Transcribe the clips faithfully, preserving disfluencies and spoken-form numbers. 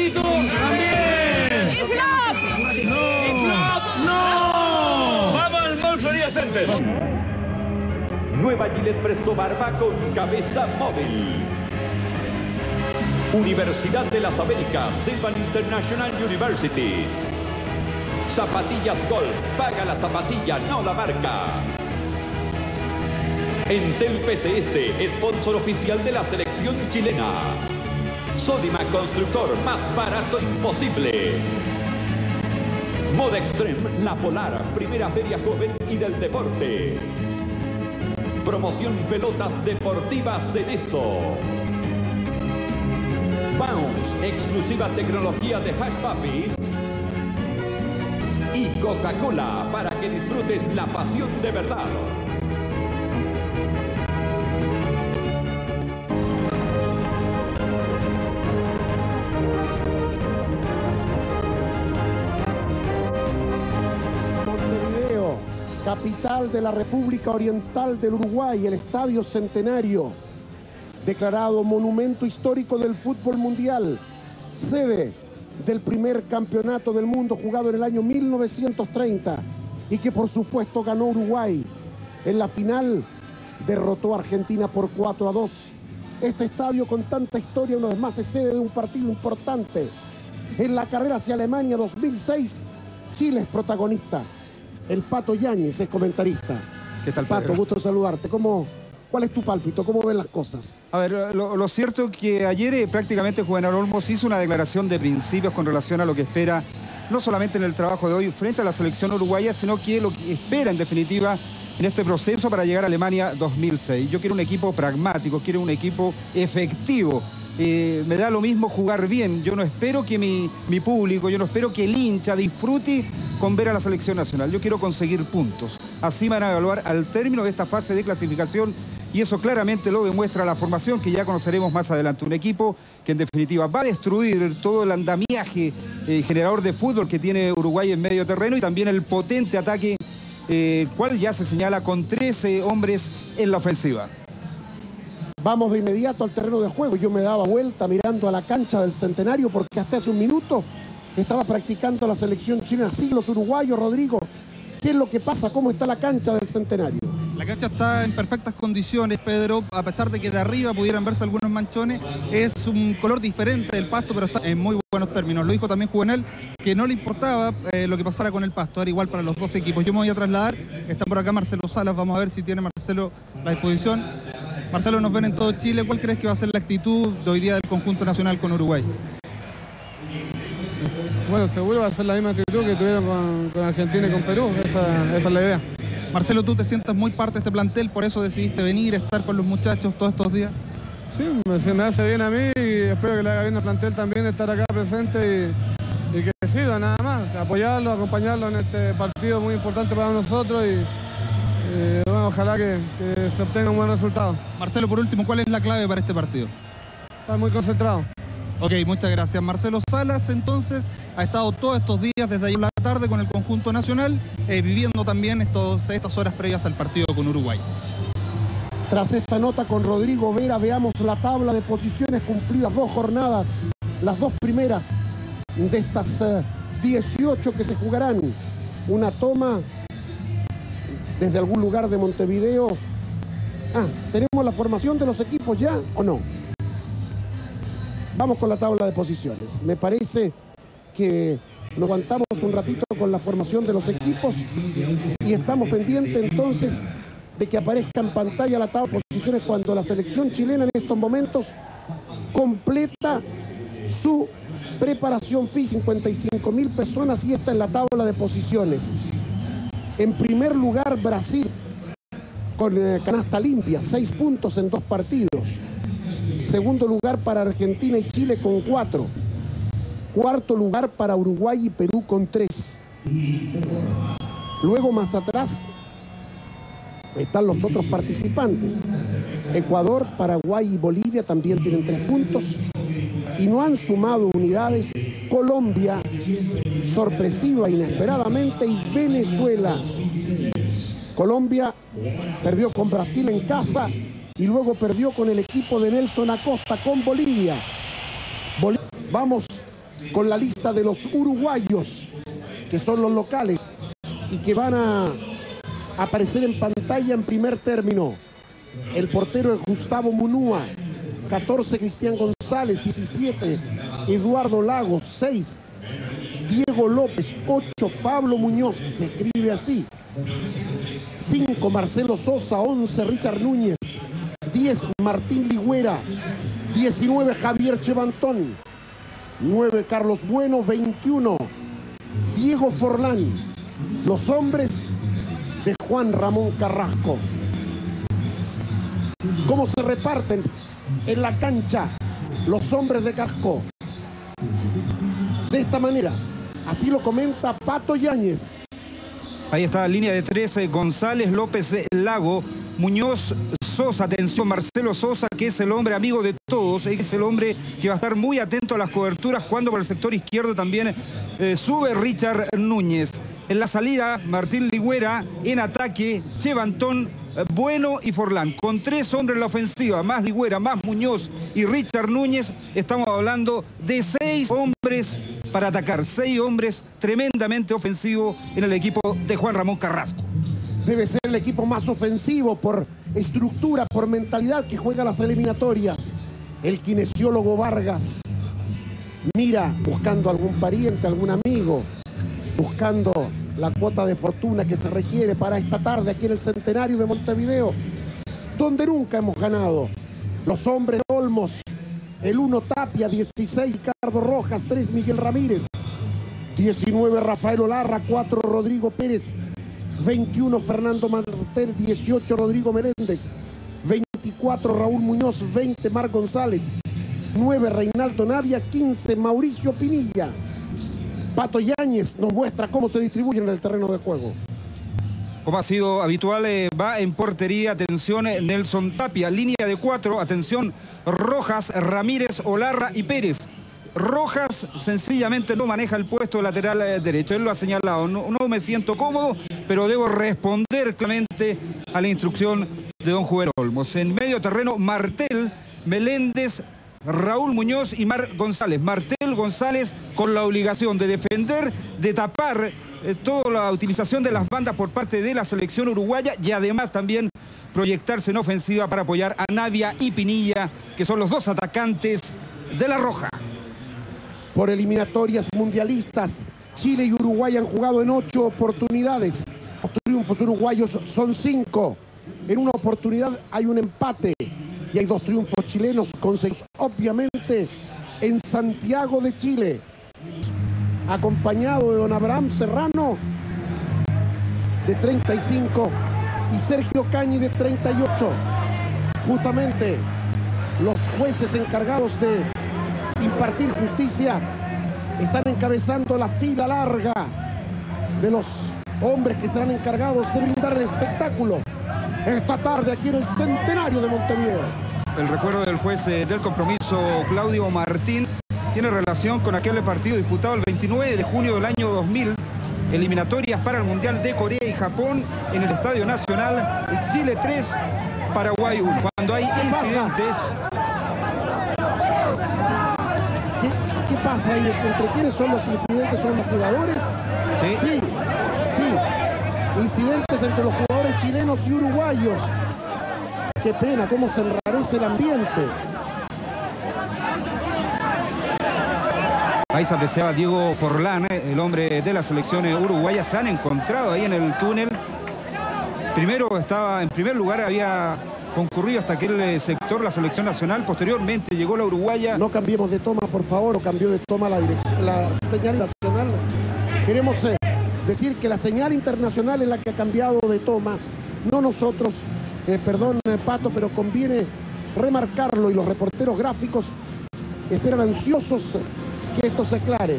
Marcelito. También. ¡Y flop! No. ¡Y flop! ¡No! Vamos al Mall Florida Center. Nueva Gillette Presto Barba con cabeza móvil. Universidad de las Américas, Silvan International Universities. Zapatillas Golf, paga la zapatilla, no la marca. Entel P C S, sponsor oficial de la selección chilena. Sodimac Constructor, más barato imposible. Moda Extreme, La Polar, primera feria joven y del deporte. Promoción pelotas deportivas Ceneso. Bounce, exclusiva tecnología de Hush Puppies. Y Coca-Cola, para que disfrutes la pasión de verdad. Montevideo, capital de la República Oriental del Uruguay, el Estadio Centenario, declarado Monumento Histórico del Fútbol Mundial, sede del primer campeonato del mundo jugado en el año mil novecientos treinta y que por supuesto ganó Uruguay. En la final derrotó a Argentina por cuatro a dos. Este estadio con tanta historia una vez más es sede de un partido importante. En la carrera hacia Alemania dos mil seis, Chile es protagonista. El Pato Yáñez es comentarista. ¿Qué tal, Pato? Pedro? Gusto saludarte. ¿Cómo, ¿Cuál es tu pálpito? ¿Cómo ven las cosas? A ver, lo, lo cierto es que ayer eh, prácticamente Juvenal Olmos hizo una declaración de principios con relación a lo que espera, no solamente en el trabajo de hoy frente a la selección uruguaya, sino que lo que espera en definitiva en este proceso para llegar a Alemania dos mil seis. Yo quiero un equipo pragmático, quiero un equipo efectivo. Eh, me da lo mismo jugar bien. Yo no espero que mi, mi público, yo no espero que el hincha disfrute con ver a la selección nacional. Yo quiero conseguir puntos. Así van a evaluar al término de esta fase de clasificación. Y eso claramente lo demuestra la formación que ya conoceremos más adelante. Un equipo que en definitiva va a destruir todo el andamiaje eh, generador de fútbol que tiene Uruguay en medio terreno y también el potente ataque, eh, cual ya se señala con trece hombres en la ofensiva. Vamos de inmediato al terreno de juego. Yo me daba vuelta mirando a la cancha del Centenario porque hasta hace un minuto estaba practicando la selección chilena. Sí, los uruguayos, Rodrigo. ¿Qué es lo que pasa? ¿Cómo está la cancha del Centenario? La cancha está en perfectas condiciones, Pedro, a pesar de que de arriba pudieran verse algunos manchones. Es un color diferente del pasto, pero está en muy buenos términos. Lo dijo también Juvenal, que no le importaba eh, lo que pasara con el pasto, era igual para los dos equipos. Yo me voy a trasladar, está por acá Marcelo Salas, vamos a ver si tiene Marcelo la disposición. Marcelo, nos ven en todo Chile, ¿cuál crees que va a ser la actitud de hoy día del conjunto nacional con Uruguay? Bueno, seguro va a ser la misma actitud que tuvieron con, con Argentina y con Perú, esa, esa es la idea. Marcelo, tú te sientas muy parte de este plantel, por eso decidiste venir, estar con los muchachos todos estos días. Sí, me, me hace bien a mí y espero que le haga bien al plantel también estar acá presente y, y que sirva nada más, apoyarlo, acompañarlo en este partido muy importante para nosotros y, y bueno, ojalá que, que se obtenga un buen resultado. Marcelo, por último, ¿cuál es la clave para este partido? Estar muy concentrado. Ok, muchas gracias. Marcelo Salas, entonces, ha estado todos estos días desde ayer en la tarde con el conjunto nacional, eh, viviendo también estos, estas horas previas al partido con Uruguay. Tras esta nota con Rodrigo Vera, veamos la tabla de posiciones cumplidas, dos jornadas, las dos primeras de estas uh, dieciocho que se jugarán. Una toma desde algún lugar de Montevideo. Ah, ¿tenemos la formación de los equipos ya o no? Vamos con la tabla de posiciones. Me parece que nos aguantamos un ratito con la formación de los equipos y estamos pendientes entonces de que aparezca en pantalla la tabla de posiciones cuando la selección chilena en estos momentos completa su preparación física. cincuenta y cinco mil personas y está en la tabla de posiciones. En primer lugar, Brasil con eh, canasta limpia, seis puntos en dos partidos. Segundo lugar para Argentina y Chile con cuatro. Cuarto lugar para Uruguay y Perú con tres. Luego más atrás están los otros participantes. Ecuador, Paraguay y Bolivia también tienen tres puntos. Y no han sumado unidades Colombia, sorpresiva, inesperadamente, y Venezuela. Colombia perdió con Brasil en casa y luego perdió con el equipo de Nelson Acosta con Bolivia. Bol- Vamos con la lista de los uruguayos, que son los locales y que van a aparecer en pantalla en primer término. El portero es Gustavo Munúa, catorce Cristian González, diecisiete Eduardo Lagos, seis Diego López, ocho Pablo Muñoz, se escribe así, cinco Marcelo Sosa, once Richard Núñez, diez Martín Ligüera, diecinueve Javier Chevantón, nueve Carlos Bueno, veintiuno Diego Forlán. Los hombres de Juan Ramón Carrasco. ¿Cómo se reparten en la cancha los hombres de Carrasco? De esta manera, así lo comenta Pato Yáñez. Ahí está, línea de trece, González, López, Lago, Muñoz, Sosa. Atención, Marcelo Sosa, que es el hombre amigo de todos, es el hombre que va a estar muy atento a las coberturas, cuando por el sector izquierdo también eh, sube Richard Núñez. En la salida, Martín Ligüera. En ataque, Chevantón, eh, Bueno y Forlán. Con tres hombres en la ofensiva, más Ligüera, más Muñoz y Richard Núñez, estamos hablando de seis hombres para atacar. Seis hombres tremendamente ofensivos en el equipo de Juan Ramón Carrasco. Debe ser el equipo más ofensivo por estructura, por mentalidad que juega las eliminatorias. El kinesiólogo Vargas mira buscando algún pariente, algún amigo, buscando la cuota de fortuna que se requiere para esta tarde aquí en el Centenario de Montevideo, donde nunca hemos ganado. Los hombres de Olmos, el uno Tapia, dieciséis Ricardo Rojas, tres Miguel Ramírez, diecinueve Rafael Olarra, cuatro Rodrigo Pérez, veintiuno Fernando Martel, dieciocho Rodrigo Meléndez, veinticuatro Raúl Muñoz, veinte Mar González, nueve Reinaldo Navia, quince Mauricio Pinilla. Pato Yáñez nos muestra cómo se distribuyen en el terreno de juego. Como ha sido habitual, eh, va en portería, atención, Nelson Tapia. Línea de cuatro, atención, Rojas, Ramírez, Olarra y Pérez. Rojas sencillamente no maneja el puesto de lateral eh, derecho. Él lo ha señalado, no, no me siento cómodo, pero debo responder claramente a la instrucción de don Juvenal Olmos. En medio terreno, Martel, Meléndez, Raúl Muñoz y Mar González. Martel, González con la obligación de defender, de tapar eh, toda la utilización de las bandas por parte de la selección uruguaya, y además también proyectarse en ofensiva para apoyar a Navia y Pinilla, que son los dos atacantes de la Roja. Por eliminatorias mundialistas, Chile y Uruguay han jugado en ocho oportunidades. Los triunfos uruguayos son cinco. En una oportunidad hay un empate y hay dos triunfos chilenos conseguidos, obviamente, en Santiago de Chile. Acompañado de don Abraham Serrano, de treinta y cinco, y Sergio Cañi, de treinta y ocho. Justamente, los jueces encargados de impartir justicia están encabezando la fila larga de los hombres que serán encargados de brindar el espectáculo esta tarde aquí en el Centenario de Montevideo. El recuerdo del juez eh, del compromiso, Claudio Martín, tiene relación con aquel partido disputado el veintinueve de junio del año dos mil, eliminatorias para el Mundial de Corea y Japón, en el Estadio Nacional, Chile tres, Paraguay uno. Cuando hay incidentes... ¿Qué, ¿Qué pasa ahí? ¿Entre quiénes son los incidentes? ¿Son los jugadores? Sí. Sí, sí. Incidentes entre los jugadores chilenos y uruguayos. Qué pena, cómo se enrarece el ambiente. Ahí se apreciaba Diego Forlán, el hombre de la selección uruguaya. Se han encontrado ahí en el túnel. Primero estaba, en primer lugar había concurrido hasta aquel sector la selección nacional. Posteriormente llegó la uruguaya. No cambiemos de toma, por favor, o cambió de toma la, dirección, la señal nacional. Queremos eh, decir que la señal internacional es la que ha cambiado de toma, no nosotros. Eh, perdón, eh, Pato, pero conviene remarcarlo, y los reporteros gráficos esperan ansiosos que esto se aclare.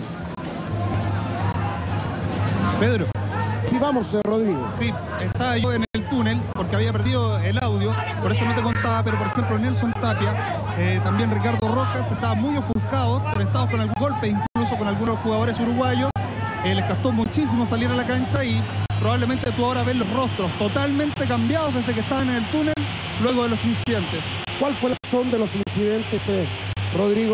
Pedro. Sí, vamos, eh, Rodrigo. Sí, estaba yo en el túnel porque había perdido el audio, por eso no te contaba, pero por ejemplo Nelson Tapia, eh, también Ricardo Rojas, estaban muy ofuscados, trenzados con algún golpe, incluso con algunos jugadores uruguayos. Eh, les costó muchísimo salir a la cancha y probablemente tú ahora ves los rostros totalmente cambiados desde que estaban en el túnel luego de los incidentes. ¿Cuál fue la razón de los incidentes, eh, Rodrigo?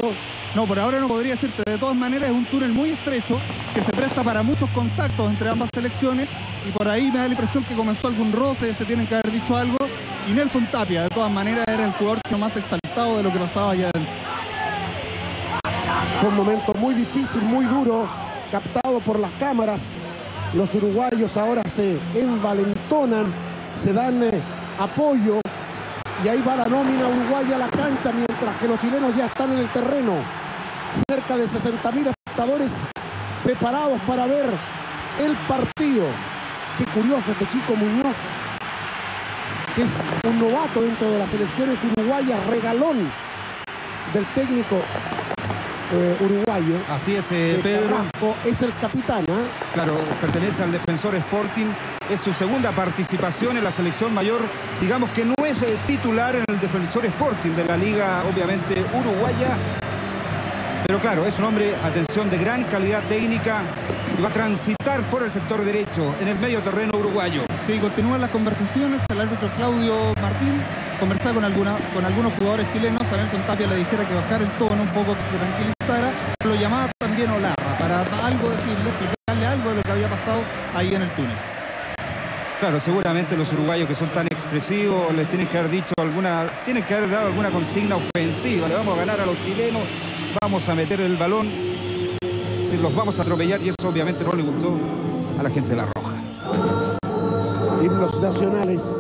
No, por ahora no podría decirte. De todas maneras es un túnel muy estrecho que se presta para muchos contactos entre ambas selecciones y por ahí me da la impresión que comenzó algún roce, se tienen que haber dicho algo. Y Nelson Tapia, de todas maneras, era el jugador más exaltado de lo que pasaba allá adentro. Fue un momento muy difícil, muy duro, captado por las cámaras. Los uruguayos ahora se envalentonan, se dan eh, apoyo y ahí va la nómina uruguaya a la cancha mientras que los chilenos ya están en el terreno. Cerca de sesenta mil espectadores preparados para ver el partido. Qué curioso este chico Muñoz, que es un novato dentro de las selecciones uruguayas, regalón del técnico eh, uruguayo. Así es, eh, Pedro. Carrasco es el capitán, ¿eh? Claro, pertenece al Defensor Sporting. Es su segunda participación en la selección mayor. Digamos que no es el titular en el Defensor Sporting de la liga, obviamente, uruguaya. Pero claro, es un hombre, atención, de gran calidad técnica y va a transitar por el sector derecho en el medio terreno uruguayo. Sí, continúan las conversaciones. El árbitro Claudio Martín conversaba con, alguna, con algunos jugadores chilenos. A Nelson Tapia le dijera que bajara el tono un poco, que se tranquilizara. Lo llamaba también Olarra para algo decirle, explicarle algo de lo que había pasado ahí en el túnel. Claro, seguramente los uruguayos que son tan expresivos les tienen que haber dicho alguna, tienen que haber dado alguna consigna ofensiva. Le vamos a ganar a los chilenos, vamos a meter el balón, si los vamos a atropellar, y eso obviamente no le gustó a la gente de La Roja. Himnos nacionales.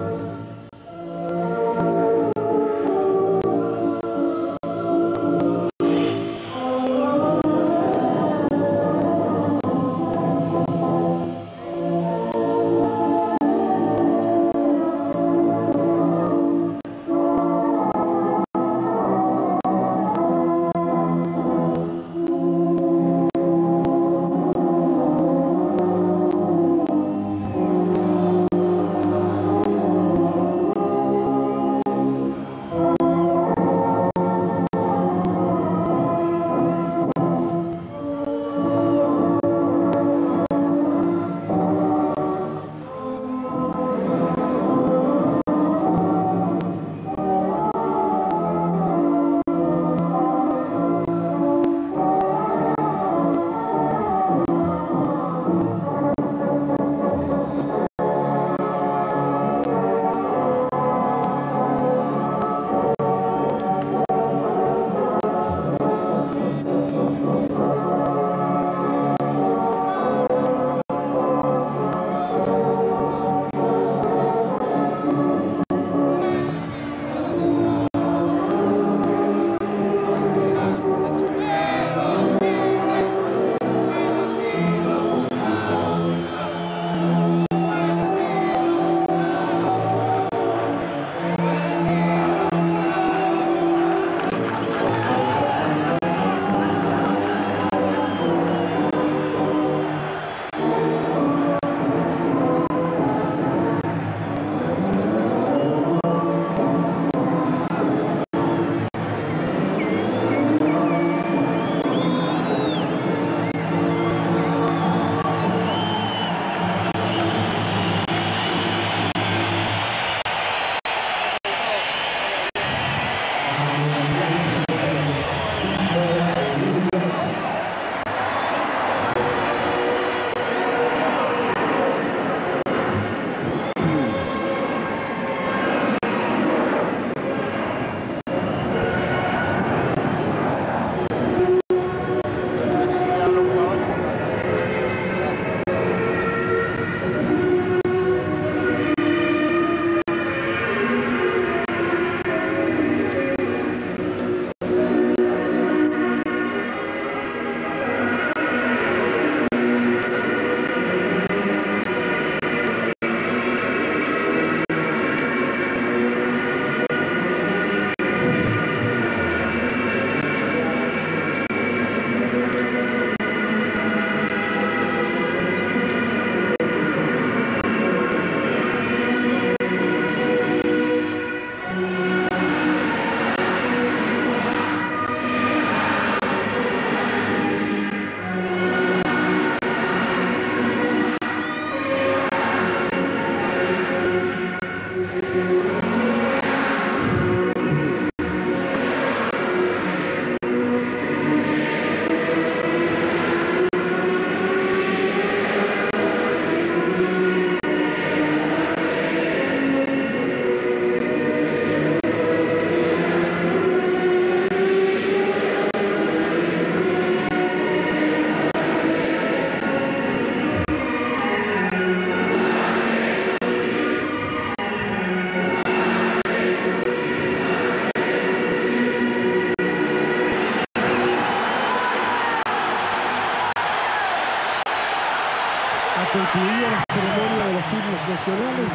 concluida la ceremonia de los himnos nacionales.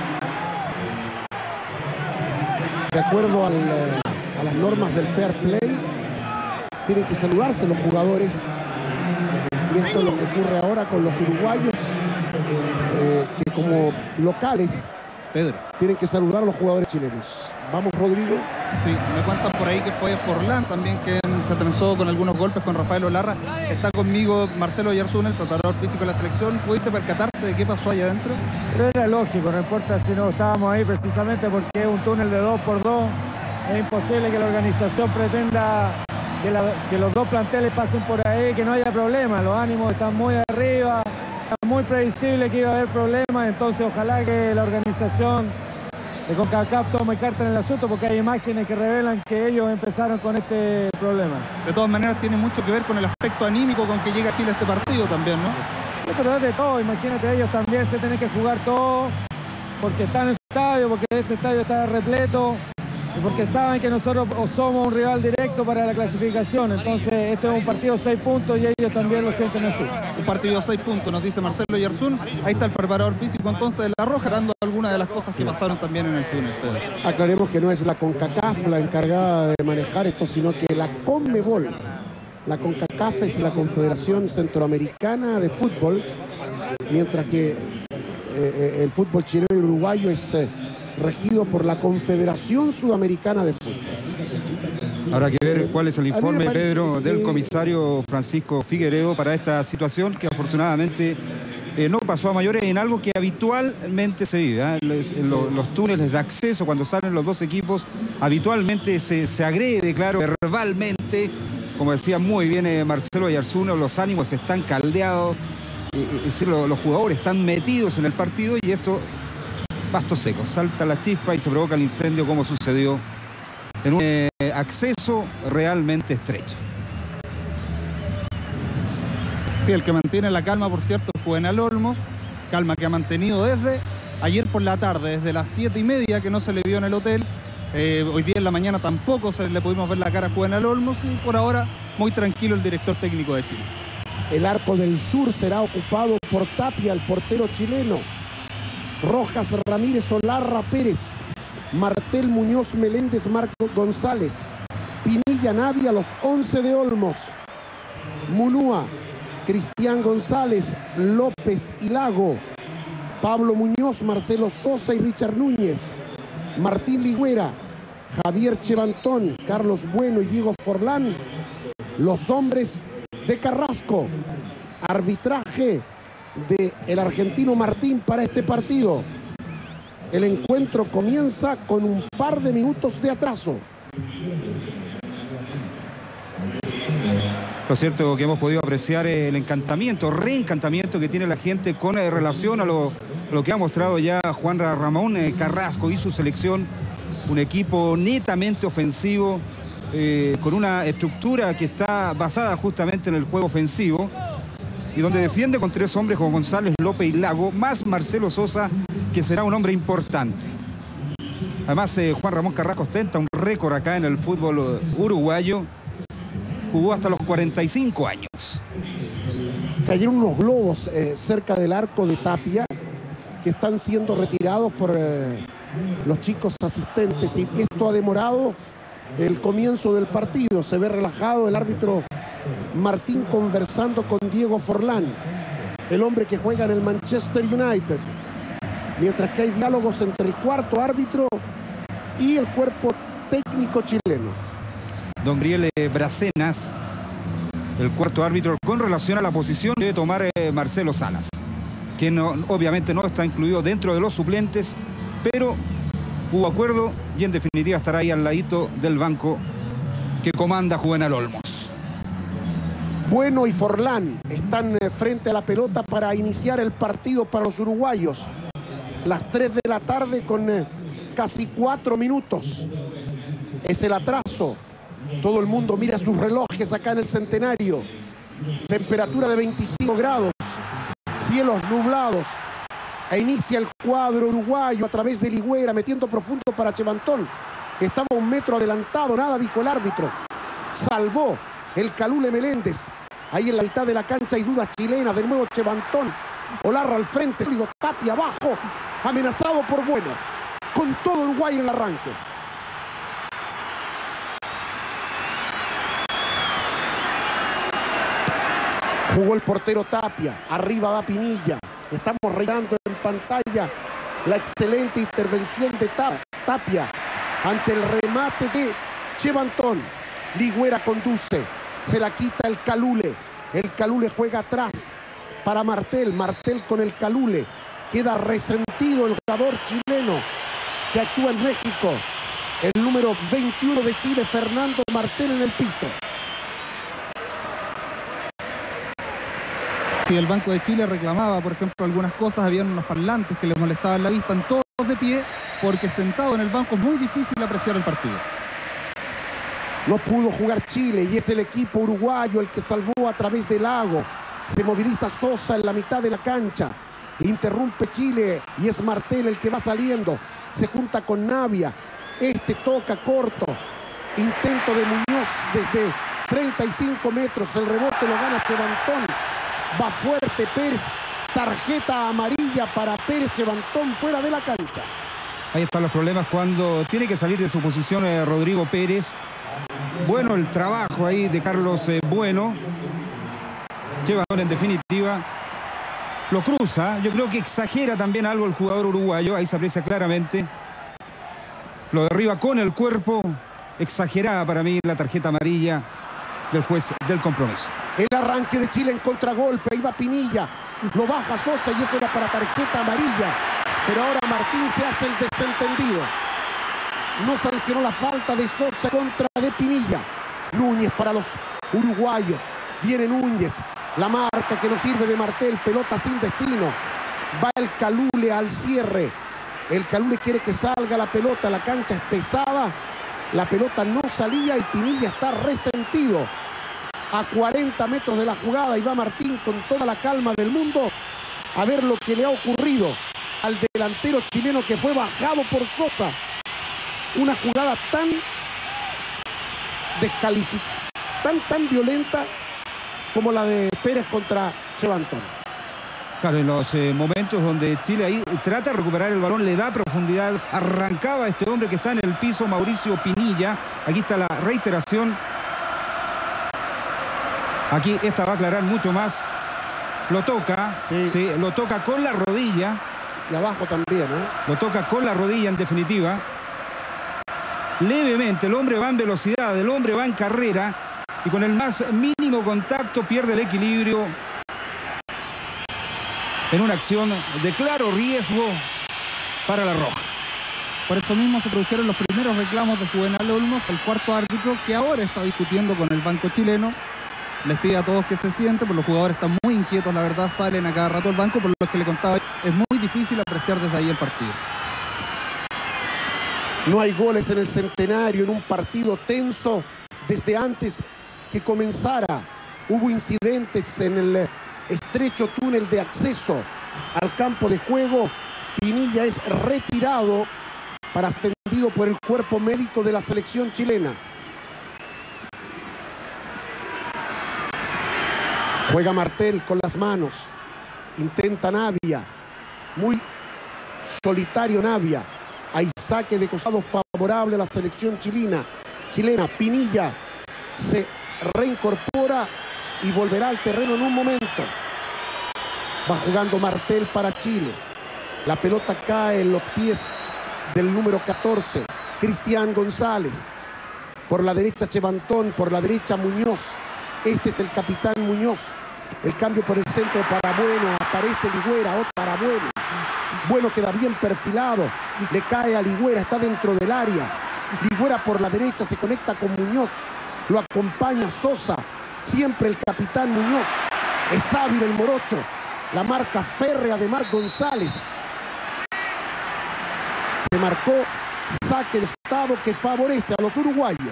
De acuerdo al, eh, a las normas del fair play, tienen que saludarse los jugadores. Y esto es lo que ocurre ahora con los uruguayos, eh, que como locales Pedro. tienen que saludar a los jugadores chilenos. Vamos, Rodrigo. Sí, me cuentan por ahí que fue Forlán también quien se trenzó con algunos golpes con Rafael Olarra. Está conmigo Marcelo Oyarzún, el preparador físico de la selección. ¿Pudiste percatarte de qué pasó allá adentro? Pero era lógico, no importa si no estábamos ahí precisamente porque es un túnel de dos por dos. Es imposible que la organización pretenda que, la, que los dos planteles pasen por ahí, que no haya problema. Los ánimos están muy arriba, es muy previsible que iba a haber problemas, entonces ojalá que la organización de CONCACAF tome carta en el asunto porque hay imágenes que revelan que ellos empezaron con este problema. De todas maneras tiene mucho que ver con el aspecto anímico con que llega Chile a este partido también, ¿no? Sí, pero es de todo, imagínate, ellos también se tienen que jugar todo porque están en el estadio, porque este estadio está repleto y porque saben que nosotros somos un rival directo para la clasificación. Entonces este es un partido de seis puntos y ellos también lo sienten así. Un partido de seis puntos, nos dice Marcelo Oyarzún. Ahí está el preparador físico entonces de La Roja, dando algunas de las cosas que pasaron también en el túnel. Pedro. Aclaremos que no es la CONCACAF la encargada de manejar esto, sino que la CONMEBOL. La CONCACAF es la Confederación Centroamericana de Fútbol, mientras que eh, eh, el fútbol chileno y uruguayo es eh, regido por la Confederación Sudamericana de Fútbol. Habrá que ver cuál es el informe, parece, Pedro, del sí. comisario Francisco Figueredo para esta situación que afortunadamente eh, no pasó a mayores en algo que habitualmente se vive. ¿eh? Los, los, los túneles de acceso cuando salen los dos equipos habitualmente se, se agrede, claro, verbalmente. Como decía muy bien eh, Marcelo Oyarzún, los ánimos están caldeados, eh, es decir, lo, los jugadores están metidos en el partido y esto, pasto seco, salta la chispa y se provoca el incendio como sucedió en un eh, acceso realmente estrecho. Sí, el que mantiene la calma, por cierto, es Juvenal Olmos, calma que ha mantenido desde ayer por la tarde, desde las siete y media que no se le vio en el hotel. Eh, hoy día en la mañana tampoco se le pudimos ver la cara a Juvenal Olmos y por ahora muy tranquilo el director técnico de Chile. El arco del sur será ocupado por Tapia, el portero chileno. Rojas, Ramírez, Olarra, Pérez. Martel, Muñoz, Meléndez, Marco González. Pinilla, Navia, los once de Olmos. Munúa, Cristian González, López y Lago. Pablo Muñoz, Marcelo Sosa y Richard Núñez. Martín Ligüera, Javier Chevantón, Carlos Bueno y Diego Forlán, los hombres de Carrasco. Arbitraje del argentino Martín para este partido. El encuentro comienza con un par de minutos de atraso. Lo cierto que hemos podido apreciar el encantamiento, reencantamiento que tiene la gente con eh, relación a lo, lo que ha mostrado ya Juan Ramón eh, Carrasco y su selección. Un equipo netamente ofensivo, eh, con una estructura que está basada justamente en el juego ofensivo y donde defiende con tres hombres como González, López y Lago, más Marcelo Sosa, que será un hombre importante. Además, eh, Juan Ramón Carrasco ostenta un récord acá en el fútbol uruguayo. Jugó hasta los cuarenta y cinco años. Cayeron unos globos eh, cerca del arco de Tapia que están siendo retirados por eh, los chicos asistentes y esto ha demorado el comienzo del partido. Se ve relajado el árbitro Martín conversando con Diego Forlán, el hombre que juega en el Manchester United, mientras que hay diálogos entre el cuarto árbitro y el cuerpo técnico chileno. Don Briel Bracenas, el cuarto árbitro, con relación a la posición que debe tomar eh, Marcelo Salas, que no, obviamente no está incluido dentro de los suplentes, pero hubo acuerdo y en definitiva estará ahí al ladito del banco que comanda Juvenal Olmos. Bueno y Forlán están eh, frente a la pelota para iniciar el partido para los uruguayos. Las tres de la tarde con eh, casi cuatro minutos. Es el atraso. Todo el mundo mira sus relojes acá en el Centenario. Temperatura de veinticinco grados. Cielos nublados. E inicia el cuadro uruguayo a través de Ligüera, metiendo profundo para Chevantón. Estaba un metro adelantado, nada dijo el árbitro. Salvó el Calule Meléndez. Ahí en la mitad de la cancha hay dudas chilenas. De nuevo Chevantón Olarra al frente, Tapia abajo, amenazado por Bueno. Con todo Uruguay en el arranque. Jugó el portero Tapia, arriba va Pinilla. Estamos reirando en pantalla la excelente intervención de Tapia ante el remate de Chevantón. Ligüera conduce, se la quita el Calule. El Calule juega atrás para Martel. Martel con el Calule. Queda resentido el jugador chileno que actúa en México. El número veintiuno de Chile, Fernando Martel, en el piso. Si el Banco de Chile reclamaba, por ejemplo, algunas cosas, habían unos parlantes que le molestaban la vista, en todos de pie, porque sentado en el banco es muy difícil apreciar el partido. No pudo jugar Chile y es el equipo uruguayo el que salvó a través del Lago. Se moviliza Sosa en la mitad de la cancha. Interrumpe Chile y es Martel el que va saliendo. Se junta con Navia. Este toca corto. Intento de Muñoz desde treinta y cinco metros. El rebote lo gana Chevantón. Va fuerte Pérez. Tarjeta amarilla para Pérez. Chevantón fuera de la cancha. Ahí están los problemas cuando tiene que salir de su posición eh, Rodrigo Pérez. Bueno el trabajo ahí de Carlos eh, Bueno. Chevantón en definitiva lo cruza. Yo creo que exagera también algo el jugador uruguayo. Ahí se aprecia claramente. Lo derriba con el cuerpo. Exagerada para mí la tarjeta amarilla del juez del compromiso. El arranque de Chile en contragolpe. Ahí va Pinilla. Lo baja Sosa y eso era para tarjeta amarilla. Pero ahora Martín se hace el desentendido. No sancionó la falta de Sosa contra de Pinilla. Núñez para los uruguayos. Viene Núñez. La marca que no sirve de Martel. Pelota sin destino. Va el Calule al cierre. El Calule quiere que salga la pelota. La cancha es pesada. La pelota no salía y Pinilla está resentido. A cuarenta metros de la jugada y va Martín con toda la calma del mundo a ver lo que le ha ocurrido al delantero chileno que fue bajado por Sosa. Una jugada tan descalificada, tan, tan violenta como la de Pérez contra Chevantón. Claro, en los eh, momentos donde Chile ahí trata de recuperar el balón, le da profundidad, arrancaba este hombre que está en el piso, Mauricio Pinilla. Aquí está la reiteración. Aquí esta va a aclarar mucho más. Lo toca, sí. Sí, lo toca con la rodilla. Y abajo también, ¿eh? Lo toca con la rodilla en definitiva. Levemente, el hombre va en velocidad, el hombre va en carrera. Y con el más mínimo contacto pierde el equilibrio. En una acción de claro riesgo para la Roja. Por eso mismo se produjeron los primeros reclamos de Juvenal Olmos, el cuarto árbitro, que ahora está discutiendo con el banco chileno. Les pide a todos que se sienten, porque los jugadores están muy inquietos, la verdad, salen a cada rato del banco, por lo que le contaba, es muy difícil apreciar desde ahí el partido. No hay goles en el Centenario, en un partido tenso desde antes que comenzara. Hubo incidentes en el estrecho túnel de acceso al campo de juego. Pinilla es retirado para ser atendido por el cuerpo médico de la selección chilena. Juega Martel con las manos. Intenta Navia. Muy solitario Navia. Hay saque de costado favorable a la selección chilena. Chilena. Pinilla se reincorpora y volverá al terreno en un momento. Va jugando Martel para Chile. La pelota cae en los pies del número catorce, Cristian González. Por la derecha Chevantón, por la derecha Muñoz. Este es el capitán Muñoz. El cambio por el centro para Bueno. Aparece Ligüera, otro para Bueno. Bueno queda bien perfilado. Le cae a Ligüera, está dentro del área. Ligüera por la derecha se conecta con Muñoz. Lo acompaña Sosa. Siempre el capitán Muñoz. Es hábil el morocho. La marca férrea de Marc González. Se marcó saque de estado que favorece a los uruguayos.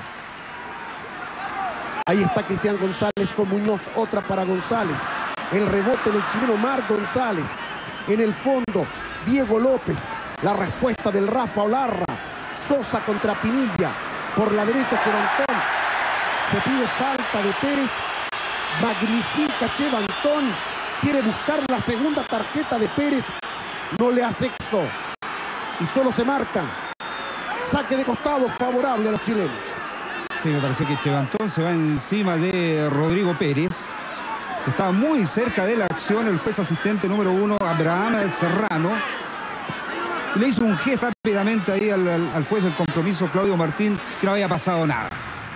Ahí está Cristian González con Muñoz, otra para González. El rebote del chileno Marc González. En el fondo, Diego López. La respuesta del Rafa Olarra. Sosa contra Pinilla. Por la derecha Chevantón. Se pide falta de Pérez. Magnifica Chevantón. quiere buscar la segunda tarjeta de Pérez, no le hace sexo y solo se marca saque de costado favorable a los chilenos. Sí, me pareció que Chevantón se va encima de Rodrigo Pérez. Estaba muy cerca de la acción el juez asistente número uno, Abraham Serrano. Y le hizo un gesto rápidamente ahí al, al, al juez del compromiso, Claudio Martín, que no había pasado nada.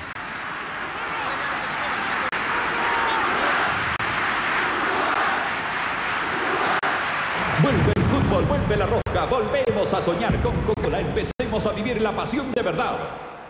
Vuelve el fútbol, vuelve la roja, volvemos a soñar con Coca-Cola, empecemos a vivir la pasión de verdad.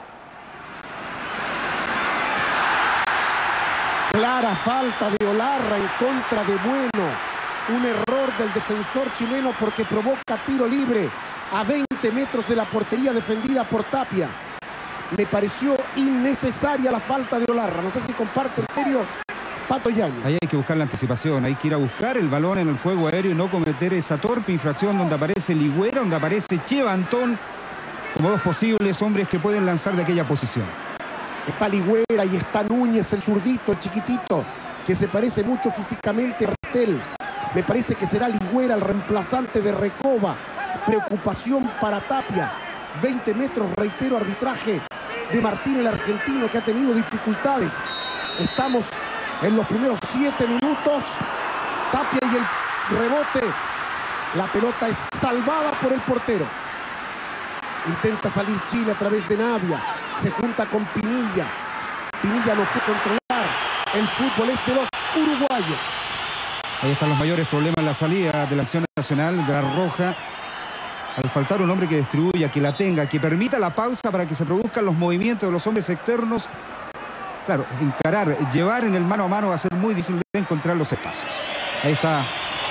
Clara falta de Olarra en contra de Bueno. Un error del defensor chileno porque provoca tiro libre a veinte metros de la portería defendida por Tapia. Me pareció innecesaria la falta de Olarra. No sé si comparte el criterio Pato Yáñez. Ahí hay que buscar la anticipación, hay que ir a buscar el balón en el juego aéreo y no cometer esa torpe infracción donde aparece Ligüera, donde aparece Chevantón, como dos posibles hombres que pueden lanzar de aquella posición. Está Ligüera y está Núñez, el zurdito, el chiquitito, que se parece mucho físicamente a Martel. Me parece que será Ligüera el reemplazante de Recoba. Preocupación para Tapia. veinte metros, reitero, arbitraje de Martín, el argentino, que ha tenido dificultades. Estamos en los primeros siete minutos. Tapia y el rebote. La pelota es salvada por el portero. Intenta salir Chile a través de Navia. Se junta con Pinilla. Pinilla no puede controlar. El fútbol es de los uruguayos. Ahí están los mayores problemas en la salida de la acción nacional, de la roja. Al faltar un hombre que distribuya, que la tenga, que permita la pausa para que se produzcan los movimientos de los hombres externos. Claro, encarar, llevar en el mano a mano va a ser muy difícil de encontrar los espacios. Ahí está.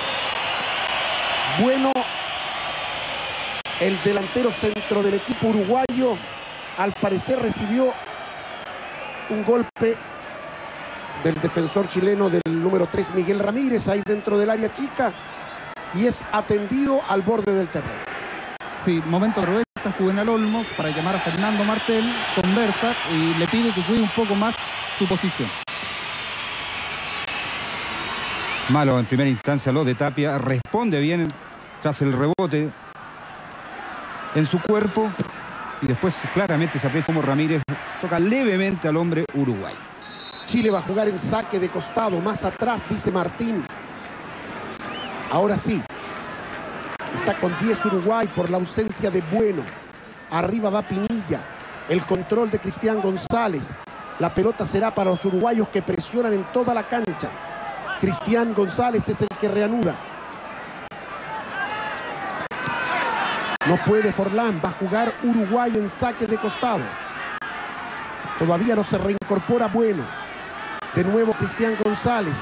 Bueno, el delantero centro del equipo uruguayo, al parecer recibió un golpe del defensor chileno del número tres, Miguel Ramírez, ahí dentro del área chica, y es atendido al borde del terreno. Sí, momento de está Juvenal Olmos para llamar a Fernando Martel, conversa y le pide que cuide un poco más su posición. Malo en primera instancia lo de Tapia, responde bien tras el rebote en su cuerpo y después claramente se aprecia como Ramírez toca levemente al hombre uruguayo. Chile va a jugar en saque de costado, más atrás, dice Martín. Ahora sí. Está con diez Uruguay por la ausencia de Bueno. Arriba va Pinilla. El control de Cristian González. La pelota será para los uruguayos que presionan en toda la cancha. Cristian González es el que reanuda. No puede Forlán. Va a jugar Uruguay en saque de costado. Todavía no se reincorpora Bueno. De nuevo Cristian González.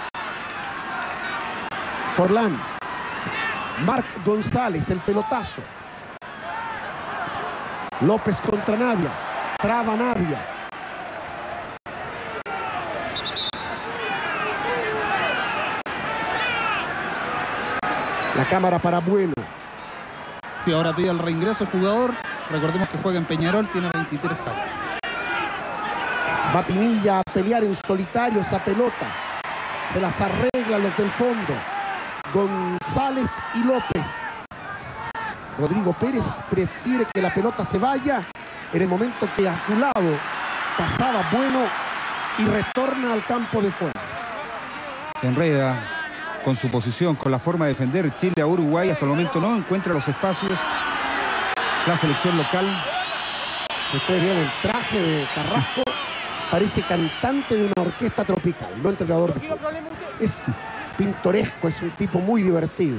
Forlán. Marc González, el pelotazo. López contra Navia. Traba Navia. La cámara para Bueno. Si ahora pide el reingreso el jugador, recordemos que juega en Peñarol, tiene veintitrés años. Va Pinilla a pelear en solitario esa pelota. Se las arreglan los del fondo. González y López. Rodrigo Pérez prefiere que la pelota se vaya en el momento que a su lado pasaba Bueno y retorna al campo de juego. Enreda con su posición, con la forma de defender Chile a Uruguay. Hasta el momento no encuentra los espacios. La selección local. Si ustedes vieron el traje de Carrasco, parece cantante de una orquesta tropical, no entrenador de fútbol. Es pintoresco, es un tipo muy divertido.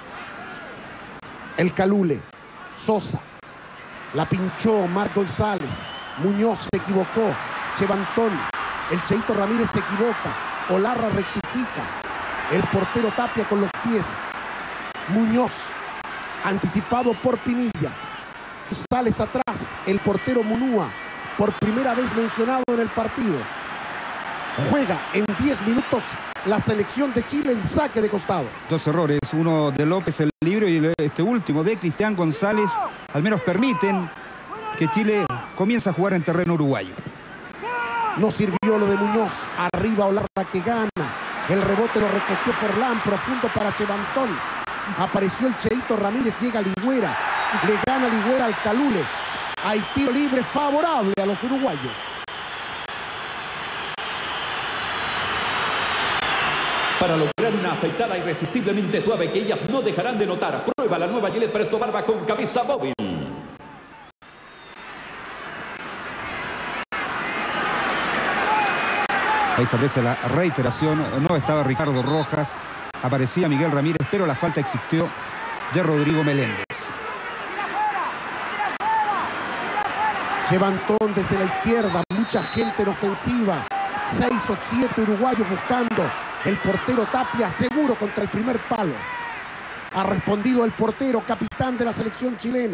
El Calule, Sosa, la pinchó Marc González, Muñoz se equivocó, Chevantón, el Cheito Ramírez se equivoca, Olarra rectifica, el portero Tapia con los pies, Muñoz, anticipado por Pinilla, González atrás, el portero Munúa, por primera vez mencionado en el partido. Juega en diez minutos la selección de Chile en saque de costado. Dos errores, uno de López el libre y este último de Cristian González, al menos permiten que Chile comience a jugar en terreno uruguayo. No sirvió lo de Muñoz, arriba Olarra que gana, El rebote lo recogió Forlán, profundo para Chevantón. Apareció el Cheito Ramírez, llega Ligüera. Le gana Ligüera al Calule. Hay tiro libre favorable a los uruguayos. Para lograr una afeitada irresistiblemente suave que ellas no dejarán de notar, prueba la nueva Gillette Presto Barba con cabeza móvil. Ahí se aprecia la reiteración. No estaba Ricardo Rojas, aparecía Miguel Ramírez, pero la falta existió de Rodrigo Meléndez. Chevantón desde la izquierda, mucha gente en ofensiva. Seis o siete uruguayos buscando. El portero Tapia seguro contra el primer palo. Ha respondido el portero, capitán de la selección chilena.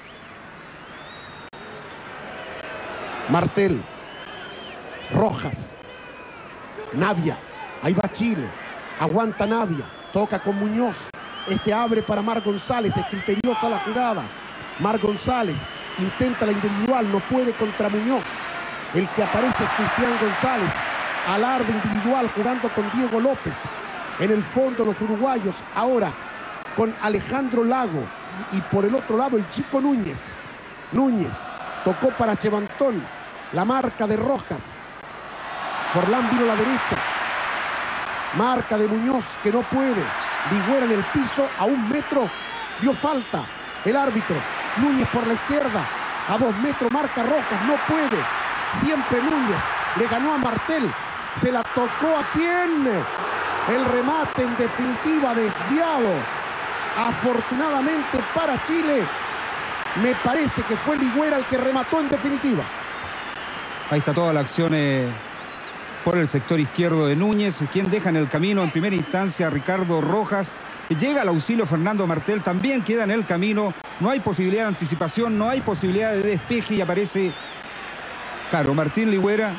Martel. Rojas. Navia. Ahí va Chile. Aguanta Navia. Toca con Muñoz. Este abre para Mar González. Es criteriosa la jugada. Mar González intenta la individual. No puede contra Muñoz. El que aparece es Cristian González. Alarde individual jugando con Diego López. En el fondo los uruguayos. Ahora con Alejandro Lago. Y por el otro lado el chico Núñez. Núñez tocó para Chevantón. La marca de Rojas. Forlán vino a la derecha. Marca de Muñoz que no puede. Ligüera en el piso a un metro. Dio falta el árbitro. Núñez por la izquierda. A dos metros marca Rojas. No puede. Siempre Núñez. Le ganó a Martel. Se la tocó a quién. El remate en definitiva desviado. Afortunadamente para Chile. Me parece que fue Ligüera el que remató en definitiva. Ahí está toda la acción eh, por el sector izquierdo de Núñez, quien deja en el camino en primera instancia a Ricardo Rojas. Llega al auxilio Fernando Martel, también queda en el camino. No hay posibilidad de anticipación, no hay posibilidad de despeje y aparece, claro, Martín Ligüera,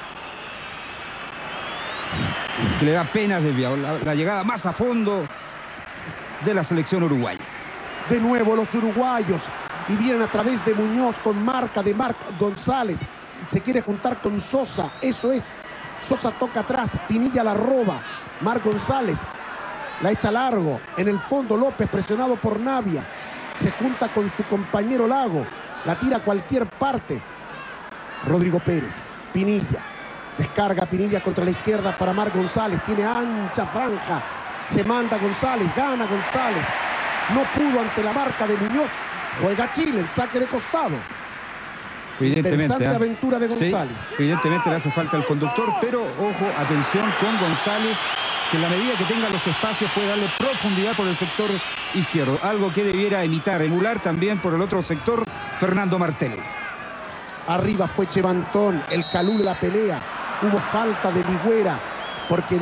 que le da penas desviado. La, la llegada más a fondo de la selección uruguaya. De nuevo los uruguayos. Y vienen a través de Muñoz con marca de Marc González. Se quiere juntar con Sosa. Eso es. Sosa toca atrás. Pinilla la roba. Marc González la echa largo. En el fondo López presionado por Navia. Se junta con su compañero Lago. La tira a cualquier parte. Rodrigo Pérez. Pinilla. Descarga Pinilla contra la izquierda para Marc González. Tiene ancha franja. Se manda González. Gana González. No pudo ante la marca de Muñoz. Juega Chile. El saque de costado. Evidentemente. Interesante ¿eh? aventura de González. Sí, evidentemente le hace falta el conductor. Pero ojo, atención con González. Que en la medida que tenga los espacios puede darle profundidad por el sector izquierdo. Algo que debiera imitar, emular también por el otro sector Fernando Martel. Arriba fue Chevantón. El Calule la pelea. Hubo falta de Ligüera porque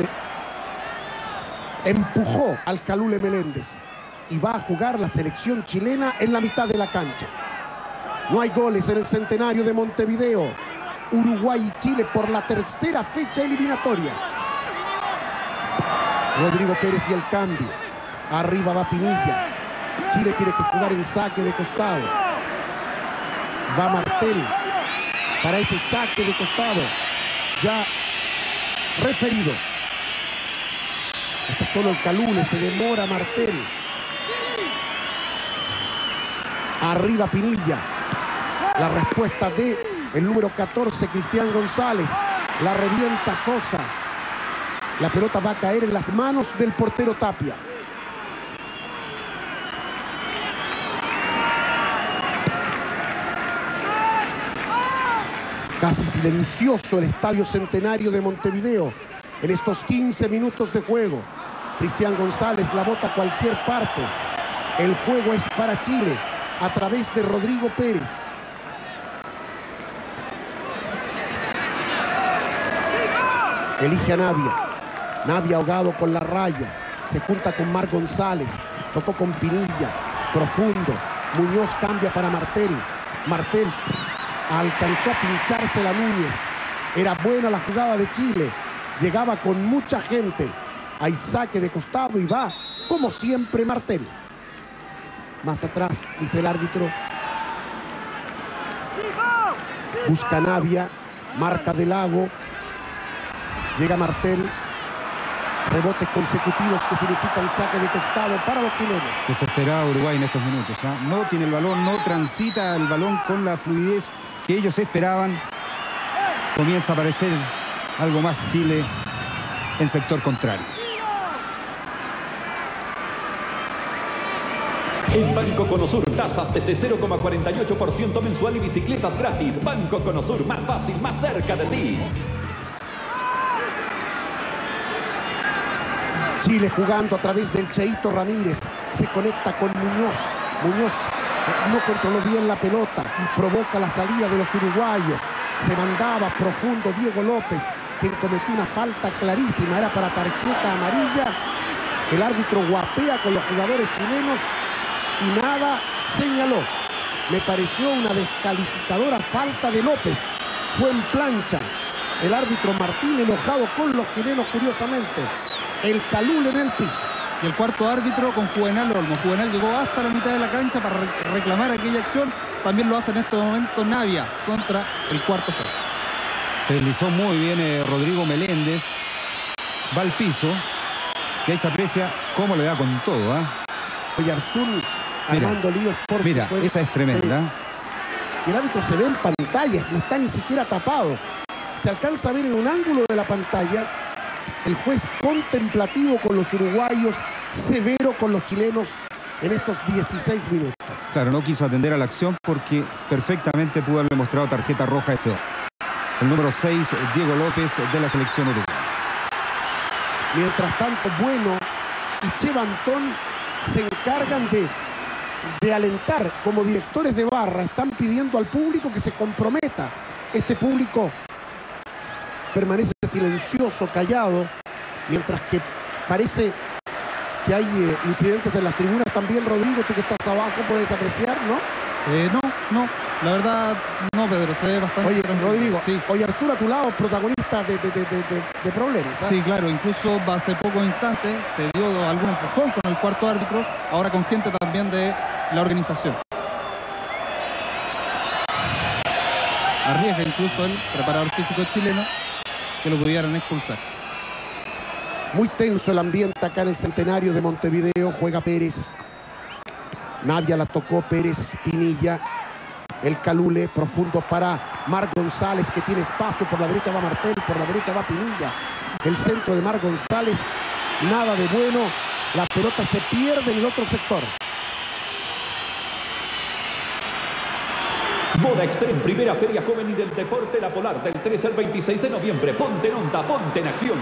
empujó al Calule Meléndez. Y va a jugar la selección chilena en la mitad de la cancha. No hay goles en el centenario de Montevideo. Uruguay y Chile por la tercera fecha eliminatoria. Rodrigo Pérez y el cambio. Arriba va Pinilla. Chile tiene que jugar en saque de costado. Va Martel para ese saque de costado. Ya referido. Está solo el Calule, se demora Martel. Arriba Pinilla. La respuesta de el número catorce, Cristian González. La revienta Sosa. La pelota va a caer en las manos del portero Tapia. Casi silencioso el Estadio Centenario de Montevideo en estos quince minutos de juego. Cristian González la bota a cualquier parte. El juego es para Chile a través de Rodrigo Pérez. Elige a Navia. Navia ahogado con la raya. Se junta con Marc González. Tocó con Pinilla. Profundo. Muñoz cambia para Martel. Martel alcanzó a pincharse la Núñez. Era buena la jugada de Chile. Llegaba con mucha gente. Hay saque de costado y va, como siempre, Martel. Más atrás, dice el árbitro. Busca Navia. Marca de Lago. Llega Martel. Rebotes consecutivos que significan saque de costado para los chilenos. Desesperado Uruguay en estos minutos, ¿eh? No tiene el balón, no transita el balón con la fluidez que ellos esperaban. Comienza a aparecer algo más Chile en sector contrario. En Banco Conosur, tasas desde cero coma cuarenta y ocho por ciento mensual y bicicletas gratis. Banco Conosur, más fácil, más cerca de ti. Chile jugando a través del Cheito Ramírez. Se conecta con Muñoz. Muñoz no controló bien la pelota. Provoca la salida de los uruguayos. Se mandaba profundo Diego López, quien cometió una falta clarísima. Era para tarjeta amarilla. El árbitro guapea con los jugadores chilenos y nada señaló. Me pareció una descalificadora falta de López. Fue en plancha. El árbitro Martín enojado con los chilenos, curiosamente. El Calule en el piso. Y el cuarto árbitro con Juvenal Olmo. Juvenal llegó hasta la mitad de la cancha para re reclamar aquella acción. También lo hace en este momento Navia contra el cuarto juez. Se deslizó muy bien eh, Rodrigo Meléndez. Va al piso. Y ahí se aprecia cómo le da con todo. ¿eh? Oyarzún armando líos por Mira, su esa es tremenda. Sí. Y el árbitro se ve en pantalla, no está ni siquiera tapado. Se alcanza a ver en un ángulo de la pantalla el juez contemplativo con los uruguayos, severo con los chilenos en estos dieciséis minutos. Claro, no quiso atender a la acción porque perfectamente pudo haberle mostrado tarjeta roja a este hombre. El número seis, Diego López, de la selección uruguaya. Mientras tanto, Bueno y Chevantón se encargan de, de alentar como directores de barra. Están pidiendo al público que se comprometa. Este público permanece silencioso, callado, mientras que parece que hay eh, incidentes en las tribunas también. Rodrigo, tú que estás abajo puedes apreciar, ¿no? Eh, no, no, la verdad no, Pedro, se ve bastante... Oye, tranquilo. Rodrigo, Sí. Oyarzún a tu lado, protagonista de, de, de, de, de, de problemas. ¿eh? Sí, claro, incluso hace pocos instantes se dio algún empujón con el cuarto árbitro, ahora con gente también de la organización. Arriesga incluso el preparador físico chileno que lo pudieran expulsar. Muy tenso el ambiente acá en el Centenario de Montevideo. Juega Pérez. Navia la tocó, Pérez, Pinilla. El Calule, profundo para Marc González, que tiene espacio. Por la derecha va Martel, por la derecha va Pinilla. El centro de Marc González, nada de bueno. La pelota se pierde en el otro sector. Moda Extreme, primera feria joven y del deporte La Polar, del trece al veintiséis de noviembre. Ponte en onda, ponte en acción.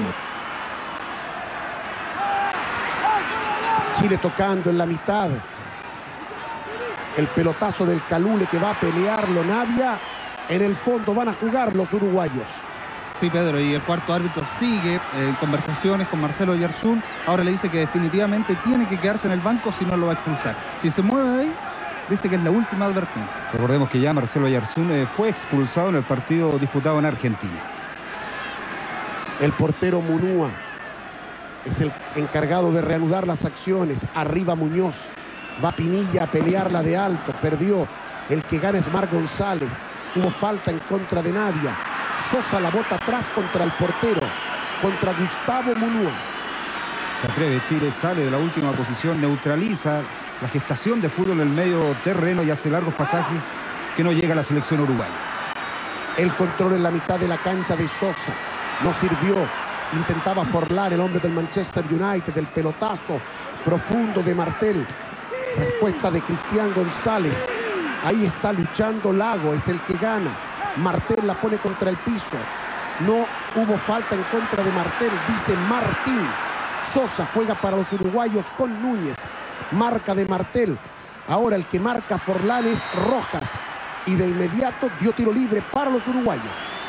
Chile tocando en la mitad. El pelotazo del Calule que va a pelearlo Navia. En el fondo van a jugar los uruguayos. Sí, Pedro, y el cuarto árbitro sigue eh, en conversaciones con Marcelo Oyarzún. Ahora le dice que definitivamente tiene que quedarse en el banco, si no lo va a expulsar. Si se mueve de ahí, dice que es la última advertencia. Recordemos que ya Marcelo Oyarzún eh, fue expulsado en el partido disputado en Argentina. El portero Munúa es el encargado de reanudar las acciones. Arriba Muñoz. Va Pinilla a pelearla de alto. Perdió. El que gana es Marc González. Hubo falta en contra de Navia. Sosa la bota atrás contra el portero. Contra Gustavo Munúa. Se atreve Chile, sale de la última posición, neutraliza la gestación de fútbol en el medio terreno y hace largos pasajes que no llega a la selección uruguaya. El control en la mitad de la cancha de Sosa. No sirvió. Intentaba Forlán, el hombre del Manchester United. El pelotazo profundo de Martel. Respuesta de Cristian González. Ahí está luchando Lago, es el que gana. Martel la pone contra el piso. No hubo falta en contra de Martel, dice Martín. Sosa juega para los uruguayos con Núñez. Marca de Martel. Ahora el que marca Forlán es Rojas. Y de inmediato dio tiro libre para los uruguayos.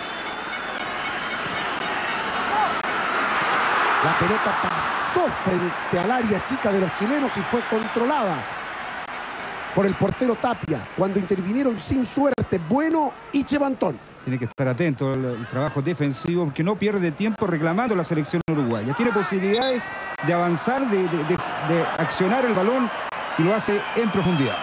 La pelota pasó frente al área chica de los chilenos y fue controlada por el portero Tapia, cuando intervinieron sin suerte Bueno y Chevantón. Tiene que estar atento al, al trabajo defensivo, que no pierde tiempo reclamando la selección uruguaya. Tiene posibilidades de avanzar, de, de, de, de accionar el balón, y lo hace en profundidad.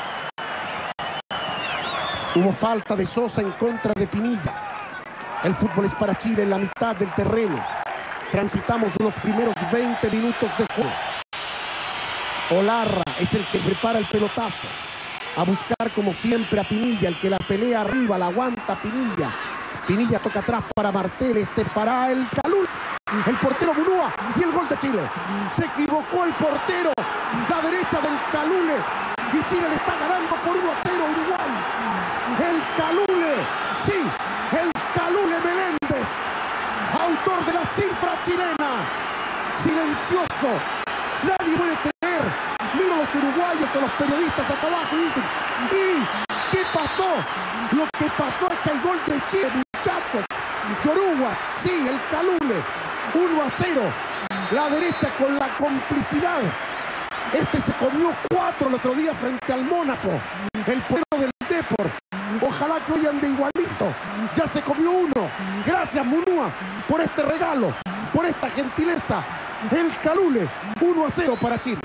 Hubo falta de Sosa en contra de Pinilla. El fútbol es para Chile en la mitad del terreno. Transitamos los primeros veinte minutos de juego. Olarra es el que prepara el pelotazo. A buscar como siempre a Pinilla, el que la pelea arriba, la aguanta Pinilla. Pinilla toca atrás para Martel, este para el Calul. El portero Munúa y el gol de Chile. Se equivocó el portero. La derecha del Calule. Y Chile le está ganando por uno a cero a Uruguay. El Calule. Sí, el Calule Meléndez. Autor de la cifra chilena. Silencioso. Nadie puede creer. Miro a los uruguayos, a los periodistas acá abajo y dicen, ¿y qué pasó? Lo que pasó es que hay gol de Chile, muchachos. Yoruba, sí, el Calule. uno a cero. La derecha con la complicidad. Este se comió cuatro el otro día frente al Mónaco. El portero del Depor. Ojalá que hoy ande igualito. Ya se comió uno. Gracias, Munúa, por este regalo, por esta gentileza. El Calule, uno a cero para Chile.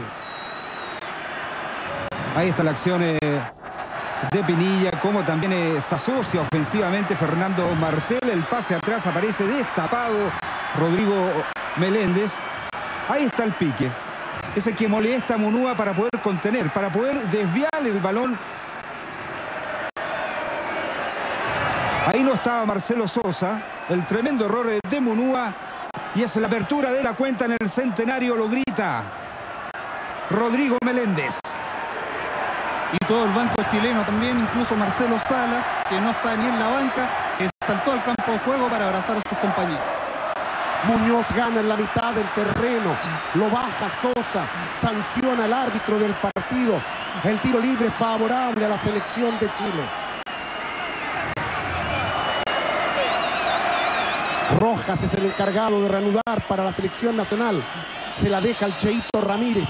Ahí está la acción eh, de Pinilla, como también eh, se asocia ofensivamente Fernando Martel. El pase atrás aparece destapado Rodrigo Meléndez. Ahí está el pique. Es el que molesta a Munúa para poder contener, para poder desviar el balón. Ahí no estaba Marcelo Sosa. El tremendo error de Munúa. Y es la apertura de la cuenta en el Centenario, lo grita Rodrigo Meléndez. Y todo el banco chileno también, incluso Marcelo Salas, que no está ni en la banca, que saltó al campo de juego para abrazar a sus compañeros. Muñoz gana en la mitad del terreno, lo baja Sosa, sanciona al árbitro del partido. El tiro libre favorable a la selección de Chile. Rojas es el encargado de reanudar para la selección nacional. Se la deja el Cheito Ramírez.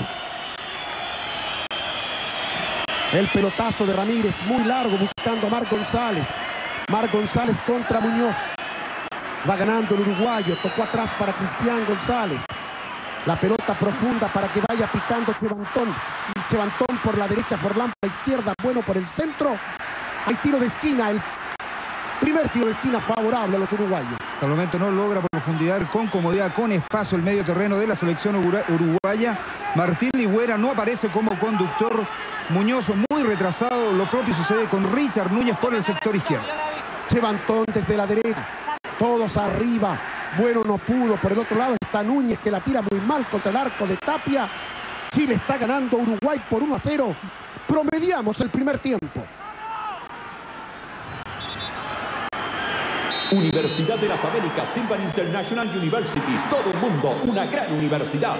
El pelotazo de Ramírez, muy largo, buscando a Mar González. Mar González contra Muñoz. Va ganando el uruguayo, tocó atrás para Cristian González. La pelota profunda para que vaya picando Chevantón. Chevantón por la derecha, Forlán por la izquierda, bueno por el centro. Hay tiro de esquina, el primer tiro de esquina favorable a los uruguayos. Hasta el momento no logra profundidad con comodidad, con espacio el medio terreno de la selección uruguaya. Martín Ligüera no aparece como conductor. Muñoz muy retrasado. Lo propio sucede con Richard Núñez por el sector izquierdo. Chevantón desde la derecha. Todos arriba. Bueno, no pudo. Por el otro lado está Núñez, que la tira muy mal contra el arco de Tapia. Chile está ganando Uruguay por uno a cero. Promediamos el primer tiempo. Universidad de las Américas, Silvan International Universities. Todo el mundo, una gran universidad.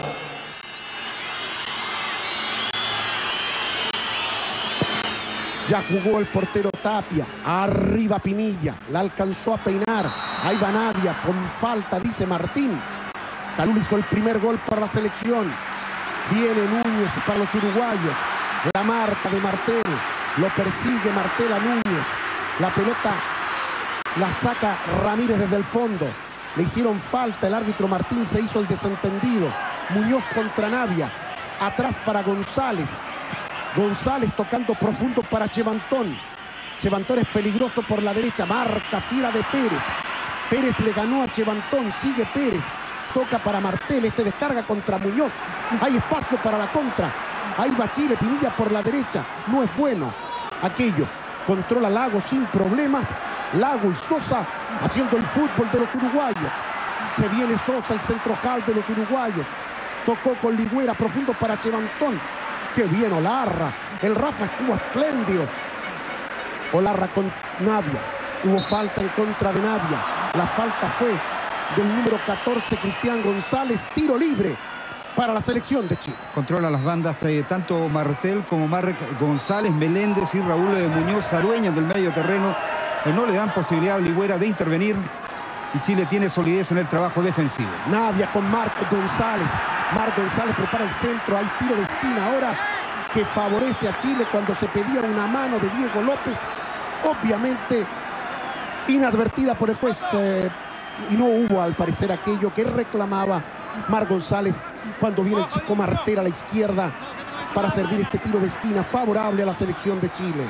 Ya jugó el portero Tapia. Arriba Pinilla. La alcanzó a peinar. Ahí va Navia. Con falta, dice Martín. Calul hizo el primer gol para la selección. Viene Núñez para los uruguayos. La marca de Martel. Lo persigue Martel a Núñez. La pelota la saca Ramírez desde el fondo. Le hicieron falta. El árbitro Martín se hizo el desentendido. Muñoz contra Navia. Atrás para González. González tocando profundo para Chevantón. Chevantón es peligroso por la derecha. Marca fiera de Pérez. Pérez le ganó a Chevantón. Sigue Pérez. Toca para Martel. Este descarga contra Muñoz. Hay espacio para la contra. Ahí va Chile. Pinilla por la derecha. No es bueno aquello. Controla Lago sin problemas. Lago y Sosa haciendo el fútbol de los uruguayos. Se viene Sosa, el centrojal de los uruguayos. Tocó con Ligüera profundo para Chevantón. ¡Qué bien Olarra! El Rafa estuvo espléndido. Olarra con Navia. Hubo falta en contra de Navia. La falta fue del número catorce, Cristian González. Tiro libre para la selección de Chile. Controla las bandas eh, tanto Martel como Marc González, Meléndez y Raúl eh, Muñoz se adueñan del medio terreno. Eh, no le dan posibilidad a Ligüera de intervenir. Y Chile tiene solidez en el trabajo defensivo. Navia con Marc González. Marc González prepara el centro. Hay tiro de esquina ahora que favorece a Chile cuando se pedía una mano de Diego López. Obviamente inadvertida por el juez. Eh, y no hubo al parecer aquello que reclamaba Marc González cuando viene el chico Martel a la izquierda para servir este tiro de esquina favorable a la selección de Chile.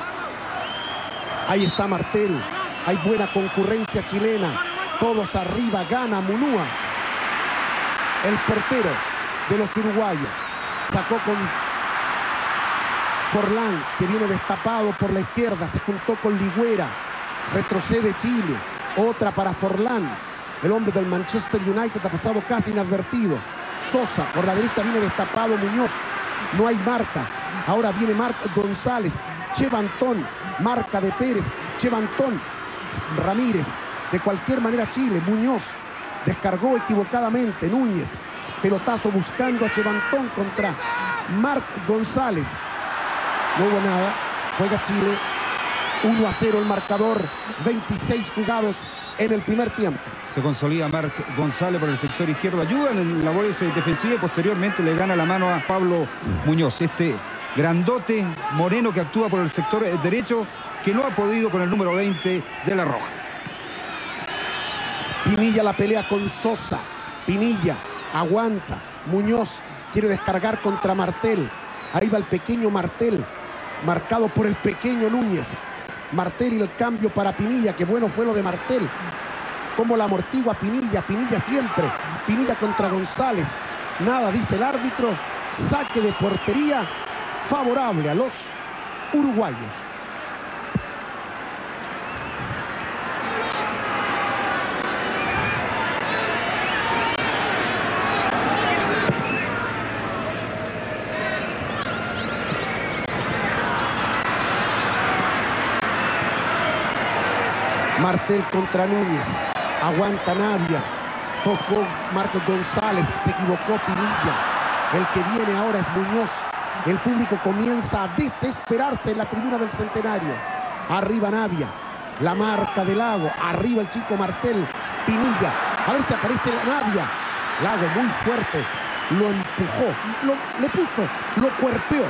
Ahí está Martel. Hay buena concurrencia chilena. Todos arriba, gana Munúa. el portero de los uruguayos. Sacó con Forlán, que viene destapado por la izquierda, se juntó con Ligüera, retrocede Chile, otra para Forlán, el hombre del Manchester United ha pasado casi inadvertido. Sosa, por la derecha viene destapado Muñoz, no hay marca, ahora viene Marc González, Chevantón, marca de Pérez, Chevantón, Ramírez, de cualquier manera Chile, Muñoz, descargó equivocadamente, Núñez, pelotazo buscando a Chevantón contra Marc González. No hubo nada, juega Chile, uno a cero el marcador, veintiséis jugados en el primer tiempo. Se consolida Marc González por el sector izquierdo, ayuda en labores defensivas y posteriormente le gana la mano a Pablo Muñoz, este grandote moreno que actúa por el sector derecho, que no ha podido con el número veinte de la Roja. Pinilla la pelea con Sosa, Pinilla aguanta, Muñoz quiere descargar contra Martel, ahí va el pequeño Martel, marcado por el pequeño Núñez. Martel y el cambio para Pinilla, que bueno fue lo de Martel, como la amortigua Pinilla, Pinilla siempre, Pinilla contra González, nada dice el árbitro, saque de portería favorable a los uruguayos. Martel contra Núñez, aguanta Navia, tocó Marcos González, se equivocó Pinilla, el que viene ahora es Muñoz, el público comienza a desesperarse en la tribuna del Centenario, arriba Navia, la marca de Lago, arriba el chico Martel, Pinilla, a ver si aparece la Navia, Lago muy fuerte, lo empujó, lo, le puso, lo cuerpeó,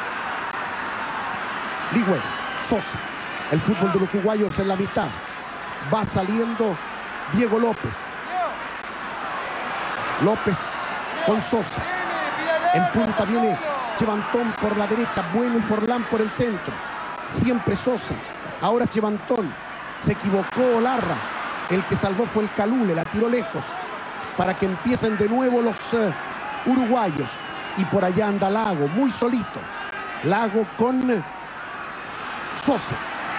Ligüera, Sosa, el fútbol de los uruguayos en la mitad. Va saliendo Diego López. López con Sosa. En punta viene Chevantón por la derecha. Bueno y Forlán por el centro. Siempre Sosa. Ahora Chevantón. Se equivocó Olarra. El que salvó fue el Calule. La tiró lejos. Para que empiecen de nuevo los uh, uruguayos. Y por allá anda Lago. Muy solito. Lago con uh, Sosa.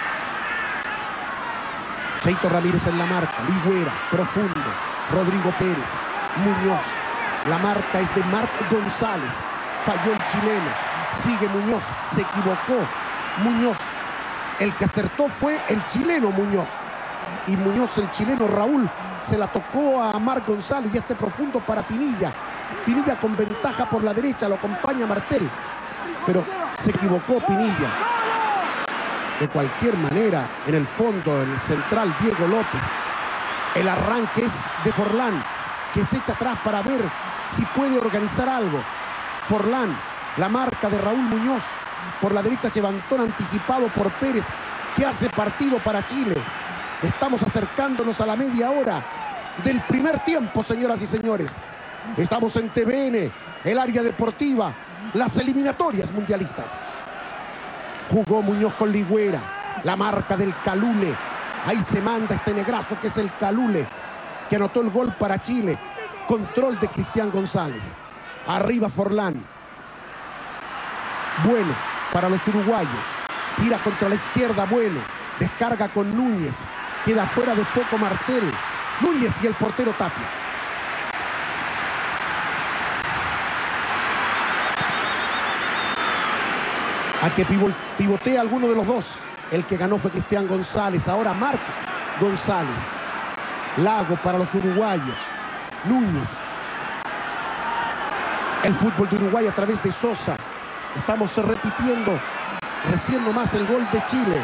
Cheito Ramírez en la marca, Ligüera, profundo, Rodrigo Pérez, Muñoz, la marca es de Marc González, falló el chileno, sigue Muñoz, se equivocó, Muñoz, el que acertó fue el chileno Muñoz, y Muñoz, el chileno Raúl, se la tocó a Marc González y este profundo para Pinilla, Pinilla con ventaja por la derecha, lo acompaña Martel, pero se equivocó Pinilla. De cualquier manera, en el fondo, en el central, Diego López. El arranque es de Forlán, que se echa atrás para ver si puede organizar algo. Forlán, la marca de Raúl Muñoz. Por la derecha, Chevantón anticipado por Pérez, que hace partido para Chile. Estamos acercándonos a la media hora del primer tiempo, señoras y señores. Estamos en T V N, el área deportiva, las eliminatorias mundialistas. Jugó Muñoz con Ligüera, la marca del Calule. Ahí se manda este negrazo que es el Calule, que anotó el gol para Chile. Control de Cristian González. Arriba Forlán. Bueno para los uruguayos. Gira contra la izquierda, bueno. Descarga con Núñez. Queda fuera de poco Martel. Núñez y el portero Tapia. A que pivotea alguno de los dos. El que ganó fue Cristian González. Ahora Marc González. Lago para los uruguayos. Núñez. El fútbol de Uruguay a través de Sosa. Estamos repitiendo recién nomás el gol de Chile.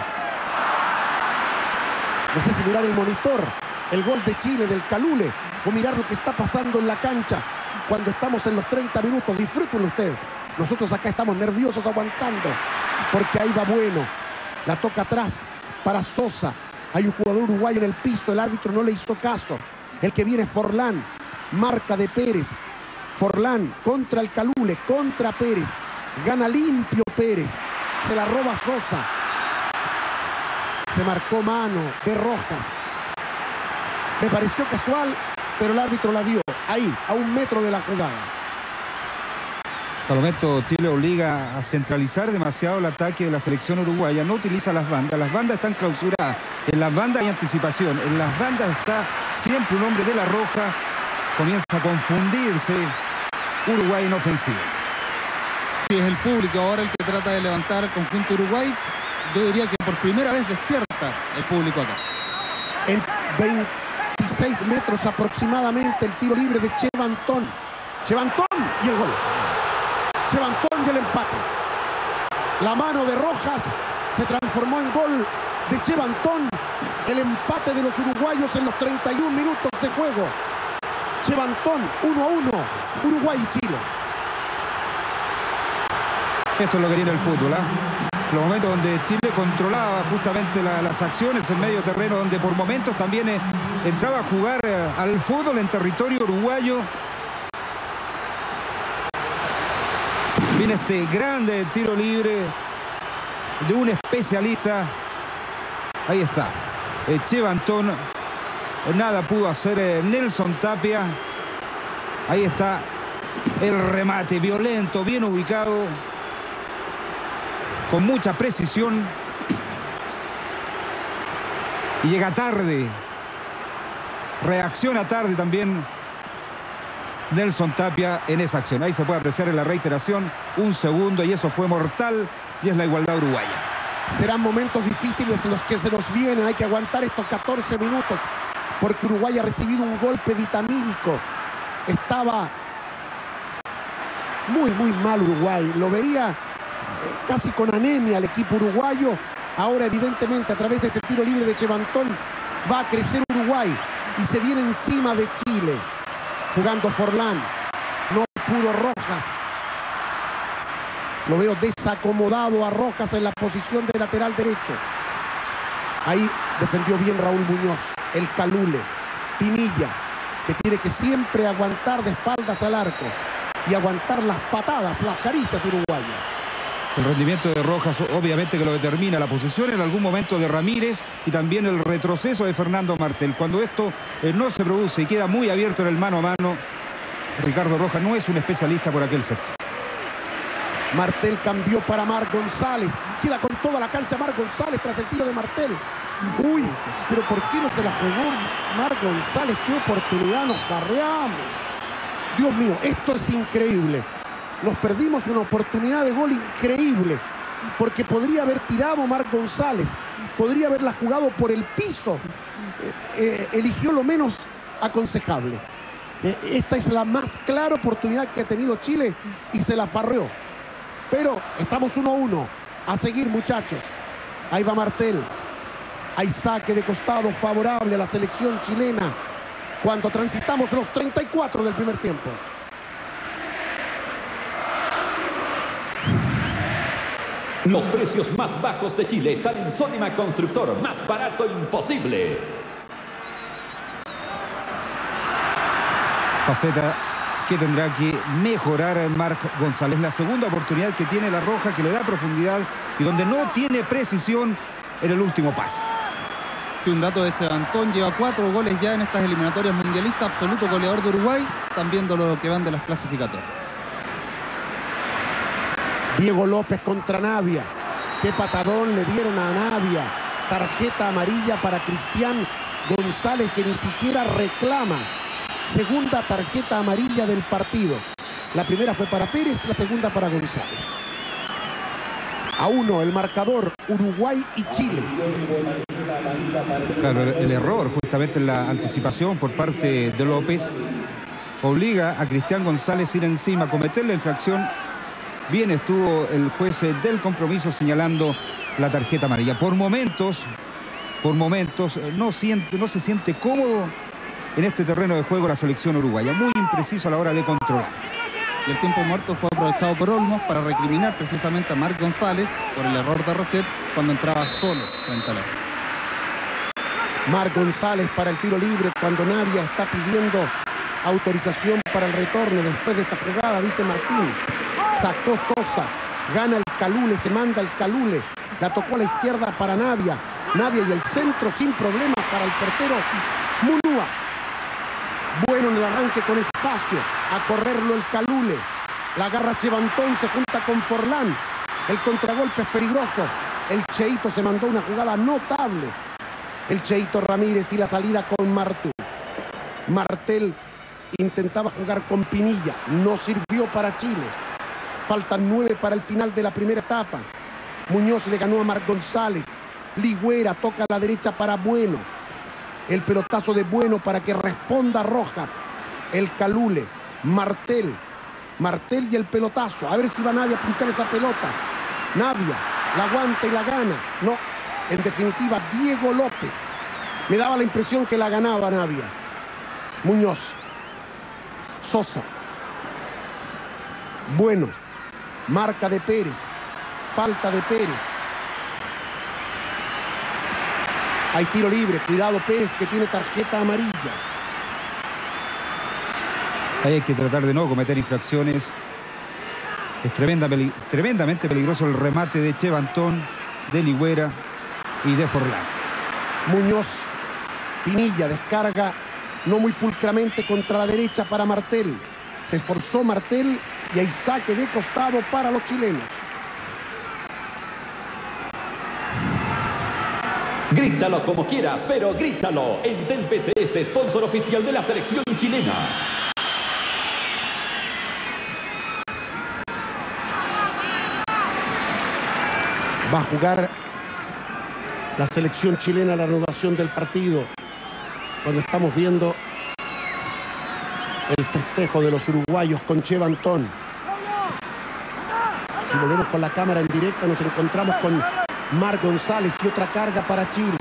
No sé si mirar el monitor. El gol de Chile del Calule. O mirar lo que está pasando en la cancha. Cuando estamos en los treinta minutos. Disfrútenlo usted. Nosotros acá estamos nerviosos aguantando, porque ahí va Bueno, la toca atrás para Sosa, hay un jugador uruguayo en el piso, el árbitro no le hizo caso, el que viene es Forlán, marca de Pérez, Forlán contra el Calule, contra Pérez, gana limpio Pérez, se la roba Sosa, se marcó mano de Rojas, me pareció casual, pero el árbitro la dio. ahí, a un metro de la jugada. Hasta el momento Chile obliga a centralizar demasiado el ataque de la selección uruguaya, no utiliza las bandas, las bandas están clausuradas, en las bandas hay anticipación, en las bandas está siempre un hombre de la roja, comienza a confundirse Uruguay en ofensiva. Si es el público ahora el que trata de levantar el conjunto Uruguay, yo diría que por primera vez despierta el público acá. En veintiséis metros aproximadamente el tiro libre de Chevantón. Chevantón y el gol. Chevantón y el empate. La mano de Rojas se transformó en gol de Chevantón. El empate de los uruguayos en los treinta y un minutos de juego. Chevantón, uno a uno, Uruguay y Chile. Esto es lo que tiene el fútbol, ¿eh? Los momentos donde Chile controlaba justamente la, las acciones en medio terreno, donde por momentos también eh, entraba a jugar eh, al fútbol en territorio uruguayo. Viene este grande tiro libre de un especialista. Ahí está. Eh, Chevantón. Nada pudo hacer eh, Nelson Tapia. Ahí está el remate violento, bien ubicado, con mucha precisión. Y llega tarde. Reacciona tarde también Nelson Tapia en esa acción. Ahí se puede apreciar en la reiteración un segundo y eso fue mortal y es la igualdad uruguaya. Serán momentos difíciles en los que se nos vienen. Hay que aguantar estos catorce minutos porque Uruguay ha recibido un golpe vitamínico. Estaba muy, muy mal Uruguay. Lo veía eh, casi con anemia el equipo uruguayo. Ahora, evidentemente, a través de este tiro libre de Chevantón, va a crecer Uruguay y se viene encima de Chile. Jugando Forlán. No pudo Rojas. Lo veo desacomodado a Rojas en la posición de lateral derecho. Ahí defendió bien Raúl Muñoz. El Calule. Pinilla, que tiene que siempre aguantar de espaldas al arco y aguantar las patadas, las caricias uruguayas. El rendimiento de Rojas obviamente que lo determina la posición en algún momento de Ramírez y también el retroceso de Fernando Martel. Cuando esto eh, no se produce y queda muy abierto en el mano a mano, Ricardo Rojas no es un especialista por aquel sector. Martel cambió para Marc González. Queda con toda la cancha Marc González tras el tiro de Martel. Uy, pero ¿por qué no se la jugó Marc González? ¿Qué oportunidad nos carreamos? Dios mío, esto es increíble. Nos perdimos una oportunidad de gol increíble. Porque podría haber tirado Marc González. Podría haberla jugado por el piso. Eh, eh, eligió lo menos aconsejable. Eh, esta es la más clara oportunidad que ha tenido Chile y se la farreó. Pero estamos uno a uno. A seguir, muchachos. Ahí va Martel. Hay saque de costado favorable a la selección chilena cuando transitamos los treinta y cuatro del primer tiempo. Los precios más bajos de Chile están en Sodimac Constructor. Más barato imposible. Faceta que tendrá que mejorar Marc González. La segunda oportunidad que tiene la Roja, que le da profundidad y donde no tiene precisión en el último pase. Sí, un dato de Chevantón, lleva cuatro goles ya en estas eliminatorias mundialistas, absoluto goleador de Uruguay, están viendo lo que van de las clasificatorias. Diego López contra Navia. Qué patadón le dieron a Navia. Tarjeta amarilla para Cristian González, que ni siquiera reclama. Segunda tarjeta amarilla del partido. La primera fue para Pérez, la segunda para González. A uno el marcador, Uruguay y Chile. Claro, el, el error justamente en la anticipación por parte de López obliga a Cristian González a ir encima, a cometer la infracción. Bien estuvo el juez del compromiso señalando la tarjeta amarilla. Por momentos, por momentos, no, siente, no se siente cómodo en este terreno de juego la selección uruguaya. Muy impreciso a la hora de controlar. Y el tiempo muerto fue aprovechado por Olmos para recriminar precisamente a Marc González por el error de Rosset cuando entraba solo frente al arco. Marc González para el tiro libre cuando Navia está pidiendo autorización para el retorno después de esta jugada, dice Martín. Sacó Sosa, gana el Calule, se manda el Calule, la tocó a la izquierda para Navia. Navia y el centro sin problemas para el portero Munúa. Bueno en el arranque arranque con espacio, a correrlo el Calule. La agarra Chevantón, se junta con Forlán. El contragolpe es peligroso. El Cheito se mandó una jugada notable. El Cheito Ramírez y la salida con Martel. Martel intentaba jugar con Pinilla, no sirvió para Chile. Faltan nueve para el final de la primera etapa. Muñoz le ganó a Marc González. Ligüera toca a la derecha para Bueno. El pelotazo de Bueno para que responda Rojas. El Calule, Martel. Martel y el pelotazo. A ver si va Navia a pinchar esa pelota. Navia la aguanta y la gana. No, en definitiva, Diego López. Me daba la impresión que la ganaba Navia. Muñoz. Sosa. Bueno. Marca de Pérez. Falta de Pérez. Hay tiro libre. Cuidado Pérez, que tiene tarjeta amarilla. Ahí hay que tratar de no cometer infracciones. Es tremenda, peli tremendamente peligroso el remate de Chevantón, de Ligüera y de Forlán. Muñoz. Pinilla descarga no muy pulcramente contra la derecha para Martel. Se esforzó Martel y hay saque de costado para los chilenos. Grítalo como quieras, pero grítalo. En Del P C S, sponsor oficial de la selección chilena. Va a jugar la selección chilena la renovación del partido. Cuando estamos viendo el festejo de los uruguayos con Chevantón. Si volvemos con la cámara en directa, nos encontramos con Marc González y otra carga para Chile.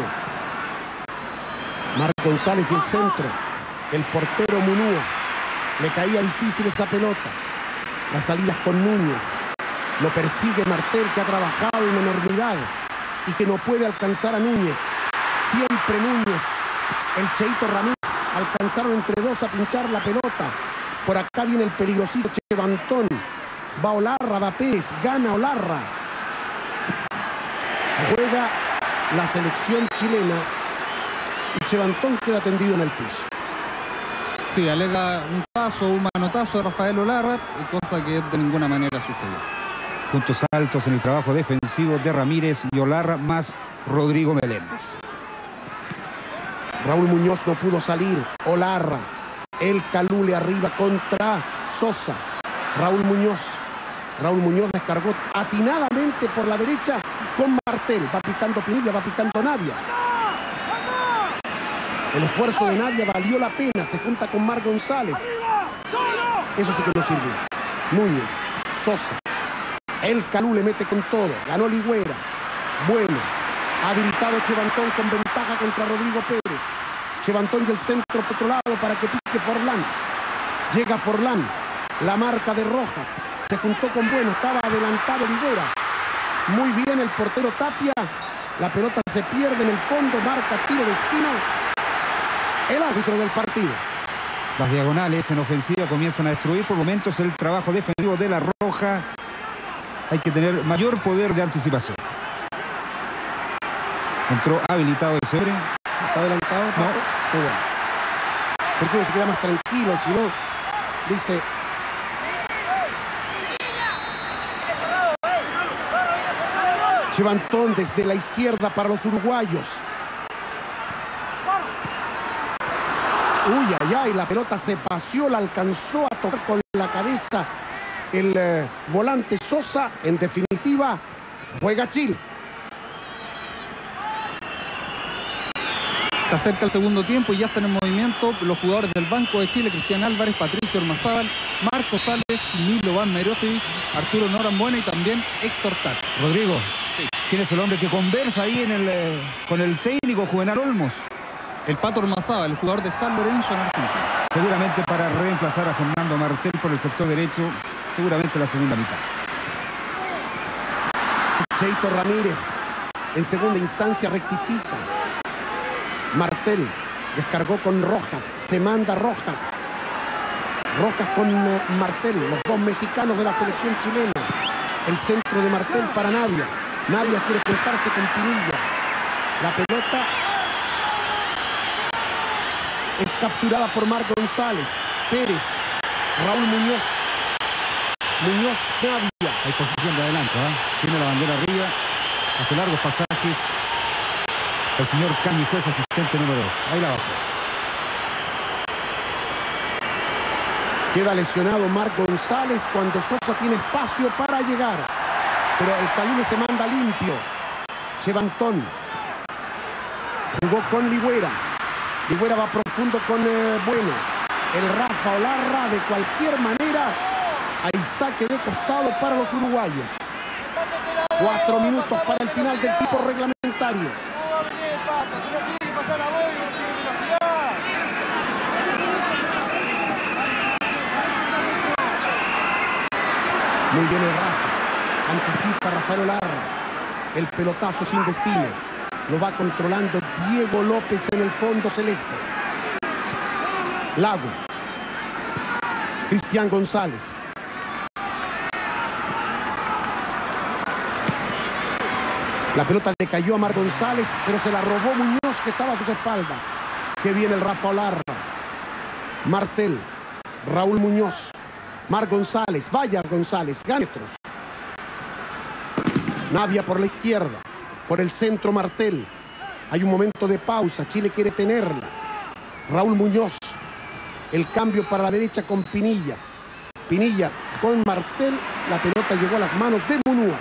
Marc González y el centro. El portero Munúa. Le caía difícil esa pelota. Las salidas con Núñez. Lo persigue Martel, que ha trabajado una enormidad y que no puede alcanzar a Núñez. Siempre Núñez. El Cheito Ramírez alcanzaron entre dos a pinchar la pelota. Por acá viene el peligrosísimo Chevantón. Va Olarra, va Pérez, gana Olarra. Juega la selección chilena y Chevantón queda tendido en el piso. Sí, alega un paso, un manotazo de Rafael Olarra, cosa que de ninguna manera sucedió. Puntos altos en el trabajo defensivo de Ramírez y Olarra, más Rodrigo Meléndez. Raúl Muñoz no pudo salir. Olarra. El Calule arriba contra Sosa. Raúl Muñoz. Raúl Muñoz descargó atinadamente por la derecha con Martel. Va picando Pinilla, va picando Navia. El esfuerzo de Navia valió la pena. Se junta con Marc González. Eso sí que no sirvió. Núñez. Sosa. El Calule mete con todo. Ganó Ligüera. Bueno. Habilitado Chevantón con ventaja contra Rodrigo Pérez. Chevantón del centro por otro lado para que pique Forlán. Llega Forlán. La marca de Rojas. Se juntó con Bueno. Estaba adelantado Ligüera. Muy bien el portero Tapia. La pelota se pierde en el fondo. Marca tiro de esquina. El árbitro del partido. Las diagonales en ofensiva comienzan a destruir por momentos el trabajo defensivo de la Roja. Hay que tener mayor poder de anticipación. Entró habilitado ese hombre. ¿Está adelantado? No. Muy bueno. Porque uno se queda más tranquilo, si no, dice... Chevantón desde la izquierda para los uruguayos. Uy, ay, ay, la pelota se paseó, la alcanzó a tocar con la cabeza el eh, volante Sosa. En definitiva, juega Chile. Se acerca el segundo tiempo y ya están en movimiento los jugadores del Banco de Chile: Cristian Álvarez, Patricio Ormazábal, Marco Sales, Milovan Merosevic, Arturo Norambuena y también Héctor Tat. Rodrigo, sí. ¿Quién es el hombre que conversa ahí en el, eh, con el técnico Juvenal Olmos? El Pato Ormazábal, el jugador de San Lorenzo en Argentina. Seguramente para reemplazar a Fernando Martel por el sector derecho, seguramente la segunda mitad. Cheito Ramírez en segunda instancia rectifica. Martel descargó con Rojas, se manda Rojas. Rojas con uh, Martel, los dos mexicanos de la selección chilena. El centro de Martel para Navia. Navia quiere juntarse con Pinilla. La pelota es capturada por Marc González. Pérez, Raúl Muñoz, Muñoz, Navia. Hay posición de adelanto, ¿eh? Tiene la bandera arriba, hace largos pasajes. El señor Cañi, juez asistente número dos. Ahí la bajó. Queda lesionado Marc González cuando Sosa tiene espacio para llegar. Pero el Calule se manda limpio. Chevantón. Jugó con Ligüera. Ligüera va profundo con eh, Bueno. El Rafa Olarra, de cualquier manera, hay saque de costado para los uruguayos. Cuatro minutos para el final del tiempo reglamentario. Muy bien el Rafa. Anticipa Rafael Olarra. El pelotazo sin destino. Lo va controlando Diego López en el fondo celeste. Lago. Cristian González. La pelota le cayó a Marc González, pero se la robó Muñoz, que estaba a sus espaldas. Que viene el Rafa Olarra. Martel. Raúl Muñoz. Marc González. Vaya González. Ganetros. Navia por la izquierda. Por el centro Martel. Hay un momento de pausa. Chile quiere tenerla. Raúl Muñoz. El cambio para la derecha con Pinilla. Pinilla con Martel. La pelota llegó a las manos de Munúa.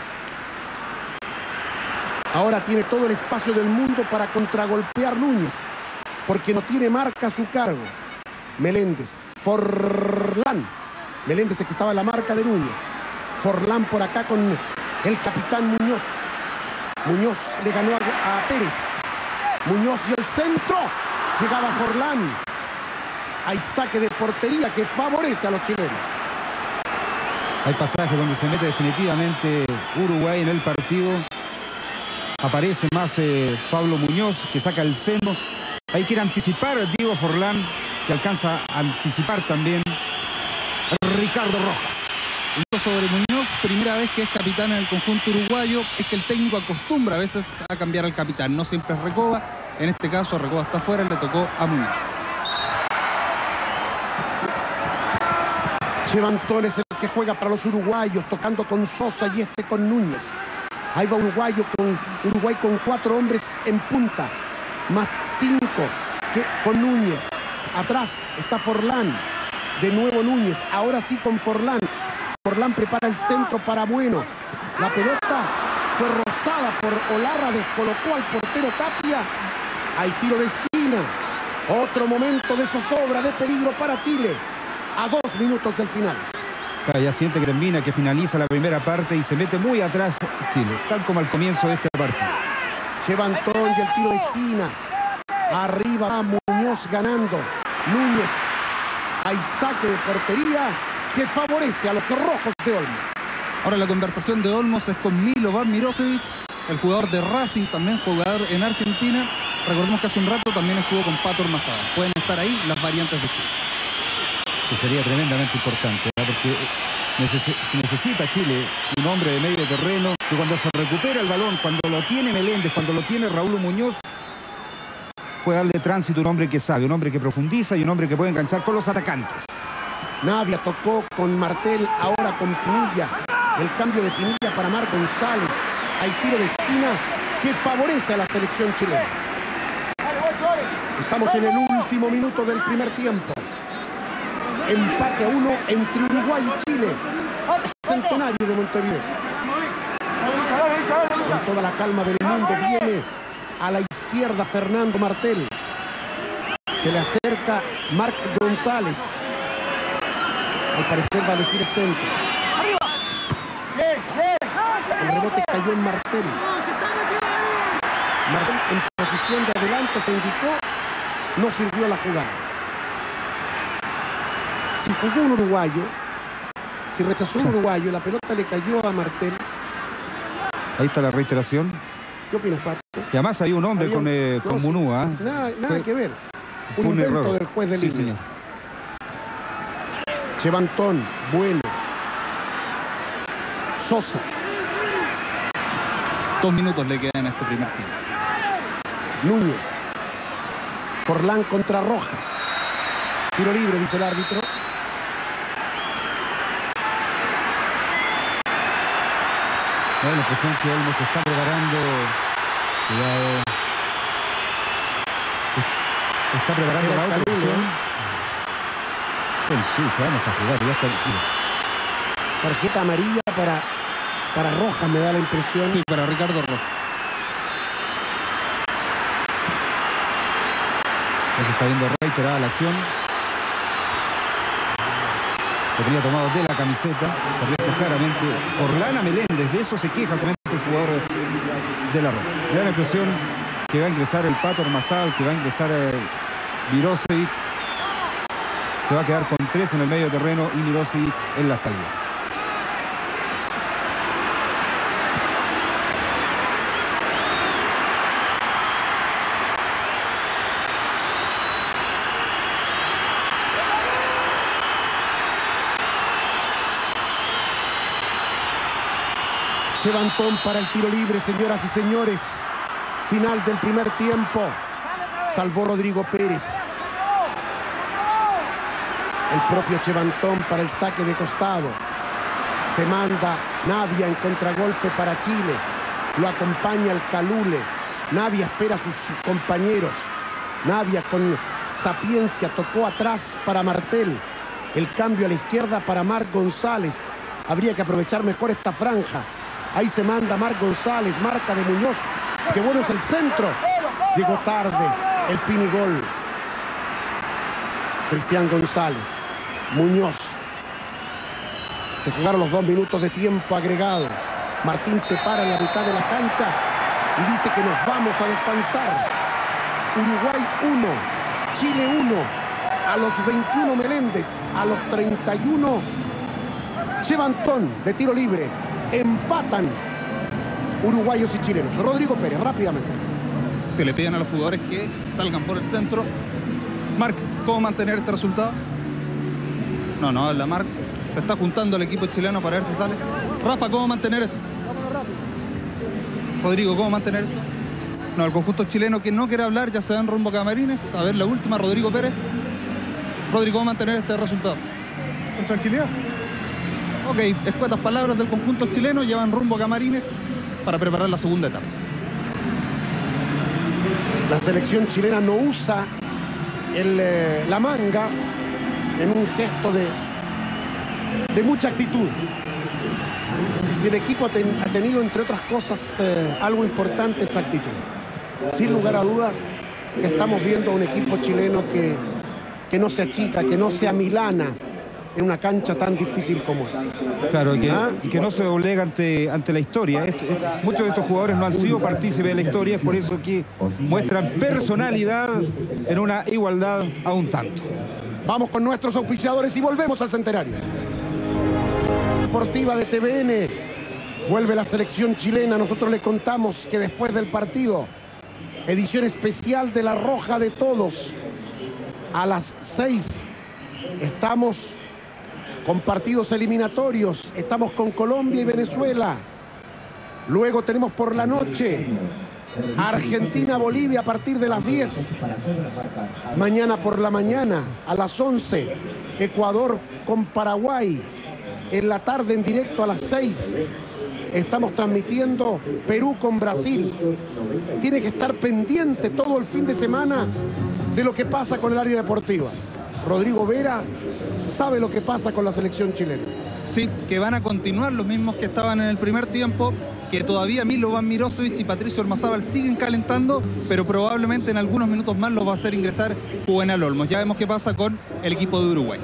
Ahora tiene todo el espacio del mundo para contragolpear Núñez. Porque no tiene marca a su cargo. Meléndez. Forlán. Meléndez se quitaba la marca de Núñez. Forlán por acá con el capitán Muñoz. Muñoz le ganó a, a Pérez. Muñoz y el centro. Llegaba Forlán. Hay saque de portería que favorece a los chilenos. Hay pasajes donde se mete definitivamente Uruguay en el partido. Aparece más eh, Pablo Muñoz, que saca el centro. Ahí quiere anticipar Diego Forlán, que alcanza a anticipar también Ricardo Rojas. Sobre Muñoz, primera vez que es capitán en el conjunto uruguayo. Es que el técnico acostumbra a veces a cambiar al capitán. No siempre es Recoba. En este caso Recoba está afuera, le tocó a Muñoz. Chevantón es el que juega para los uruguayos, tocando con Sosa y este con Núñez. Ahí va Uruguayo con, Uruguay con cuatro hombres en punta, más cinco que con Núñez. Atrás está Forlán, de nuevo Núñez, ahora sí con Forlán. Forlán prepara el centro para Bueno. La pelota fue rozada por Olarra, descolocó al portero Tapia. Hay tiro de esquina. Otro momento de zozobra, de peligro para Chile. A dos minutos del final. Ya siente que termina, que finaliza la primera parte y se mete muy atrás Chile, tal como al comienzo de este partido. Chevantón y el tiro de esquina. Arriba va Muñoz ganando. Núñez. Hay saque de portería que favorece a los rojos de Olmo. Ahora la conversación de Olmos es con Milovan Mirosevic, el jugador de Racing, también jugador en Argentina. Recordemos que hace un rato también estuvo con Pato Ormazábal. Pueden estar ahí las variantes de Chile. Que sería tremendamente importante, ¿eh? Porque neces se necesita Chile un hombre de medio terreno que cuando se recupera el balón, cuando lo tiene Meléndez, cuando lo tiene Raúl Muñoz, puede darle tránsito a un hombre que sabe, un hombre que profundiza y un hombre que puede enganchar con los atacantes. Navia tocó con Martel, ahora con Pinilla. El cambio de Pinilla para Marc González. Hay tiro de esquina que favorece a la selección chilena. Estamos en el último minuto del primer tiempo. Empate a uno entre Uruguay y Chile. Centenario de Montevideo. Con toda la calma del mundo viene a la izquierda Fernando Martel. Se le acerca Marc González. Al parecer va a elegir el centro. El rebote cayó en Martel. Martel en posición de adelanto se indicó. No sirvió la jugada. Si jugó un uruguayo, si rechazó un uruguayo, la pelota le cayó a Martel. Ahí está la reiteración. ¿Qué opinas, Pato? Y además hay un hombre Había con, eh, no, con Munúa. ¿eh? Nada, nada Fue que ver. Un, un invento error del juez de sí, línea. señor. Chevantón, Bueno. Sosa. Dos minutos le quedan a este primer tiempo. Núñez. Forlán contra Rojas. Tiro libre, dice el árbitro. Me da la impresión que Olmo se está preparando. Cuidado. Está preparando la otra opción. Sí, vamos a jugar. Ya está. Mira. Tarjeta amarilla para, para Rojas, me da la impresión. Sí, para Ricardo Rojas. Aquí está viendo reiterada la acción. Lo tenía tomado de la camiseta. Se aprecia claramente. Forlana Meléndez, de eso se queja el jugador de la Roja. Me da la impresión que va a ingresar el Pato Ormazábal, que va a ingresar el Mirosevic. Se va a quedar con tres en el medio terreno y Mirosevic en la salida. Chevantón para el tiro libre, señoras y señores. Final del primer tiempo. Salvó Rodrigo Pérez. El propio Chevantón para el saque de costado. Se manda Navia en contragolpe para Chile. Lo acompaña el Calule. Navia espera a sus compañeros. Navia con sapiencia tocó atrás para Martel. El cambio a la izquierda para Marc González. Habría que aprovechar mejor esta franja. Ahí se manda Marc González, marca de Muñoz. Qué bueno es el centro. Llegó tarde el Pinigol. Cristian González. Muñoz. Se jugaron los dos minutos de tiempo agregado. Martín se para en la mitad de la cancha y dice que nos vamos a descansar. Uruguay uno, Chile uno. A los veintiuno Meléndez, a los treinta y uno Chevantón de tiro libre. Empatan uruguayos y chilenos. Rodrigo Pérez, rápidamente. Se le piden a los jugadores que salgan por el centro. Marc, ¿cómo mantener este resultado? No, no, la Marc se está juntando al equipo chileno para ver si sale. Rafa, ¿cómo mantener esto? Rodrigo, ¿cómo mantener esto? No, el conjunto chileno que no quiere hablar ya se va en rumbo a Camarines. A ver la última, Rodrigo Pérez. Rodrigo, ¿cómo mantener este resultado? Con tranquilidad. Ok, escuetas palabras del conjunto chileno, llevan rumbo a Camarines para preparar la segunda etapa. La selección chilena no usa el, eh, la manga en un gesto de, de mucha actitud. Si el equipo ha, ten, ha tenido, entre otras cosas, eh, algo importante, esa actitud. Sin lugar a dudas, que estamos viendo a un equipo chileno que, que no se achica, que no se amilana en una cancha tan difícil como esta. Claro, y que, ¿Ah? y que no se doblega ante, ante la historia. Esto, eh, muchos de estos jugadores no han sido partícipes de la historia, es por eso que muestran personalidad en una igualdad a un tanto. Vamos con nuestros auspiciadores y volvemos al Centenario. Deportiva de T V N. Vuelve la selección chilena. Nosotros le contamos que después del partido, edición especial de La Roja de Todos, a las seis estamos con partidos eliminatorios. Estamos con Colombia y Venezuela. Luego tenemos por la noche Argentina-Bolivia a partir de las diez. Mañana por la mañana a las once, Ecuador con Paraguay. En la tarde en directo a las seis estamos transmitiendo Perú con Brasil. Tiene que estar pendiente todo el fin de semana de lo que pasa con el área deportiva. Rodrigo Vera sabe lo que pasa con la selección chilena. Sí, que van a continuar los mismos que estaban en el primer tiempo, que todavía Milovan Mirosevic y Patricio Ormazábal siguen calentando, pero probablemente en algunos minutos más los va a hacer ingresar Juvenal Olmos. Ya vemos qué pasa con el equipo de Uruguay.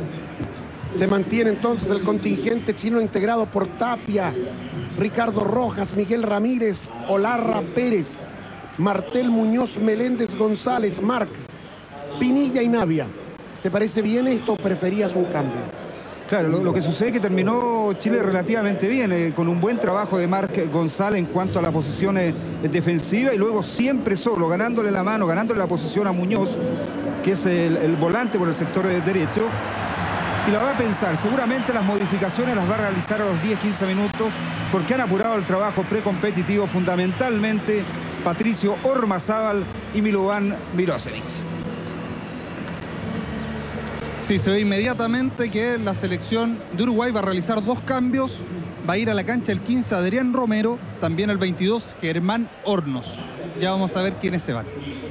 Se mantiene entonces el contingente chino integrado por Tapia, Ricardo Rojas, Miguel Ramírez, Olarra Pérez, Martel Muñoz, Meléndez González, Marc, Pinilla y Navia. ¿Te parece bien esto o preferías un cambio? Claro, lo, lo que sucede es que terminó Chile relativamente bien, eh, con un buen trabajo de Marc González en cuanto a la posición eh, defensiva, y luego siempre solo, ganándole la mano, ganándole la posición a Muñoz, que es el, el volante por el sector de derecho, y la va a pensar. Seguramente las modificaciones las va a realizar a los diez quince minutos, porque han apurado el trabajo precompetitivo, fundamentalmente Patricio Ormazábal y Milovan Mirosevic. Sí, se ve inmediatamente que la selección de Uruguay va a realizar dos cambios. Va a ir a la cancha el quince Adrián Romero, también el veintidós Germán Hornos. Ya vamos a ver quiénes se van.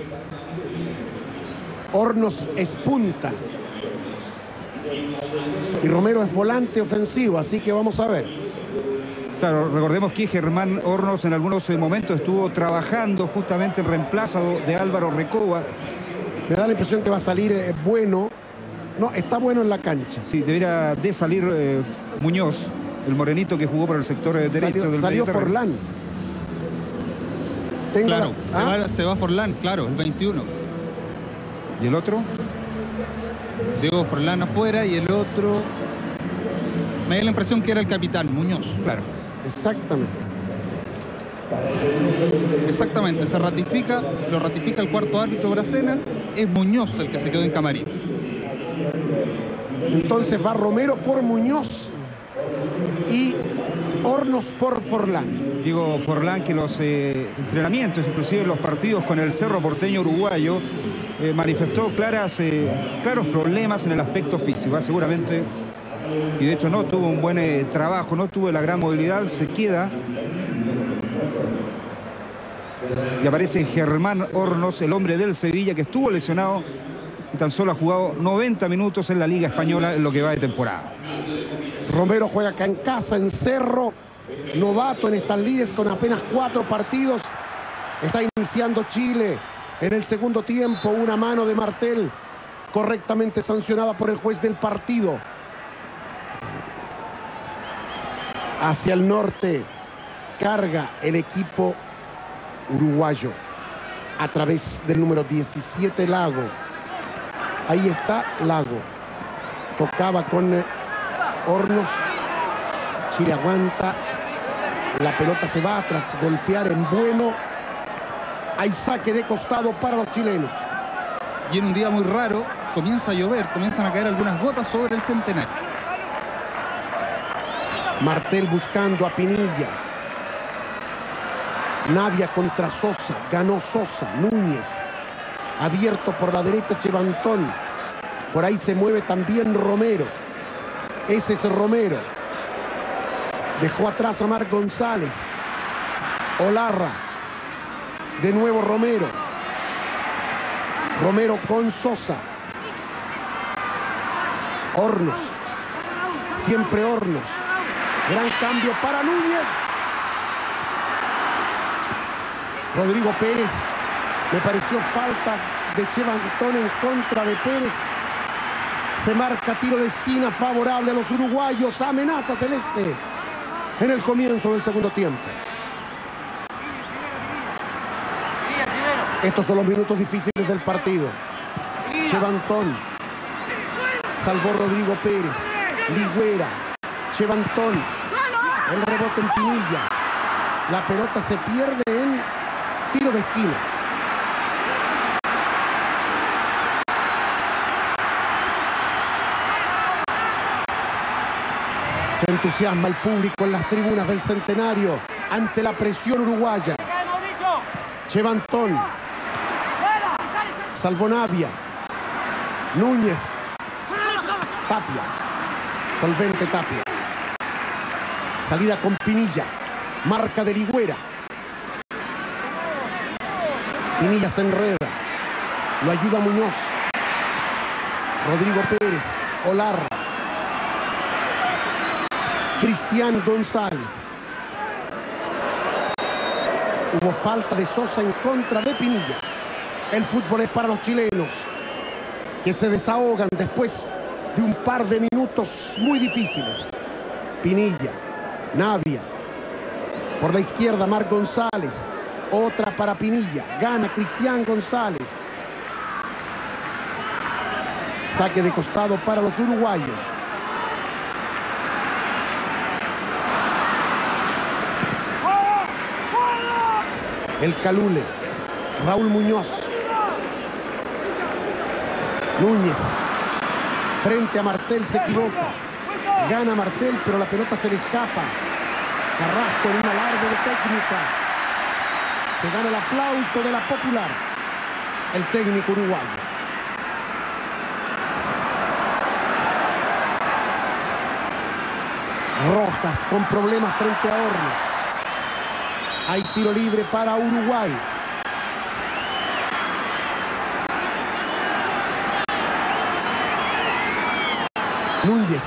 Hornos es punta y Romero es volante ofensivo, así que vamos a ver. Claro, recordemos que Germán Hornos en algunos momentos estuvo trabajando justamente en reemplazo de Álvaro Recoba. Me da la impresión que va a salir eh, bueno. No, está bueno en la cancha. Sí, debería de salir eh, Muñoz, el morenito que jugó por el sector eh, derecho Salió, del salió Mediterráneo. Forlán. Tengo Claro, la- se, ¿Ah? va, se va Forlán, claro, el veintiuno. ¿Y el otro? Diego Forlán afuera y el otro... Me da la impresión que era el capitán, Muñoz. Claro. Exactamente. Exactamente, se ratifica, lo ratifica el cuarto árbitro Bracenas, es Muñoz el que se quedó en camarín. Entonces va Romero por Muñoz y Hornos por Forlán. Digo, Forlán, que los eh, entrenamientos, inclusive los partidos con el Cerro Porteño uruguayo, eh, manifestó claras, eh, claros problemas en el aspecto físico. ¿eh? Seguramente, y de hecho no tuvo un buen eh, trabajo, no tuvo la gran movilidad, se queda. Y aparece Germán Hornos, el hombre del Sevilla, que estuvo lesionado y tan solo ha jugado noventa minutos en la Liga Española en lo que va de temporada. Romero juega acá en casa, en Cerro, novato en estas lides con apenas cuatro partidos. Está iniciando Chile en el segundo tiempo, una mano de Martel correctamente sancionada por el juez del partido. Hacia el norte carga el equipo uruguayo a través del número diecisiete, Lago. Ahí está Lago. Tocaba con eh, Hornos. Chile aguanta. La pelota se va tras golpear en bueno. Hay saque de costado para los chilenos. Y en un día muy raro, comienza a llover, comienzan a caer algunas gotas sobre el Centenario. Martel buscando a Pinilla. Navia contra Sosa. Ganó Sosa. Núñez. Abierto por la derecha Chevantón. Por ahí se mueve también Romero. Ese es Romero. Dejó atrás a Marc González. Olarra. De nuevo Romero. Romero con Sosa. Hornos. Siempre Hornos. Gran cambio para Núñez. Rodrigo Pérez. Me pareció falta de Chevantón en contra de Pérez. Se marca tiro de esquina favorable a los uruguayos. Amenaza Celeste en el comienzo del segundo tiempo. Estos son los minutos difíciles del partido. Chevantón. Salvó Rodrigo Pérez. Ligüera. Chevantón. El rebote en Pinilla. La pelota se pierde en tiro de esquina. Se entusiasma el público en las tribunas del Centenario ante la presión uruguaya. Chevantón. Salvó Navia. Núñez. Tapia. Solvente Tapia. Salida con Pinilla. Marca de Ligüera. Pinilla se enreda. Lo ayuda Muñoz. Rodrigo Pérez. Olarra. Cristian González. Hubo falta de Sosa en contra de Pinilla. El fútbol es para los chilenos, que se desahogan después de un par de minutos muy difíciles. Pinilla, Navia. Por la izquierda, Marc González. Otra para Pinilla. Gana Cristian González. Saque de costado para los uruguayos. El Calule. Raúl Muñoz. Núñez. Frente a Martel se equivoca. Gana Martel, pero la pelota se le escapa. Carrasco en un alarde de técnica. Se gana el aplauso de la popular. El técnico uruguayo. Rojas con problemas frente a Hornos. Hay tiro libre para Uruguay. Núñez.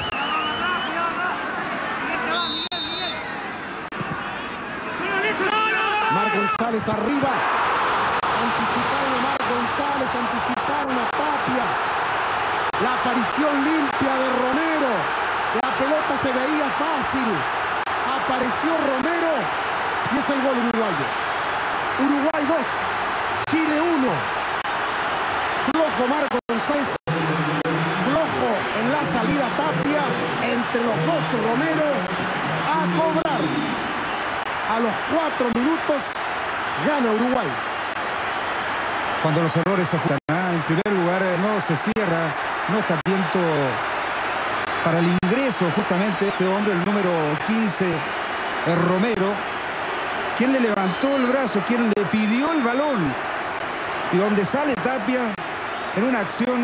Mar González arriba. Anticiparon a Mar González, anticiparon a Tapia. La aparición limpia de Romero. La pelota se veía fácil. Apareció Romero y es el gol uruguayo. Uruguay dos, Chile uno. Flojo Mar González. Flojo en la salida Tapia. Entre los dos Romero a cobrar. A los cuatro minutos gana Uruguay. Cuando los errores se juntan, ¿eh? En primer lugar no se cierra, no está atento para el ingreso justamente este hombre, el número quince, el Romero, quien le levantó el brazo, quien le pidió el balón, y donde sale Tapia en una acción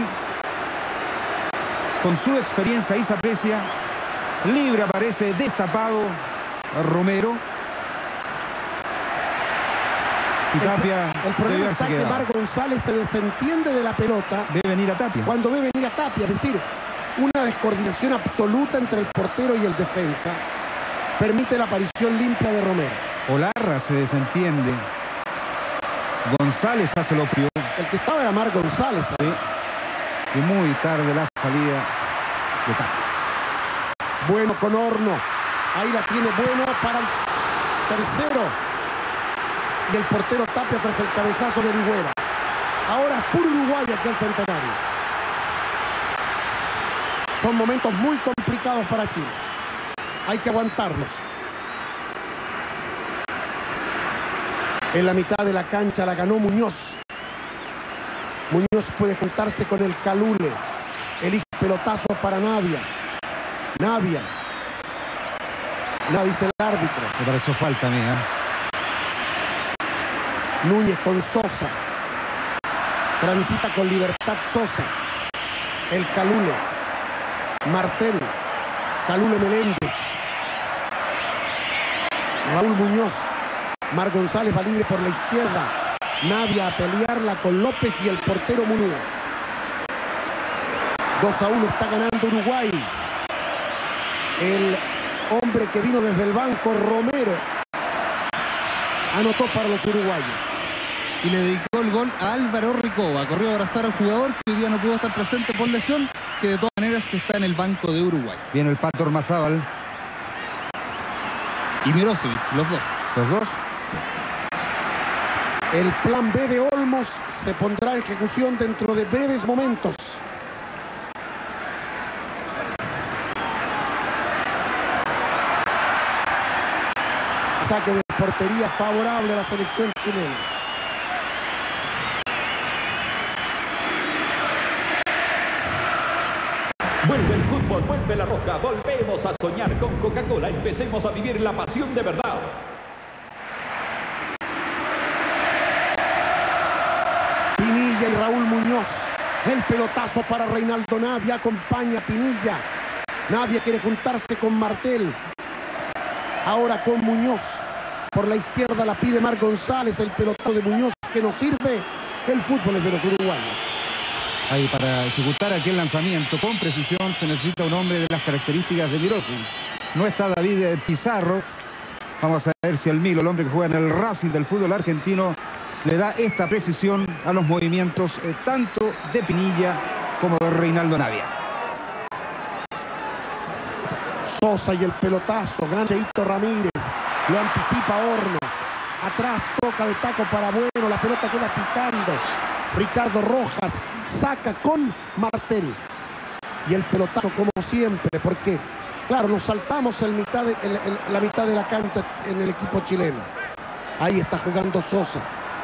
con su experiencia ahí se aprecia, libre aparece destapado Romero. Y Tapia, el, el problema está que Mar González se desentiende de la pelota. Ve venir a Tapia. Cuando ve venir a Tapia, es decir, una descoordinación absoluta entre el portero y el defensa permite la aparición limpia de Romero. Olarra se desentiende. González hace lo propio. El que estaba era Mar González. Sí. Y muy tarde la salida de Tapia. Bueno con Horno. Ahí la tiene Bueno para el tercero. Y el portero Tapia tras el cabezazo de Orihuela. Ahora puro Uruguay aquí al Centenario. Son momentos muy complicados para Chile. Hay que aguantarlos. En la mitad de la cancha la ganó Muñoz. Muñoz puede juntarse con el Calule. Elige pelotazo para Navia. Navia. Nada dice el árbitro. Me pareció falta a mí, ¿eh? Núñez con Sosa. Transita con libertad Sosa. El Calule. Martel. Calule Meléndez. Raúl Muñoz. Mar González va libre por la izquierda. Navia a pelearla con López y el portero Munúa. dos a uno está ganando Uruguay. El hombre que vino desde el banco, Romero, anotó para los uruguayos. Y le dedicó el gol a Álvaro Ricova. Corrió a abrazar al jugador que hoy día no pudo estar presente por lesión, que de todas maneras está en el banco de Uruguay. Viene el Pato Ormazábal. Y Mirosevic, los dos. Los dos. El plan B de Olmos se pondrá en ejecución dentro de breves momentos. Saque de portería favorable a la selección chilena. Vuelve el fútbol, vuelve la Roja, volvemos a soñar con Coca-Cola, empecemos a vivir la pasión de verdad. Pinilla y Raúl Muñoz. El pelotazo para Reinaldo Navia, acompaña a Pinilla. Navia quiere juntarse con Martel. Ahora con Muñoz. Por la izquierda la pide Mar González, el pelotazo de Muñoz que nos sirve. El fútbol es de los uruguayos. Ahí para ejecutar aquel lanzamiento con precisión se necesita un hombre de las características de Mirosevic. No está David Pizarro. Vamos a ver si el Milo, el hombre que juega en el Racing del fútbol argentino, le da esta precisión a los movimientos eh, tanto de Pinilla como de Reinaldo Navia. Sosa y el pelotazo, gran Cheito Ramírez, lo anticipa Horno. Atrás toca de taco para Bueno, la pelota queda picando. Ricardo Rojas saca con Martel. Y el pelotazo como siempre, porque claro, nos saltamos el mitad de, el, el, la mitad de la cancha en el equipo chileno. Ahí está jugando Sosa.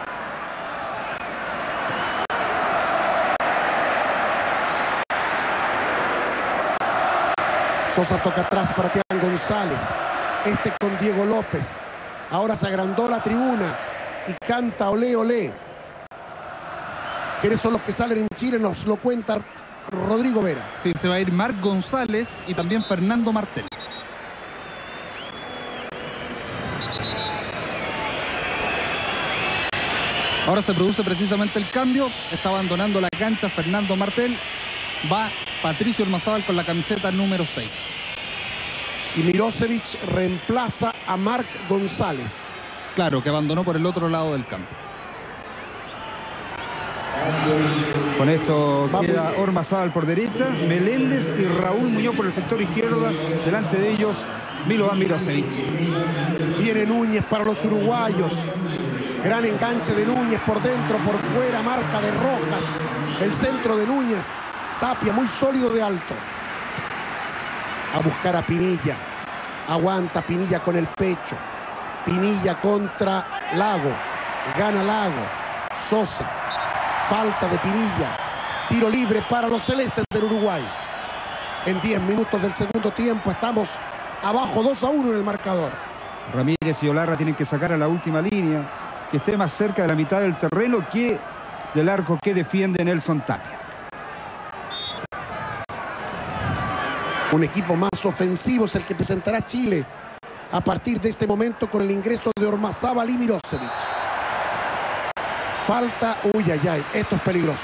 Sosa toca atrás para Tian González. Este con Diego López. Ahora se agrandó la tribuna y canta olé, olé. ¿Quiénes son los que salen en Chile? Nos lo cuenta Rodrigo Vera. Sí, se va a ir Marc González y también Fernando Martel. Ahora se produce precisamente el cambio. Está abandonando la cancha Fernando Martel. Va Patricio Ormazábal con la camiseta número seis. Y Mirosevic reemplaza a Marc González. Claro, que abandonó por el otro lado del campo. Con esto queda Ormazábal por derecha, Meléndez y Raúl Muñoz por el sector izquierdo. Delante de ellos, Milovan Mirosevic. Viene Núñez para los uruguayos. Gran enganche de Núñez por dentro, por fuera, marca de Rojas. El centro de Núñez. Tapia muy sólido de alto. A buscar a Pinilla. Aguanta Pinilla con el pecho. Pinilla contra Lago. Gana Lago. Sosa. Falta de Pinilla. Tiro libre para los celestes del Uruguay. En diez minutos del segundo tiempo estamos abajo dos a uno en el marcador. Ramírez y Olarra tienen que sacar a la última línea, que esté más cerca de la mitad del terreno que del arco que defiende Nelson Tapia. Un equipo más ofensivo es el que presentará Chile a partir de este momento con el ingreso de Ormazábal y Mirosevic. Falta, uy, ay, ay, esto es peligroso.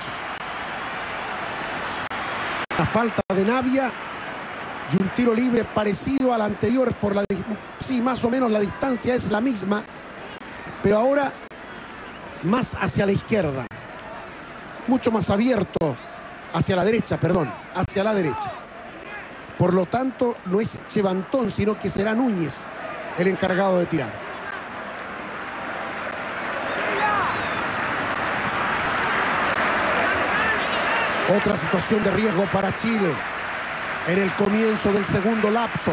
La falta de Navia y un tiro libre parecido al anterior por la, sí, más o menos la distancia es la misma, pero ahora más hacia la izquierda, mucho más abierto hacia la derecha, perdón, hacia la derecha. Por lo tanto, no es Chevantón, sino que será Núñez el encargado de tirar. Otra situación de riesgo para Chile en el comienzo del segundo lapso.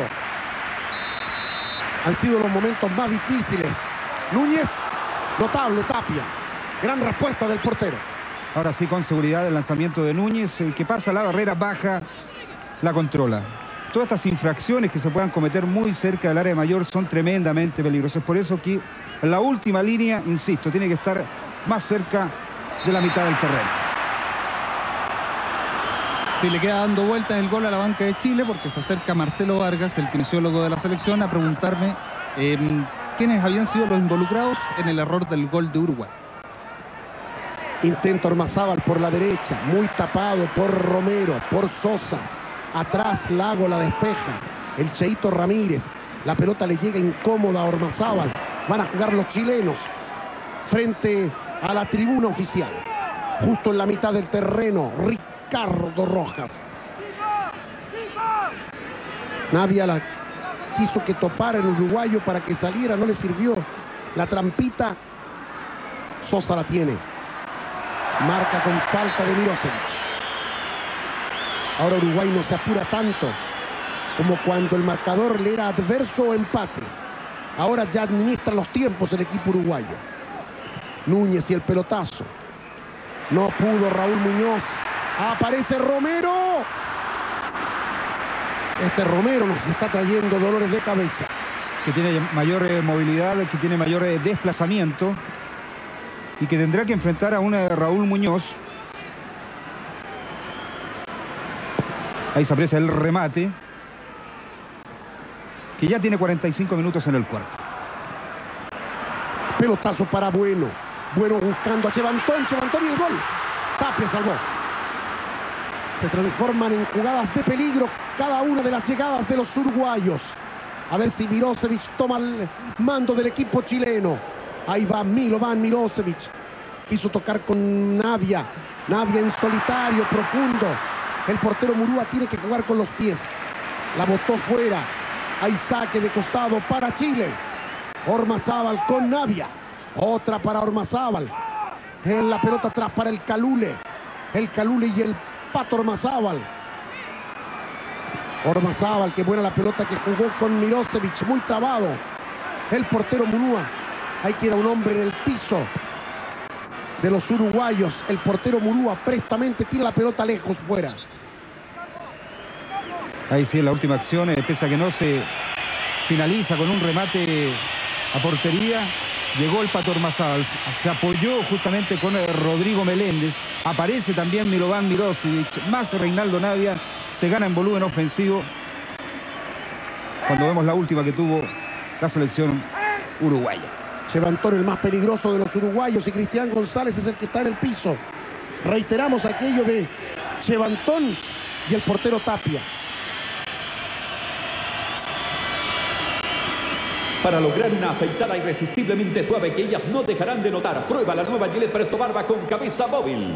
Han sido los momentos más difíciles. Núñez, notable, Tapia. Gran respuesta del portero. Ahora sí, con seguridad el lanzamiento de Núñez. El que pasa la barrera baja, la controla. Todas estas infracciones que se puedan cometer muy cerca del área mayor son tremendamente peligrosas. Por eso que la última línea, insisto, tiene que estar más cerca de la mitad del terreno. Si le queda dando vueltas el gol a la banca de Chile, porque se acerca Marcelo Vargas, el kinesiólogo de la selección, a preguntarme eh, quiénes habían sido los involucrados en el error del gol de Uruguay. Intenta Ormazábal por la derecha, muy tapado por Romero, por Sosa. Atrás Lago la despeja, el Cheito Ramírez. La pelota le llega incómoda a Ormazábal. Van a jugar los chilenos frente a la tribuna oficial. Justo en la mitad del terreno, Ricardo Rojas. Navia la quiso que topara el uruguayo para que saliera, no le sirvió. La trampita, Sosa la tiene. Marca con falta de Mirosevic. Ahora Uruguay no se apura tanto como cuando el marcador le era adverso o empate. Ahora ya administra los tiempos el equipo uruguayo. Núñez y el pelotazo. No pudo Raúl Muñoz. Aparece Romero. Este Romero nos está trayendo dolores de cabeza. Que tiene mayor eh, movilidad, que tiene mayor eh, desplazamiento y que tendrá que enfrentar a una de Raúl Muñoz. Ahí se aprecia el remate, que ya tiene cuarenta y cinco minutos en el cuarto. Pelotazo para Bueno. Bueno buscando a Chevantón. Chevantón y el gol. Tapia salvó. Se transforman en jugadas de peligro cada una de las llegadas de los uruguayos. A ver si Mirosevic toma el mando del equipo chileno. Ahí va Milovan Mirosevic. Quiso tocar con Navia. Navia en solitario, profundo. El portero Murúa tiene que jugar con los pies. La botó fuera. Hay saque de costado para Chile. Ormazábal con Navia. Otra para Ormazábal. En la pelota atrás para el Calule. El Calule y el Pato Ormazábal. Ormazábal, que buena la pelota que jugó con Mirosevic. Muy trabado. El portero Murúa. Ahí queda un hombre en el piso de los uruguayos. El portero Murúa prestamente tira la pelota lejos fuera. Ahí sí, en la última acción, eh, pese a que no se finaliza con un remate a portería, llegó el Pato Ormazábal, se apoyó justamente con eh, Rodrigo Meléndez, aparece también Milovan Mirosevic, más Reinaldo Navia, se gana en volumen ofensivo cuando vemos la última que tuvo la selección uruguaya. Chevantón, el más peligroso de los uruguayos, y Cristian González es el que está en el piso. Reiteramos aquello de Chevantón y el portero Tapia. Para lograr una afeitada irresistiblemente suave que ellas no dejarán de notar, prueba la nueva Gillette Presto Barba con cabeza móvil.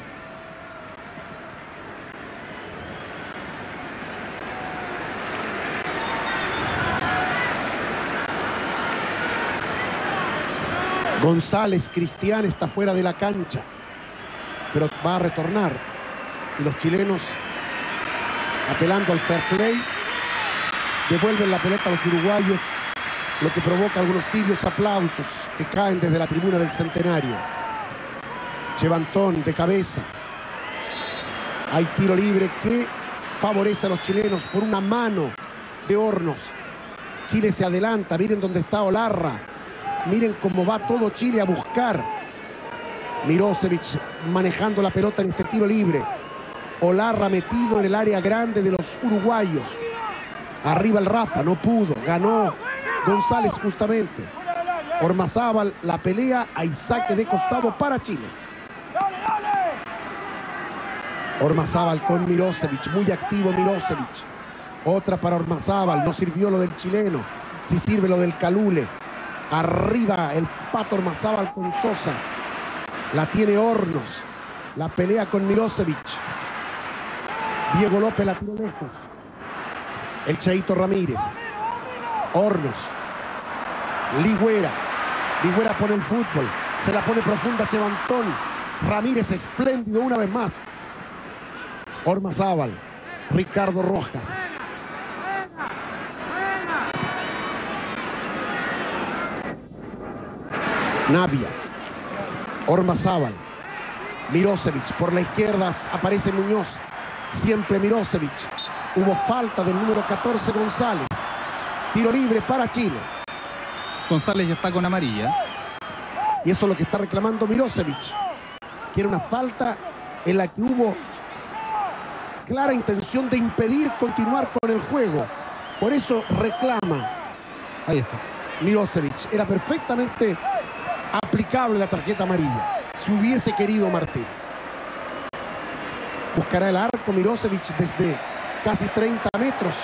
González, Cristian está fuera de la cancha, pero va a retornar. Y los chilenos, apelando al fair play, devuelven la pelota a los uruguayos, lo que provoca algunos tibios aplausos que caen desde la tribuna del Centenario. Chevantón de cabeza. Hay tiro libre que favorece a los chilenos por una mano de Hornos. Chile se adelanta, miren dónde está Olarra. Miren cómo va todo Chile a buscar. Mirosevic manejando la pelota en este tiro libre. Olarra metido en el área grande de los uruguayos. Arriba el Rafa, no pudo, ganó González justamente. Ormazábal la pelea, hay saque de costado para Chile. Ormazábal con Mirosevic, muy activo Mirosevic. Otra para Ormazábal, no sirvió lo del chileno, sí sirve lo del Calule. Arriba el Pato Ormazábal con Sosa. La tiene Hornos. La pelea con Mirosevic. Diego López la tiró lejos. El Cheito Ramírez. Hornos. Ligüera. Ligüera pone el fútbol. Se la pone profunda Chevantón. Ramírez espléndido una vez más. Ormazábal. Ricardo Rojas. Navia, Ormazábal, Mirosevic, por la izquierda aparece Muñoz, siempre Mirosevic. Hubo falta del número catorce González. Tiro libre para Chile. González ya está con amarilla. Y eso es lo que está reclamando Mirosevic. Quiere una falta en la que hubo clara intención de impedir continuar con el juego. Por eso reclama. Ahí está. Mirosevic. Era perfectamente aplicable la tarjeta amarilla, si hubiese querido Martín. Buscará el arco Mirosevic desde casi treinta metros.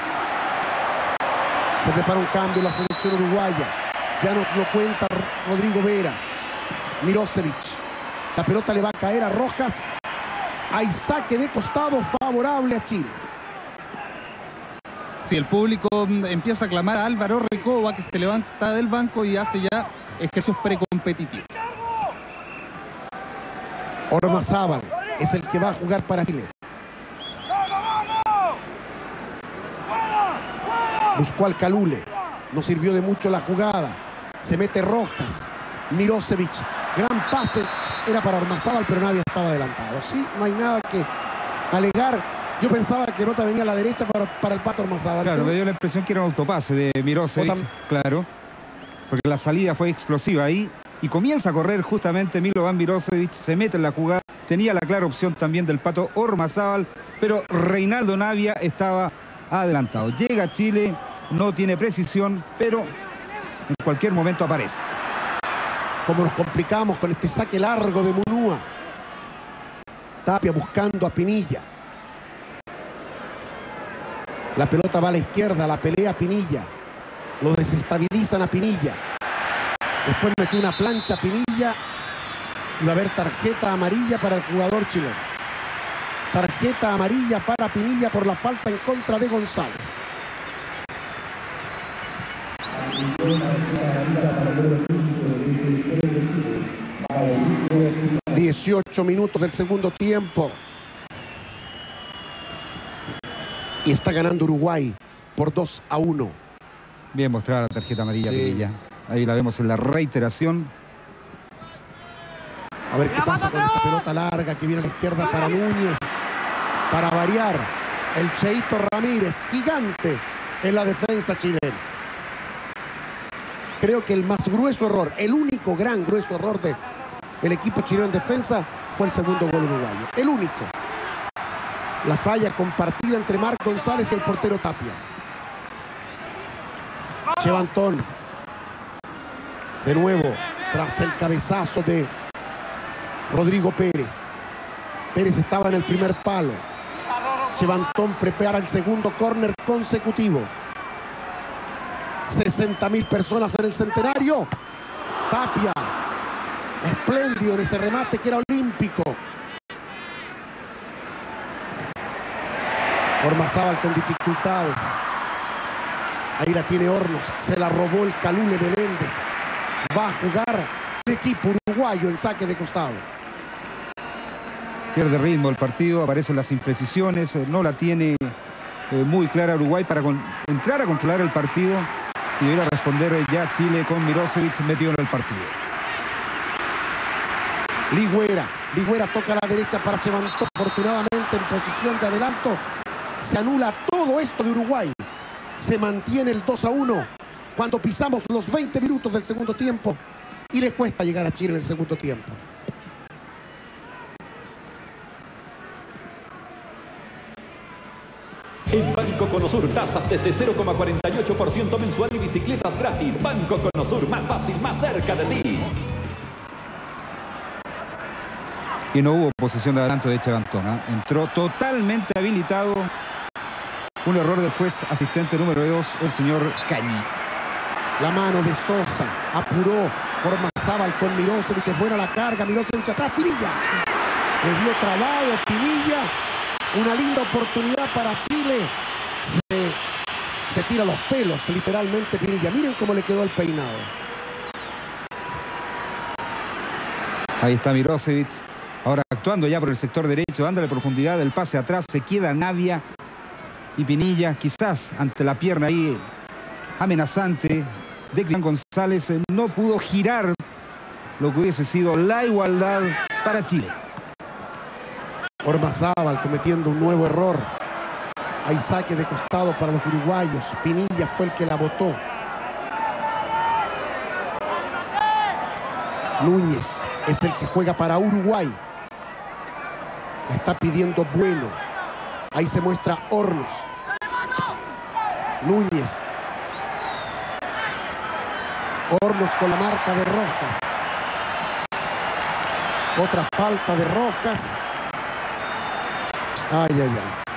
Se prepara un cambio en la selección uruguaya. Ya nos lo cuenta Rodrigo Vera. Mirosevic. La pelota le va a caer a Rojas. Hay saque de costado favorable a Chile. Si el público empieza a clamar a Álvaro Recoba, que se levanta del banco y hace ya ejercicios precompetitivos. Ormazábal es el que va a jugar para Chile. Buscó al Calule. No sirvió de mucho la jugada. Se mete Rojas. Mirosevic. Gran pase. Era para Ormazábal, pero nadie estaba adelantado. Sí, no hay nada que alegar. Yo pensaba que Nota venía a la derecha para, para el Pato Ormazábal. Claro, me dio la impresión que era un autopase de Mirosevic, claro. Porque la salida fue explosiva ahí. Y comienza a correr justamente Milovan Mirosevic. Se mete en la jugada. Tenía la clara opción también del Pato Ormazábal. Pero Reinaldo Navia estaba adelantado. Llega Chile, no tiene precisión, pero en cualquier momento aparece. Como nos complicamos con este saque largo de Munúa. Tapia buscando a Pinilla. La pelota va a la izquierda, la pelea Pinilla. Lo desestabilizan a Pinilla. Después metió una plancha a Pinilla. Y va a haber tarjeta amarilla para el jugador chileno. Tarjeta amarilla para Pinilla por la falta en contra de González. dieciocho minutos del segundo tiempo. Y está ganando Uruguay por dos a uno. Bien mostrada la tarjeta amarilla, sí. Pinilla. Ahí la vemos en la reiteración. A ver qué pasa con esta pelota larga que viene a la izquierda para Núñez. Para variar, el Cheito Ramírez, gigante en la defensa chilena. Creo que el más grueso error, el único gran grueso error de el equipo chileno en defensa fue el segundo gol uruguayo. El único. La falla compartida entre Marc González y el portero Tapia. Chevantón. De nuevo, tras el cabezazo de Rodrigo Pérez. Pérez estaba en el primer palo. Chevantón prepara el segundo córner consecutivo. sesenta mil personas en el Centenario. Tapia, espléndido en ese remate que era olímpico. Ormazábal con dificultades. Ahí la tiene Hornos. Se la robó el Calule Meléndez. Va a jugar el equipo uruguayo en saque de costado. Pierde ritmo el partido, aparecen las imprecisiones, no la tiene eh, muy clara Uruguay para con, entrar a controlar el partido y debiera responder ya Chile con Mirosevic metido en el partido. Ligüera, Ligüera toca a la derecha para Chevantón, afortunadamente en posición de adelanto. Se anula todo esto de Uruguay. Se mantiene el dos a uno cuando pisamos los veinte minutos del segundo tiempo y le cuesta llegar a Chile en el segundo tiempo. En Banco Conosur, tasas desde cero coma cuarenta y ocho por ciento mensual y bicicletas gratis. Banco Conosur, más fácil, más cerca de ti. Y no hubo posición de adelanto de Chevantón, ¿eh? Entró totalmente habilitado. Un error del juez asistente número dos, el señor Cañi. La mano de Sosa, apuró Ormazábal con Mirosevic, es buena la carga, Mirosevic atrás, Pinilla. Le dio trabajo, Pinilla. Una linda oportunidad para Chile. Se, se tira los pelos, literalmente, Pinilla. Miren cómo le quedó el peinado. Ahí está Mirosevic. Ahora actuando ya por el sector derecho, dándole profundidad, el pase atrás, se queda Navia y Pinilla, quizás ante la pierna ahí amenazante de Cristian González, no pudo girar lo que hubiese sido la igualdad para Chile. Ormazábal cometiendo un nuevo error. Hay saque de costado para los uruguayos. Pinilla fue el que la botó. Núñez es el que juega para Uruguay. La está pidiendo Bueno. Ahí se muestra Hornos. Núñez. Hornos con la marca de Rojas. Otra falta de Rojas. Ay, ay, ay.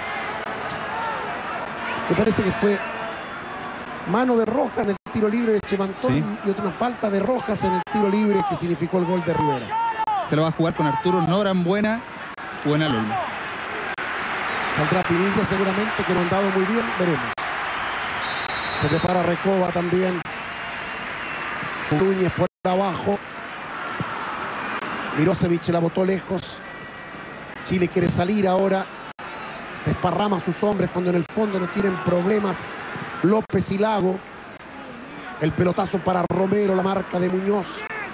Me parece que fue mano de Rojas en el tiro libre de Chevantón, sí, y otra falta de Rojas en el tiro libre que significó el gol de Rivera. Se lo va a jugar con Arturo Norambuena, buena Lula. Saldrá Pinilla seguramente, que no han dado muy bien, veremos. Se prepara Recoba también. Núñez por abajo. Mirosevic la botó lejos. Chile quiere salir ahora. Desparrama a sus hombres cuando en el fondo no tienen problemas. López y Lago. El pelotazo para Romero, la marca de Muñoz.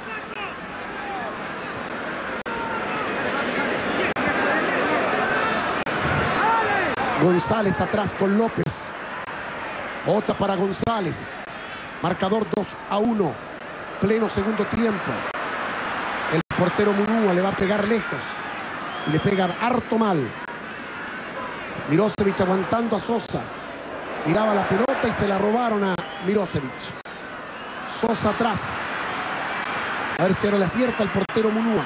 González atrás con López. Otra para González. Marcador dos a uno. Pleno segundo tiempo. El portero Munúa le va a pegar lejos. Y le pega harto mal. Mirosevic aguantando a Sosa. Miraba la pelota y se la robaron a Mirosevic. Sosa atrás. A ver si ahora le acierta el portero Munúa.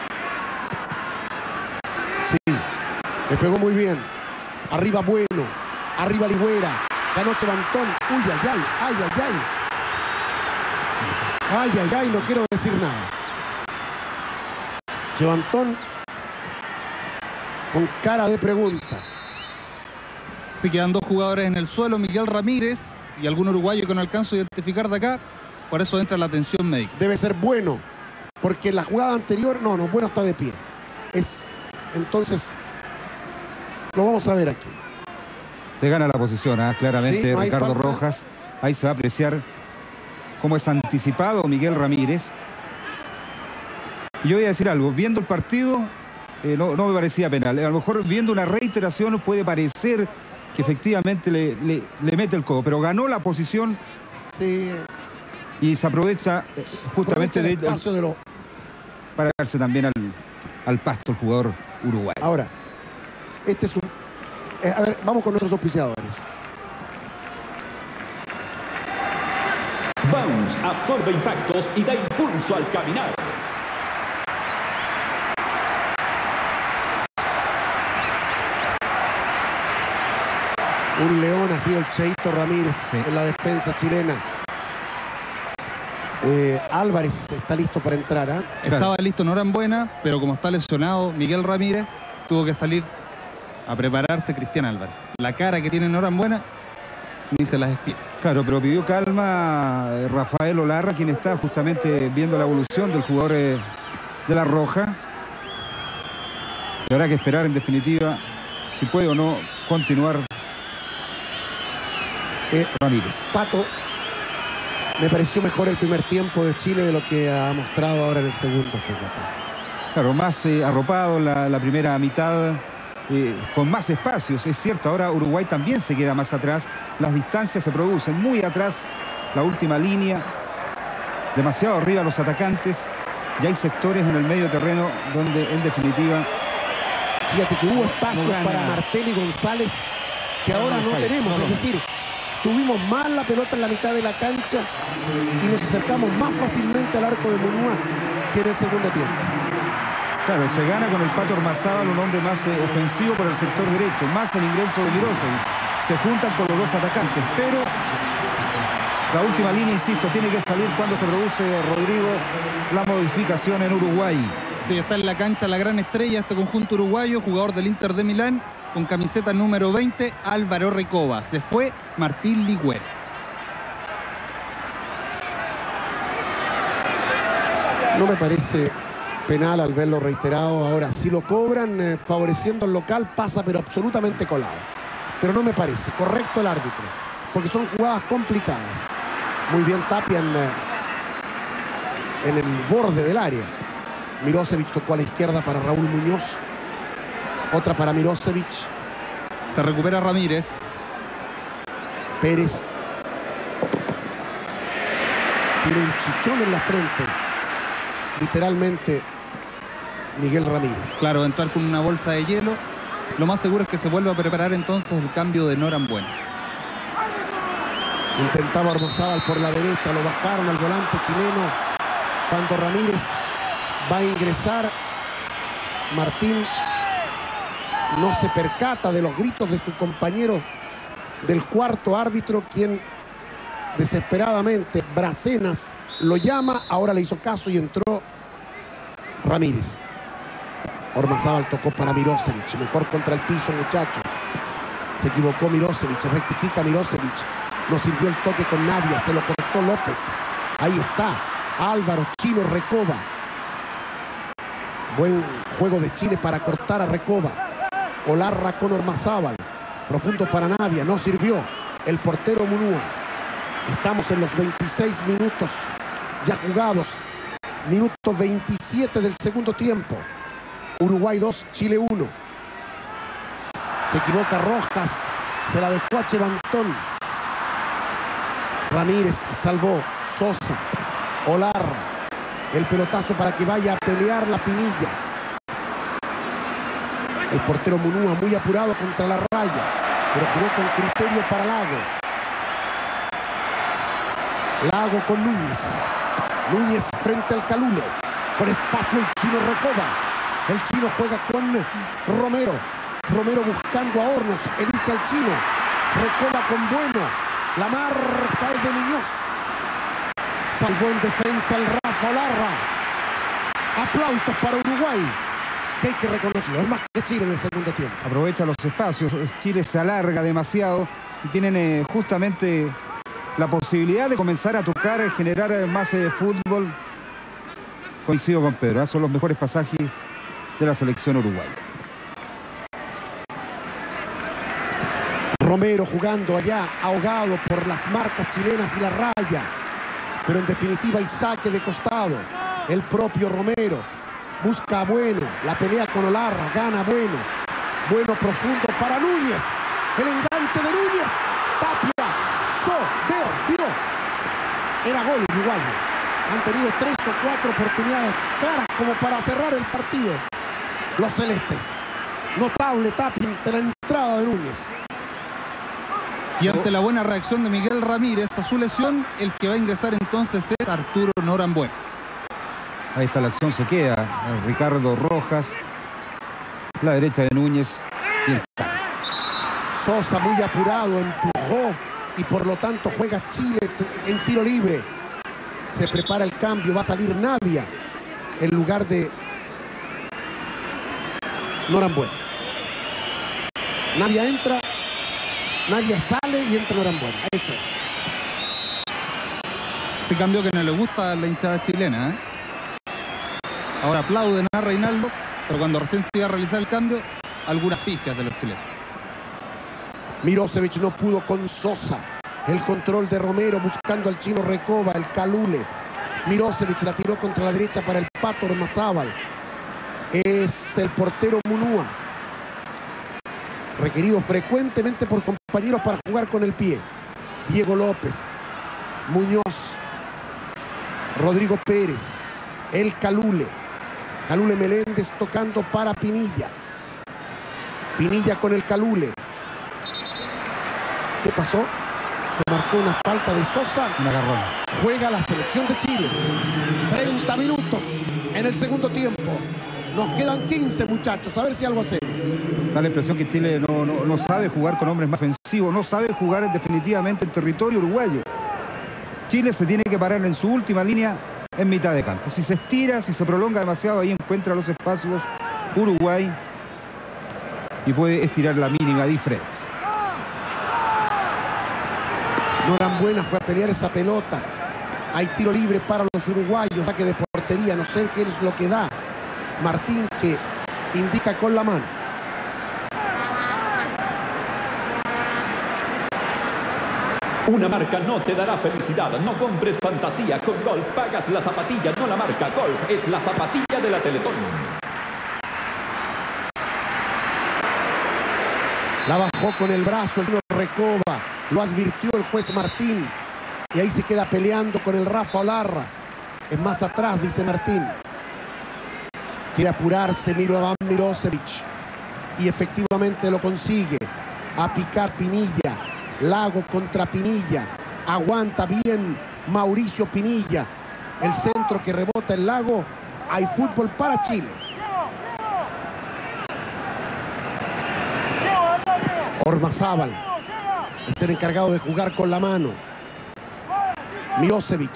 Sí, le pegó muy bien. Arriba Bueno. Arriba Ligüera. Ganó Chevantón. Uy, ay, ay, ay, ay, ay. Ay, ay, ay, no quiero decir nada. Chevantón con cara de pregunta. Se quedan dos jugadores en el suelo, Miguel Ramírez y algún uruguayo que no alcanzo a identificar de acá. Por eso entra la atención médica. Debe ser Bueno, porque en la jugada anterior, no, no, Bueno está de pie. Es, entonces, lo vamos a ver aquí. Le gana la posición, ¿eh? Claramente, sí, no Ricardo falta. Rojas. Ahí se va a apreciar cómo es anticipado Miguel Ramírez. Y yo voy a decir algo, viendo el partido, eh, no, no me parecía penal. A lo mejor viendo una reiteración puede parecer que efectivamente le, le, le mete el codo, pero ganó la posición, sí, y se aprovecha eh, justamente de, de, de lo... para darse también al, al pasto el jugador uruguayo. Ahora, este es un... Eh, a ver, vamos con nuestros auspiciadores. Bounce absorbe impactos y da impulso al caminar. Un león ha sido el Cheito Ramírez sí. en la defensa chilena. Eh, Álvarez está listo para entrar. ¿eh? Estaba listo Norambuena, pero como está lesionado Miguel Ramírez, tuvo que salir a prepararse Cristian Álvarez. La cara que tiene Norambuena ni se las espía. Claro, pero pidió calma Rafael Olarra, quien está justamente viendo la evolución del jugador eh, de La Roja. Y habrá que esperar en definitiva si puede o no continuar eh, Ramírez. Pato, me pareció mejor el primer tiempo de Chile de lo que ha mostrado ahora en el segundo, fíjate. Claro, más eh, arropado la, la primera mitad, eh, con más espacios, es cierto. Ahora Uruguay también se queda más atrás. Las distancias se producen muy atrás. La última línea, demasiado arriba los atacantes. Y hay sectores en el medio terreno donde, en definitiva... Fíjate que hubo espacios no para Martel y González que ahora no, no tenemos. No, no, es decir, tuvimos más la pelota en la mitad de la cancha y nos acercamos más fácilmente al arco de Munúa que en el segundo tiempo. Claro, se gana con el Pato Ormazábal, un hombre más eh, ofensivo por el sector derecho, más el ingreso de Mirosevic. Se juntan con los dos atacantes, pero la última línea, insisto, tiene que salir cuando se produce, Rodrigo, la modificación en Uruguay. Sí, está en la cancha la gran estrella, este conjunto uruguayo, jugador del Inter de Milán, con camiseta número veinte, Álvaro Recoba. Se fue Martín Ligüera. No me parece penal al verlo reiterado. Ahora, si lo cobran eh, favoreciendo al local, pasa pero absolutamente colado. Pero no me parece correcto el árbitro, porque son jugadas complicadas. Muy bien Tapia en, eh, en el borde del área. Mirosevic tocó a la izquierda para Raúl Muñoz. Otra para Mirosevic. Se recupera Ramírez. Pérez. Tiene un chichón en la frente. Literalmente Miguel Ramírez. Claro, entrar con una bolsa de hielo. Lo más seguro es que se vuelva a preparar entonces el cambio de Norambuena. Intentaba Ormazábal por la derecha. Lo bajaron al volante chileno. Cuando Ramírez va a ingresar, Martín no se percata de los gritos de su compañero del cuarto árbitro, quien desesperadamente, Bracenas, lo llama. Ahora le hizo caso y entró Ramírez. Ormazábal tocó para Mirosevic. Mejor contra el piso, muchachos. Se equivocó Mirosevic, rectifica Mirosevic. No sirvió el toque con Navia, se lo cortó López. Ahí está Álvaro Chino Recoba. Buen juego de Chile para cortar a Recoba. Olarra con Ormazábal. Profundo para Navia, no sirvió. El portero Munúa. Estamos en los veintiséis minutos ya jugados. Minuto veintisiete del segundo tiempo. Uruguay dos, Chile uno. Se equivoca Rojas. Se la dejó a Chevantón. Ramírez salvó. Sosa. Olarra. El pelotazo para que vaya a pelear la Pinilla. El portero Munúa muy apurado contra la raya, pero jugó con criterio para Lago. Lago con Núñez. Núñez frente al Calule. Con espacio el chino Recoba. El chino juega con Romero. Romero buscando a Hornos. Elige al chino. Recoba con Bueno. La marca es de Muñoz. Salvó en defensa el Rafa Olarra. Aplausos para Uruguay, que hay que reconocerlo. Es más que Chile en el segundo tiempo. Aprovecha los espacios. Chile se alarga demasiado y tienen eh, justamente la posibilidad de comenzar a tocar, generar más eh, fútbol. Coincido con Pedro, ¿eh? Son los mejores pasajes de la selección uruguaya. Romero jugando allá, ahogado por las marcas chilenas y la raya. Pero en definitiva hay saque de costado. El propio Romero busca a Bueno. La pelea con Olarra, gana Bueno. Bueno profundo para Núñez. El enganche de Núñez. Tapia. Soberbio. Era gol uruguayo. Han tenido tres o cuatro oportunidades claras como para cerrar el partido los celestes. Notable Tapia ante la entrada de Núñez. Y ante la buena reacción de Miguel Ramírez a su lesión, el que va a ingresar entonces es Arturo Norambuena. Ahí está la acción, se queda Ricardo Rojas, la derecha de Núñez y el cambio. Sosa muy apurado, empujó y por lo tanto juega Chile en tiro libre. Se prepara el cambio, va a salir Navia en lugar de Norambuena. Navia entra, Navia sale y entra Norambuena. Eso es. Ese cambio que no le gusta a la hinchada chilena, ¿eh? Ahora aplauden a Reinaldo, pero cuando recién se iba a realizar el cambio, algunas pifias de los chilenos. Mirosevic no pudo con Sosa. El control de Romero buscando al chino Recoba, el Calule. Mirosevic la tiró contra la derecha para el Pato Ormazábal. Es el portero Munúa, requerido frecuentemente por sus compañeros para jugar con el pie. Diego López, Muñoz, Rodrigo Pérez, el Calule. Calule Meléndez tocando para Pinilla. Pinilla con el Calule. ¿Qué pasó? Se marcó una falta de Sosa. Un agarrón. Juega la selección de Chile. treinta minutos en el segundo tiempo. Nos quedan quince, muchachos. A ver si algo hacemos. Da la impresión que Chile no, no, no sabe jugar con hombres más ofensivos. No sabe jugar definitivamente en territorio uruguayo. Chile se tiene que parar en su última línea en mitad de campo. Si se estira, si se prolonga demasiado, ahí encuentra los espacios Uruguay y puede estirar la mínima diferencia. Norambuena fue a pelear esa pelota. Hay tiro libre para los uruguayos, saque de portería, no sé qué es lo que da Martín, que indica con la mano. Una marca no te dará felicidad. No compres fantasía. Con Golf pagas la zapatilla, no la marca. Golf es la zapatilla de la Teletón. La bajó con el brazo el señor Recoba. Lo advirtió el juez Martín. Y ahí se queda peleando con el Rafa Olarra. Es más atrás, dice Martín. Quiere apurarse Mirovan Mirosevic. Y efectivamente lo consigue. A picar Pinilla. Lago contra Pinilla. Aguanta bien Mauricio Pinilla. El centro que rebota el Lago. Hay fútbol para Chile. Ormazábal es el encargado de jugar con la mano. Mirosevic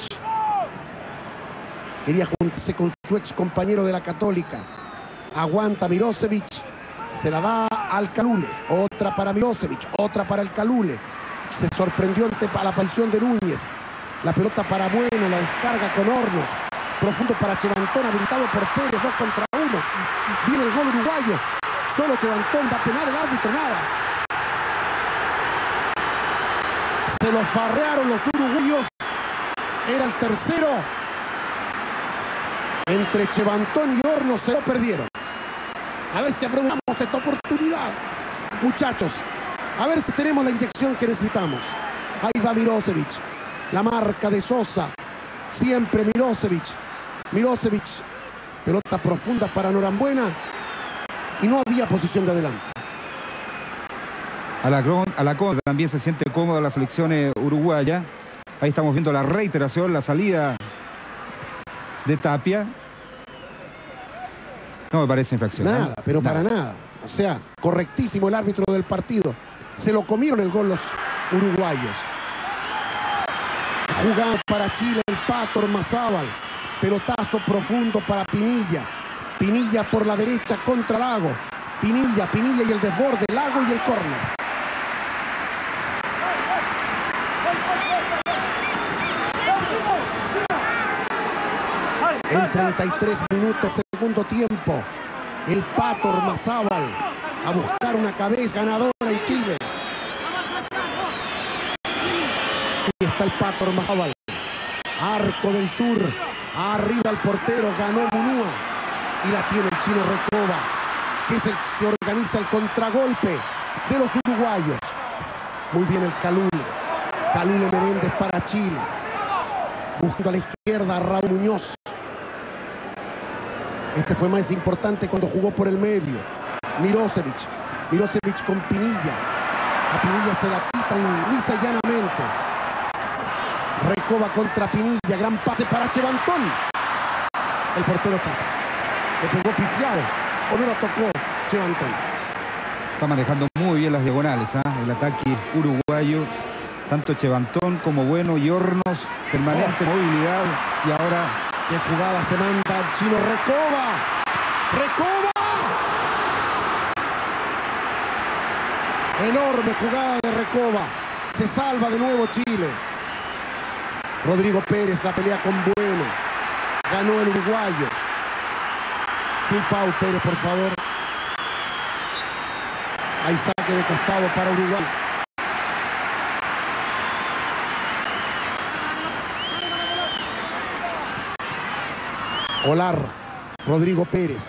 quería juntarse con su ex compañero de la Católica. Aguanta Mirosevic. Se la da al Calule. Otra para Mirosevic. Otra para el Calule. Se sorprendió ante la aparición de Núñez. La pelota para Bueno. La descarga con Hornos. Profundo para Chevantón. Habilitado por Pérez. Dos contra uno. Viene el gol uruguayo. Solo Chevantón. Va a penar el árbitro. Nada. Se lo farrearon los uruguayos. Era el tercero. Entre Chevantón y Hornos se lo perdieron. A ver si aprovechamos esta oportunidad, muchachos. A ver si tenemos la inyección que necesitamos. Ahí va Mirosevic. La marca de Sosa. Siempre Mirosevic. Mirosevic. Pelota profunda para Norambuena. Y no había posición de adelante. Alacrón, Alacrón también se siente cómoda la selección uruguaya. Ahí estamos viendo la reiteración, la salida de Tapia. No me parece infracción. Nada, ¿eh? pero nada. para nada. O sea, correctísimo el árbitro del partido. Se lo comieron el gol los uruguayos. Jugado para Chile el Pato Ormazábal. Pelotazo profundo para Pinilla. Pinilla por la derecha contra Lago. Pinilla, Pinilla y el desborde, Lago y el córner. En treinta y tres minutos, segundo tiempo, el Pato Ormazábal a buscar una cabeza ganadora en Chile. Aquí está el Pato Ormazábal. Arco del Sur. Arriba el portero, ganó Munúa. Y la tiene el chino Recoba, que es el que organiza el contragolpe de los uruguayos. Muy bien el Calule. Calule Menéndez para Chile. Buscando a la izquierda a Raúl Muñoz. Este fue más importante cuando jugó por el medio. Mirosevic. Mirosevic con Pinilla. A Pinilla se la quitan lisa y llanamente. Recoba contra Pinilla, gran pase para Chevantón. El portero tapa. Le pegó pifiado, o no lo tocó Chevantón. Está manejando muy bien las diagonales, ¿eh? El ataque uruguayo. Tanto Chevantón como Bueno y Hornos, permanente oh. movilidad. Y ahora, qué jugada se manda el chino Recoba. ¡Recoba! Enorme jugada de Recoba. Se salva de nuevo Chile. Rodrigo Pérez la pelea con Bueno. Ganó el uruguayo. Sin foul, Pérez, por favor. Hay saque de costado para Uruguay. Olarra, Rodrigo Pérez.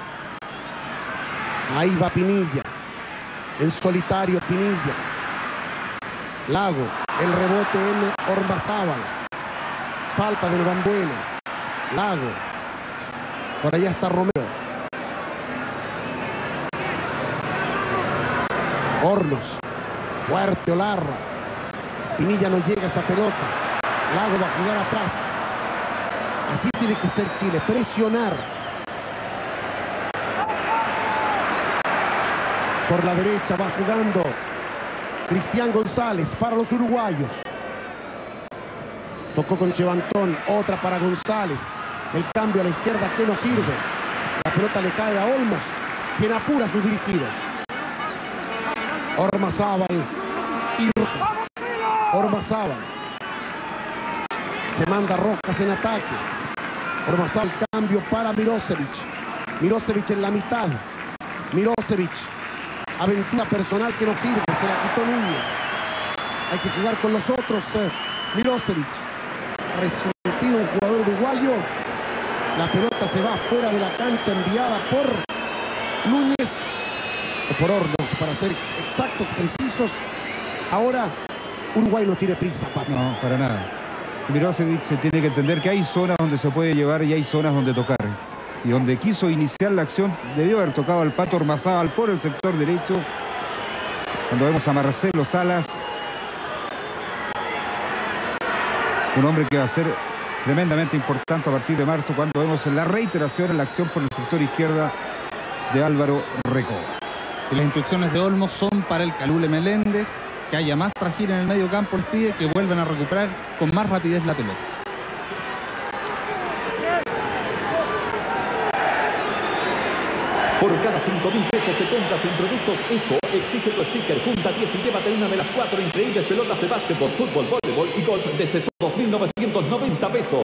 Ahí va Pinilla. En solitario Pinilla. Lago, el rebote en Ormazábal. Falta de Norambuena. Lago. Por allá está Romero. Hornos. Fuerte Olarra. Pinilla no llega a esa pelota. Lago va a jugar atrás. Así tiene que ser Chile, presionar. Por la derecha va jugando Cristian González para los uruguayos. Tocó con Chevantón, otra para González. El cambio a la izquierda que no sirve. La pelota le cae a Olmos, quien apura a sus dirigidos. Ormazábal y Rojas. Ormazábal. Se manda Rojas en ataque. Ormazábal, cambio para Mirosevic. Mirosevic en la mitad. Mirosevic. Aventura personal que no sirve. Se la quitó Núñez. Hay que jugar con los otros. Eh, Mirosevic. Resentido un jugador uruguayo. La pelota se va fuera de la cancha, enviada por Núñez. O por Hornos, para ser exactos, precisos. Ahora Uruguay no tiene prisa, Pato. No, para nada. Mirosevic se tiene que entender que hay zonas donde se puede llevar y hay zonas donde tocar. Y donde quiso iniciar la acción, debió haber tocado al Pato Ormazábal por el sector derecho. Cuando vemos a Marcelo Salas, un hombre que va a ser tremendamente importante a partir de marzo, cuando vemos la reiteración en la acción por el sector izquierda de Álvaro Recoba. Y las instrucciones de Olmos son para el Calule Meléndez, que haya más trajín en el medio campo, les pide que vuelvan a recuperar con más rapidez la pelota. Por cada cinco mil pesos de compras en productos ESO, exige tu sticker, junta diez y llévate una de las cuatro increíbles pelotas de básquetbol, fútbol, voleibol y golf desde solo dos mil novecientos noventa pesos.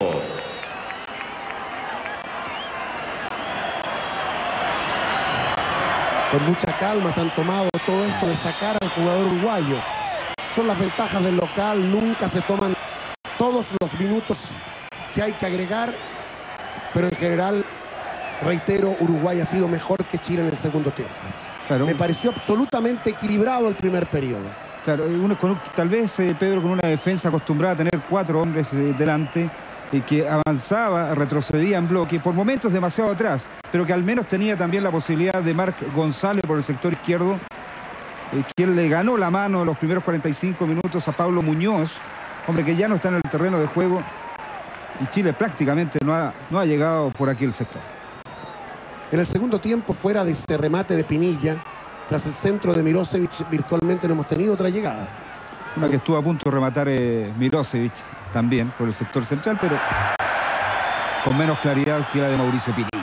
Con mucha calma se han tomado todo esto de sacar al jugador uruguayo. Son las ventajas del local, nunca se toman todos los minutos que hay que agregar, pero en general, reitero, Uruguay ha sido mejor que Chile en el segundo tiempo. Claro. Me pareció absolutamente equilibrado el primer periodo. Claro, uno con, tal vez eh, Pedro con una defensa acostumbrada a tener cuatro hombres eh, delante, y que avanzaba, retrocedía en bloque, por momentos demasiado atrás, pero que al menos tenía también la posibilidad de Marc González por el sector izquierdo, eh, quien le ganó la mano en los primeros cuarenta y cinco minutos a Pablo Muñoz, hombre que ya no está en el terreno de juego, y Chile prácticamente no ha, no ha llegado por aquí el sector. En el segundo tiempo, fuera de ese remate de Pinilla, tras el centro de Mirosevic, virtualmente no hemos tenido otra llegada. Una que estuvo a punto de rematar eh, Mirosevic también por el sector central, pero con menos claridad que la de Mauricio Pinilla.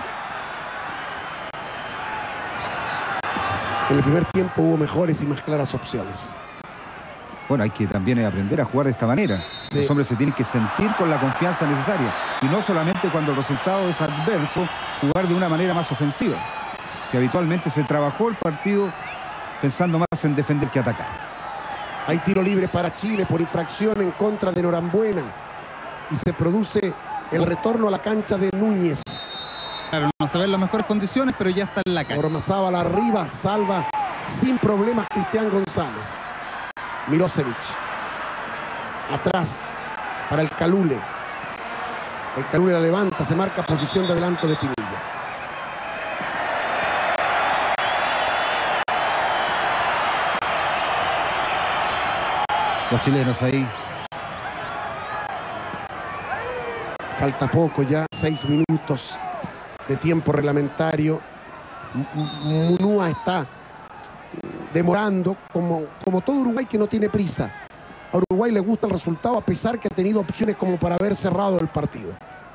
En el primer tiempo hubo mejores y más claras opciones. Bueno, hay que también aprender a jugar de esta manera. Sí. Los hombres se tienen que sentir con la confianza necesaria. Y no solamente cuando el resultado es adverso, jugar de una manera más ofensiva. Si habitualmente se trabajó el partido pensando más en defender que atacar. Hay tiro libre para Chile por infracción en contra de Norambuena. Y se produce el retorno a la cancha de Núñez. Claro, no se ven las mejores condiciones, pero ya está en la cancha. Ormazábal arriba, salva sin problemas Cristian González. Mirosevic. Atrás para el Calule. El Calule la levanta, se marca posición de adelanto de Pinilla. Los chilenos ahí. Falta poco ya, seis minutos de tiempo reglamentario. Munúa está demorando, como, como todo Uruguay que no tiene prisa. A Uruguay le gusta el resultado a pesar que ha tenido opciones como para haber cerrado el partido.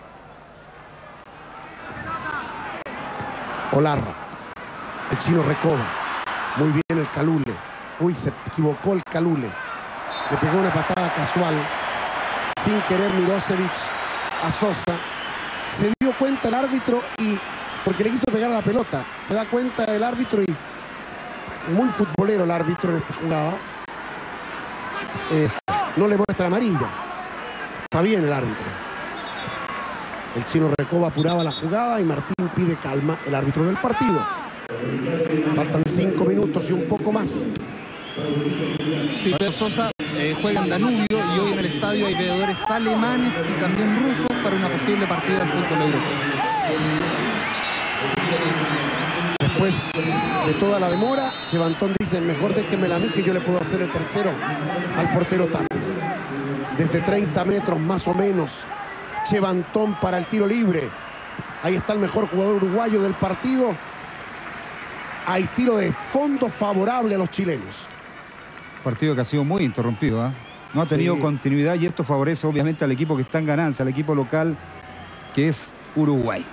Olarra, el chino Recoba, muy bien el Calule. Uy, se equivocó el Calule. Le pegó una patada casual, sin querer Mirosevic a Sosa. Se dio cuenta el árbitro y, porque le quiso pegar a la pelota, se da cuenta el árbitro y muy futbolero el árbitro en esta jugada. Eh, no le muestra amarilla. Está bien el árbitro. El chino Recoba apuraba la jugada y Martín pide calma, el árbitro del partido. Faltan cinco minutos y un poco más. Sí, Pedro Sosa eh, juega en Danubio y hoy en el estadio hay veedores alemanes y también rusos para una posible partida del fútbol europeo. Después de toda la demora, Chevantón dice, mejor déjemela a mí que yo le puedo hacer el tercero al portero Tapia. Desde treinta metros más o menos, Chevantón para el tiro libre. Ahí está el mejor jugador uruguayo del partido. Hay tiro de fondo favorable a los chilenos. Partido que ha sido muy interrumpido, ¿eh? No ha tenido sí. continuidad y esto favorece obviamente al equipo que está en ganancia, al equipo local que es Uruguay.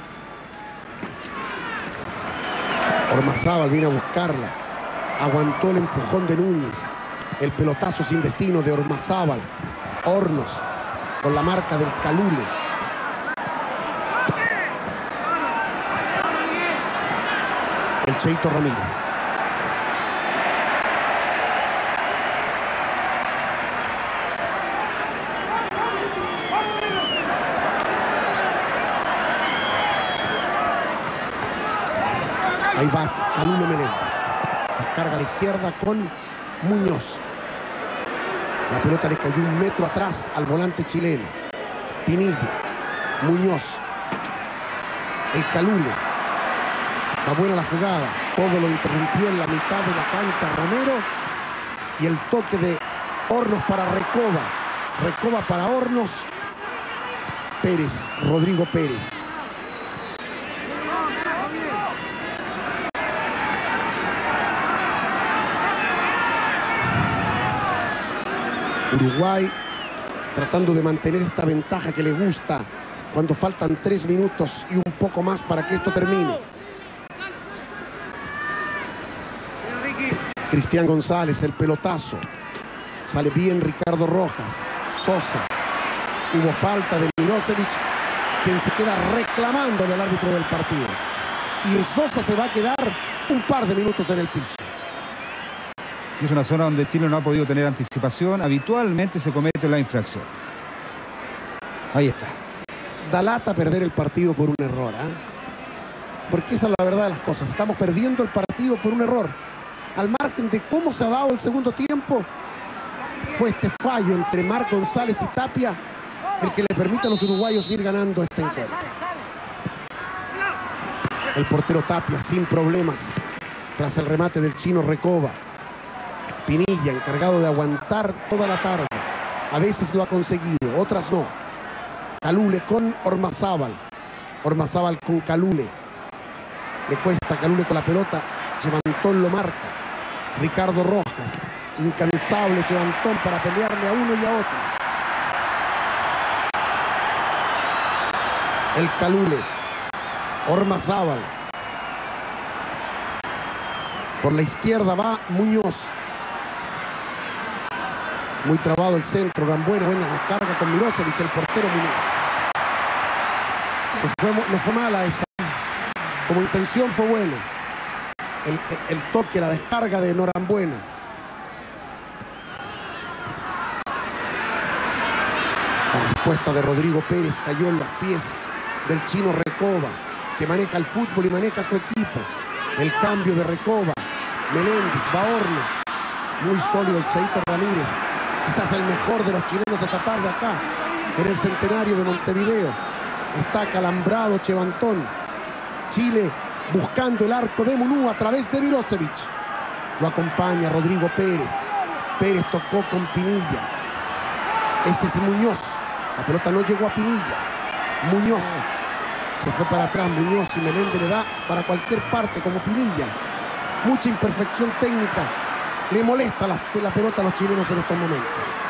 Ormazábal viene a buscarla. Aguantó el empujón de Núñez. El pelotazo sin destino de Ormazábal. Hornos con la marca del Calule. El Cheito Ramírez. Ahí va Calule Meléndez. Descarga a la izquierda con Muñoz. La pelota le cayó un metro atrás al volante chileno. Pinilla. Muñoz. El Calule. Va buena la jugada. Todo lo interrumpió en la mitad de la cancha Romero. Y el toque de Hornos para Recoba. Recoba para Hornos. Pérez. Rodrigo Pérez. Uruguay tratando de mantener esta ventaja que le gusta cuando faltan tres minutos y un poco más para que esto termine. Cristian González, el pelotazo. Sale bien Ricardo Rojas. Sosa. Hubo falta de Mirosevic, quien se queda reclamándole al árbitro del partido. Y el Sosa se va a quedar un par de minutos en el piso. Es una zona donde Chile no ha podido tener anticipación. Habitualmente se comete la infracción. Ahí está. Da lata perder el partido por un error, ¿eh? Porque esa es la verdad de las cosas. Estamos perdiendo el partido por un error. Al margen de cómo se ha dado el segundo tiempo, fue este fallo entre Marc González y Tapia el que le permite a los uruguayos ir ganando este encuentro. El portero Tapia sin problemas tras el remate del chino Recoba. Pinilla, encargado de aguantar toda la tarde. A veces lo ha conseguido, otras no. Calule con Ormazábal. Ormazábal con Calule. Le cuesta a Calule con la pelota. Chevantón lo marca. Ricardo Rojas. Incansable Chevantón para pelearle a uno y a otro. El Calule. Ormazábal. Por la izquierda va Muñoz. Muy trabado el centro, Rambuena, buena descarga con Mirosevic, el portero Muñoz. Le fue, le fue mala esa. Como intención fue buena. El, el, el toque, la descarga de Norambuena. La respuesta de Rodrigo Pérez cayó en los pies del chino Recoba, que maneja el fútbol y maneja su equipo. El cambio de Recoba. Meléndez, va Hornos. Muy sólido el Cheito Ramírez. Quizás el mejor de los chilenos esta tarde acá, en el centenario de Montevideo. Está calambrado Chevantón. Chile buscando el arco de Munúa a través de Mirosevic. Lo acompaña Rodrigo Pérez. Pérez tocó con Pinilla. Ese es Muñoz. La pelota no llegó a Pinilla. Muñoz. Se fue para atrás Muñoz y Meléndez le da para cualquier parte como Pinilla. Mucha imperfección técnica. Le molesta la, la pelota a los chilenos en estos momentos.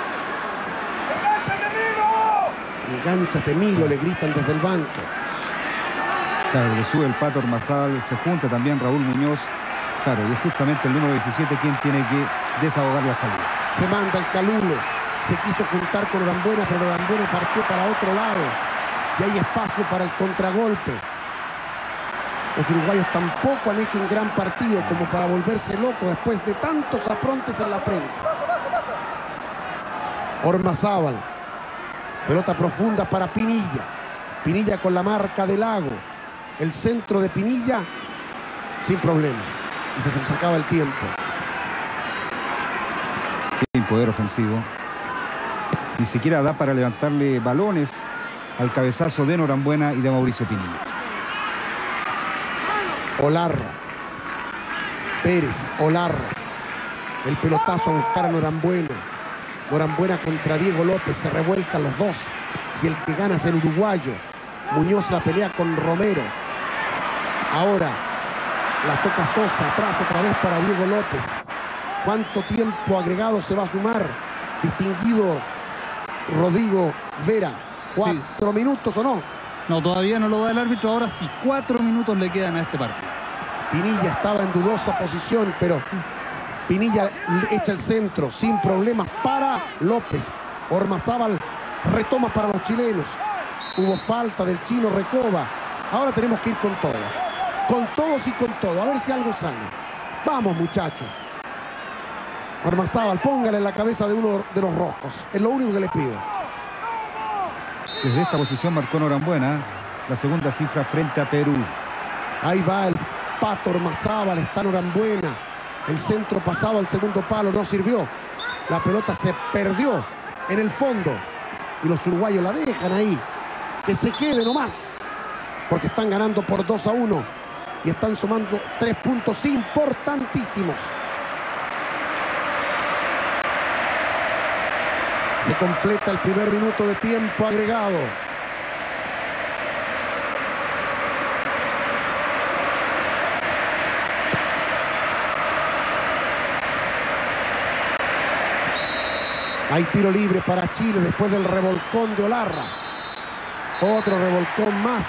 Engánchate, Milo, le gritan desde el banco. Claro, le sube el Pato Ormazábal, se junta también Raúl Muñoz. Claro, y es justamente el número diecisiete quien tiene que desahogar la salida. Se manda el Calule. Se quiso juntar con Orambuena, pero Orambuena partió para otro lado. Y hay espacio para el contragolpe. Los uruguayos tampoco han hecho un gran partido como para volverse locos después de tantos aprontes en la prensa. Ormazábal. Pelota profunda para Pinilla. Pinilla con la marca de Lago. El centro de Pinilla sin problemas. Y se nos acaba el tiempo. Sin poder ofensivo. Ni siquiera da para levantarle balones al cabezazo de Norambuena y de Mauricio Pinilla. Olarra. Pérez, Olarra. El pelotazo a buscar a Norambuena. Norambuena contra Diego López. Se revuelcan los dos. Y el que gana es el uruguayo. Muñoz la pelea con Romero. Ahora la toca Sosa. Atrás otra vez para Diego López. ¿Cuánto tiempo agregado se va a sumar? Distinguido Rodrigo Vera. ¿Cuatro sí. minutos o no? No, todavía no lo da el árbitro. Ahora sí, cuatro minutos le quedan a este partido. Pinilla estaba en dudosa posición, pero Pinilla echa el centro sin problemas para López. Ormazábal retoma para los chilenos. Hubo falta del chino Recoba. Ahora tenemos que ir con todos. Con todos y con todo. A ver si algo sale. Vamos, muchachos. Ormazábal, póngale en la cabeza de uno de los rojos. Es lo único que le pido. Desde esta posición marcó Norambuena la segunda cifra frente a Perú. Ahí va el Pato Ormazábal, está Norambuena. El centro pasado al segundo palo no sirvió. La pelota se perdió en el fondo. Y los uruguayos la dejan ahí. Que se quede nomás. Porque están ganando por dos a uno. Y están sumando tres puntos importantísimos. Se completa el primer minuto de tiempo agregado. Hay tiro libre para Chile después del revolcón de Olarra. Otro revolcón más.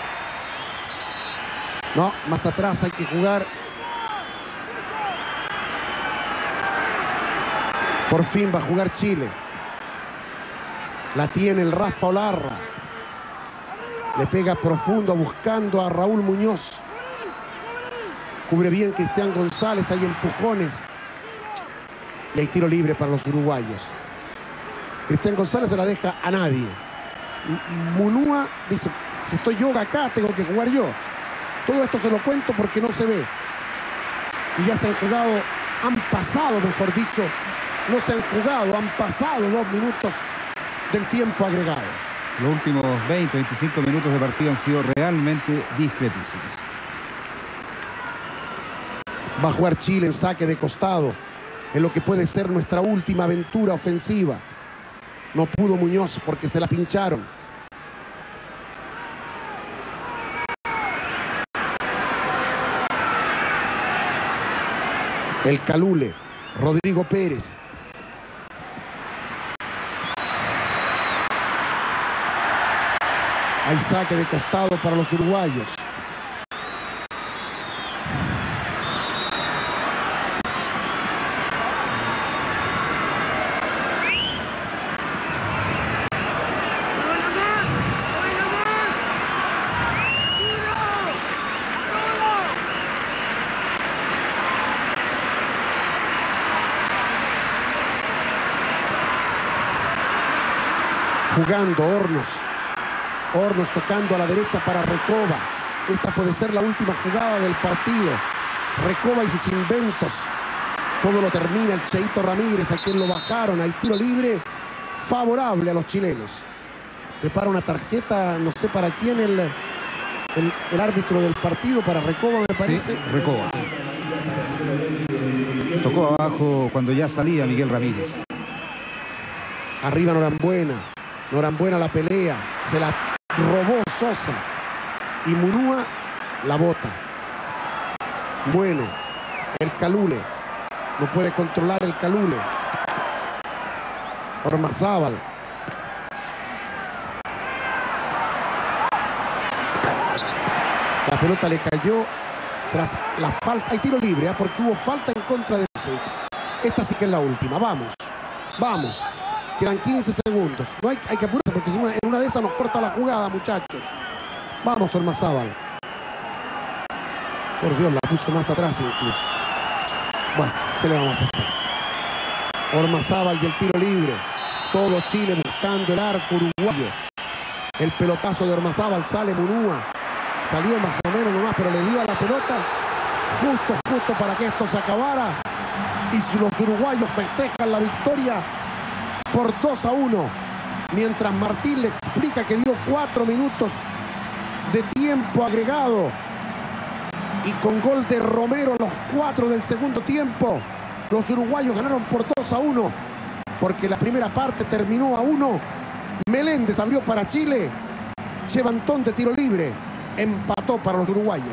No, más atrás hay que jugar. Por fin va a jugar Chile. La tiene el Rafa Olarra. Le pega profundo buscando a Raúl Muñoz. Cubre bien Cristian González. Hay empujones. Y hay tiro libre para los uruguayos. Cristian González se la deja a nadie. Munúa dice, si estoy yo acá, tengo que jugar yo. Todo esto se lo cuento porque no se ve. Y ya se han jugado, han pasado, mejor dicho, no se han jugado, han pasado dos minutos del tiempo agregado. Los últimos veinte, veinticinco minutos de partido han sido realmente discretísimos. Va a jugar Chile en saque de costado, en lo que puede ser nuestra última aventura ofensiva. No pudo Muñoz porque se la pincharon. El Calule, Rodrigo Pérez. Hay saque de costado para los uruguayos. Jugando Hornos. Hornos tocando a la derecha para Recoba. Esta puede ser la última jugada del partido. Recoba y sus inventos. Todo lo termina el Cheito Ramírez, a quien lo bajaron. Hay tiro libre favorable a los chilenos. Prepara una tarjeta, no sé para quién, el, el, el árbitro del partido, para Recoba, me parece. Sí, Recoba. Tocó abajo cuando ya salía Miguel Ramírez. Arriba Norambuena. Norambuena la pelea. Se la robó Sosa. Y Munúa la bota. Bueno. El Calule. No puede controlar el Calule. Ormazábal. La pelota le cayó tras la falta. Hay tiro libre, ¿eh? Porque hubo falta en contra de Bucevich. Esta sí que es la última. Vamos. Vamos. Quedan quince segundos. No hay, hay que apurarse porque si una, en una de esas nos corta la jugada, muchachos. Vamos, Ormazábal. Por Dios, la puso más atrás incluso. Bueno, ¿qué le vamos a hacer? Ormazábal y el tiro libre. Todo Chile buscando el arco uruguayo. El pelotazo de Ormazábal, sale Munúa. Salió más o menos nomás, pero le dio a la pelota justo, justo para que esto se acabara. Y los uruguayos festejan la victoria por dos a uno. Mientras Martín le explica que dio cuatro minutos de tiempo agregado. Y con gol de Romero a los cuatro del segundo tiempo, los uruguayos ganaron por dos a uno. Porque la primera parte terminó a uno. Meléndez abrió para Chile. Chevantón de tiro libre. Empató para los uruguayos.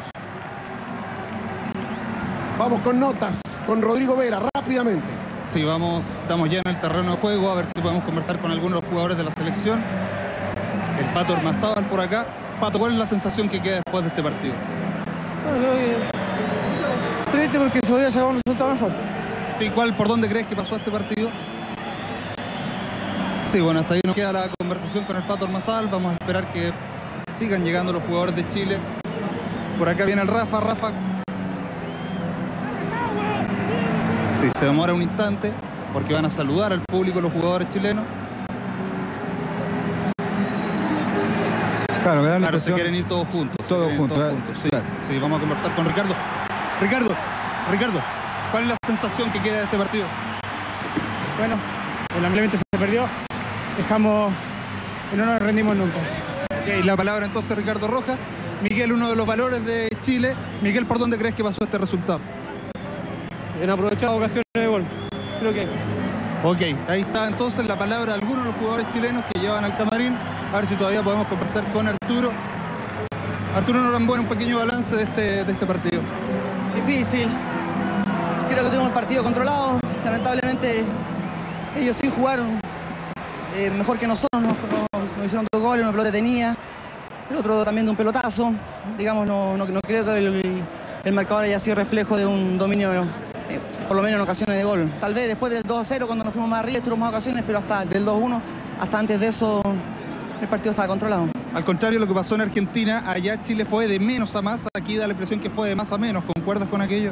Vamos con notas, con Rodrigo Vera, rápidamente. Sí, vamos, estamos ya en el terreno de juego, a ver si podemos conversar con algunos de los jugadores de la selección. El Pato Ormazábal por acá. Pato, ¿cuál es la sensación que queda después de este partido? Bueno, creo que triste porque se podía sacar un resultado mejor. Sí, ¿cuál, por dónde crees que pasó este partido? Sí, bueno, hasta ahí nos queda la conversación con el Pato Ormazábal. Vamos a esperar que sigan llegando los jugadores de Chile. Por acá viene el Rafa, Rafa. Sí, se demora un instante porque van a saludar al público los jugadores chilenos. Claro, me da la Claro, se impresión- quieren ir todos juntos. se Todos quieren ir juntos, todos ¿eh? juntos, sí. Claro. Sí, vamos a conversar con Ricardo. Ricardo, Ricardo, ¿cuál es la sensación que queda de este partido? Bueno, lamentablemente se perdió. Dejamos que no nos rendimos nunca. Ok, la palabra entonces Ricardo Rojas. Miguel, uno de los valores de Chile. Miguel, ¿por dónde crees que pasó este resultado? En aprovechadas ocasiones de gol. Creo que Ok, ahí está entonces la palabra de algunos de los jugadores chilenos que llevan al camarín. A ver si todavía podemos conversar con Arturo. Arturo Norambuena, un pequeño balance de este, de este partido. Difícil. Creo que tuvimos el partido controlado. Lamentablemente ellos sí jugaron eh, mejor que nosotros. Nos, nos- nos hicieron dos goles, una pelota tenía. El otro también de un pelotazo. Digamos, no, no, no creo que el, el marcador haya sido reflejo de un dominio, eh, por lo menos en ocasiones de gol. Tal vez después del dos a cero, cuando nos fuimos más arriba, tuvimos más ocasiones, pero hasta del dos a uno, hasta antes de eso, el partido estaba controlado. Al contrario de lo que pasó en Argentina, allá Chile fue de menos a más. Aquí da la impresión que fue de más a menos. ¿Concuerdas con aquello?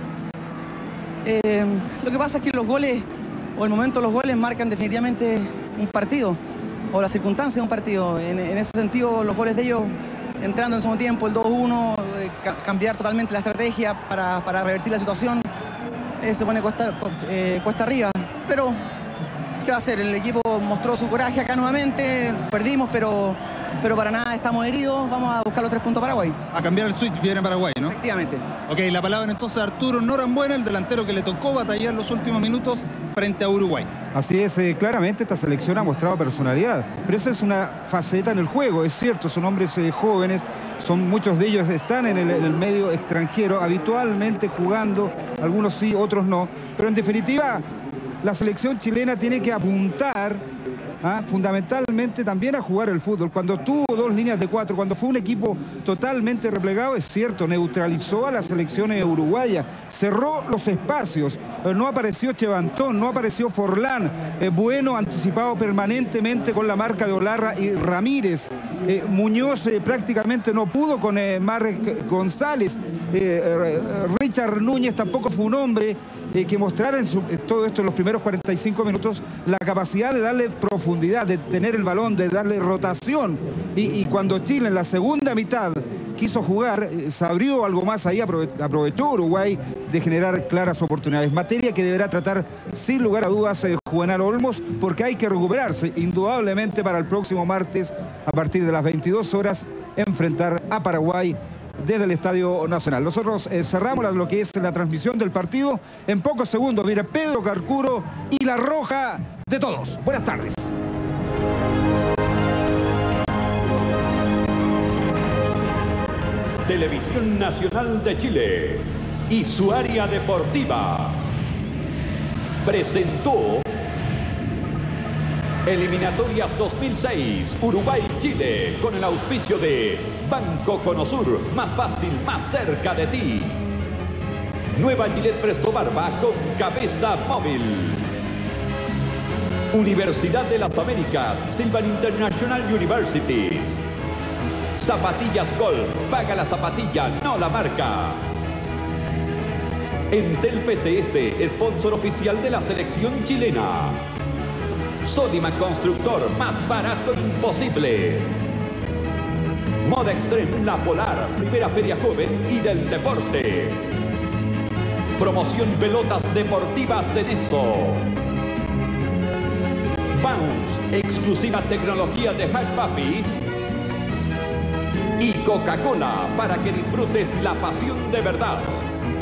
Eh, lo que pasa es que los goles, o el momento de los goles, marcan definitivamente un partido, o la circunstancia de un partido. En, en ese sentido, los goles de ellos, entrando en el segundo tiempo, el dos uno, eh, ca- cambiar totalmente la estrategia para, para revertir la situación, eh, se pone cuesta, cu- eh, cuesta arriba. Pero, ¿qué va a hacer? El equipo mostró su coraje acá nuevamente, perdimos, pero, pero para nada estamos heridos. Vamos a buscar los tres puntos a Paraguay. A cambiar el switch viene Paraguay, ¿no? Efectivamente. Ok, la palabra entonces a Arturo Norambuena, el delantero que le tocó batallar los últimos minutos frente a Uruguay. Así es, eh, claramente esta selección ha mostrado personalidad, pero esa es una faceta en el juego, es cierto, son hombres eh, jóvenes, son muchos de ellos están en el, en el medio extranjero, habitualmente jugando, algunos sí, otros no, pero en definitiva la selección chilena tiene que apuntar ¿ah? fundamentalmente también a jugar el fútbol. Cuando tuvo dos líneas de cuatro, cuando fue un equipo totalmente replegado, es cierto, neutralizó a las selecciones uruguayas, cerró los espacios, eh, no apareció Chevantón, no apareció Forlán, eh, Bueno anticipado permanentemente con la marca de Olarra y Ramírez, eh, Muñoz eh, prácticamente no pudo con eh, Marc González, eh, eh, Richard Núñez tampoco fue un hombre eh, que mostrara en su, eh, todo esto en los primeros cuarenta y cinco minutos la capacidad de darle profundidad, de tener el balón, de darle rotación. Y, y cuando Chile en la segunda mitad quiso jugar, eh, se abrió algo más ahí, aprove aprovechó Uruguay de generar claras oportunidades. Materia que deberá tratar sin lugar a dudas eh, Juvenal Olmos, porque hay que recuperarse indudablemente para el próximo martes a partir de las veintidós horas enfrentar a Paraguay desde el Estadio Nacional. Nosotros eh, cerramos lo que es la transmisión del partido. En pocos segundos viene Pedro Carcuro y la roja de todos. Buenas tardes. Televisión Nacional de Chile y su área deportiva presentó Eliminatorias dos mil seis Uruguay-Chile con el auspicio de Banco Conosur, más fácil, más cerca de ti. Nueva Gillette Presto Barba con cabeza móvil. Universidad de las Américas, Silvan International Universities. Zapatillas Golf, paga la zapatilla, no la marca. Entel P C S, sponsor oficial de la selección chilena. Sodimac Constructor, más barato imposible. Moda Extreme, La Polar, primera feria joven y del deporte. Promoción Pelotas Deportivas Ceneso. Bounce, exclusiva tecnología de Hush Puppies. Y Coca-Cola, para que disfrutes la pasión de verdad.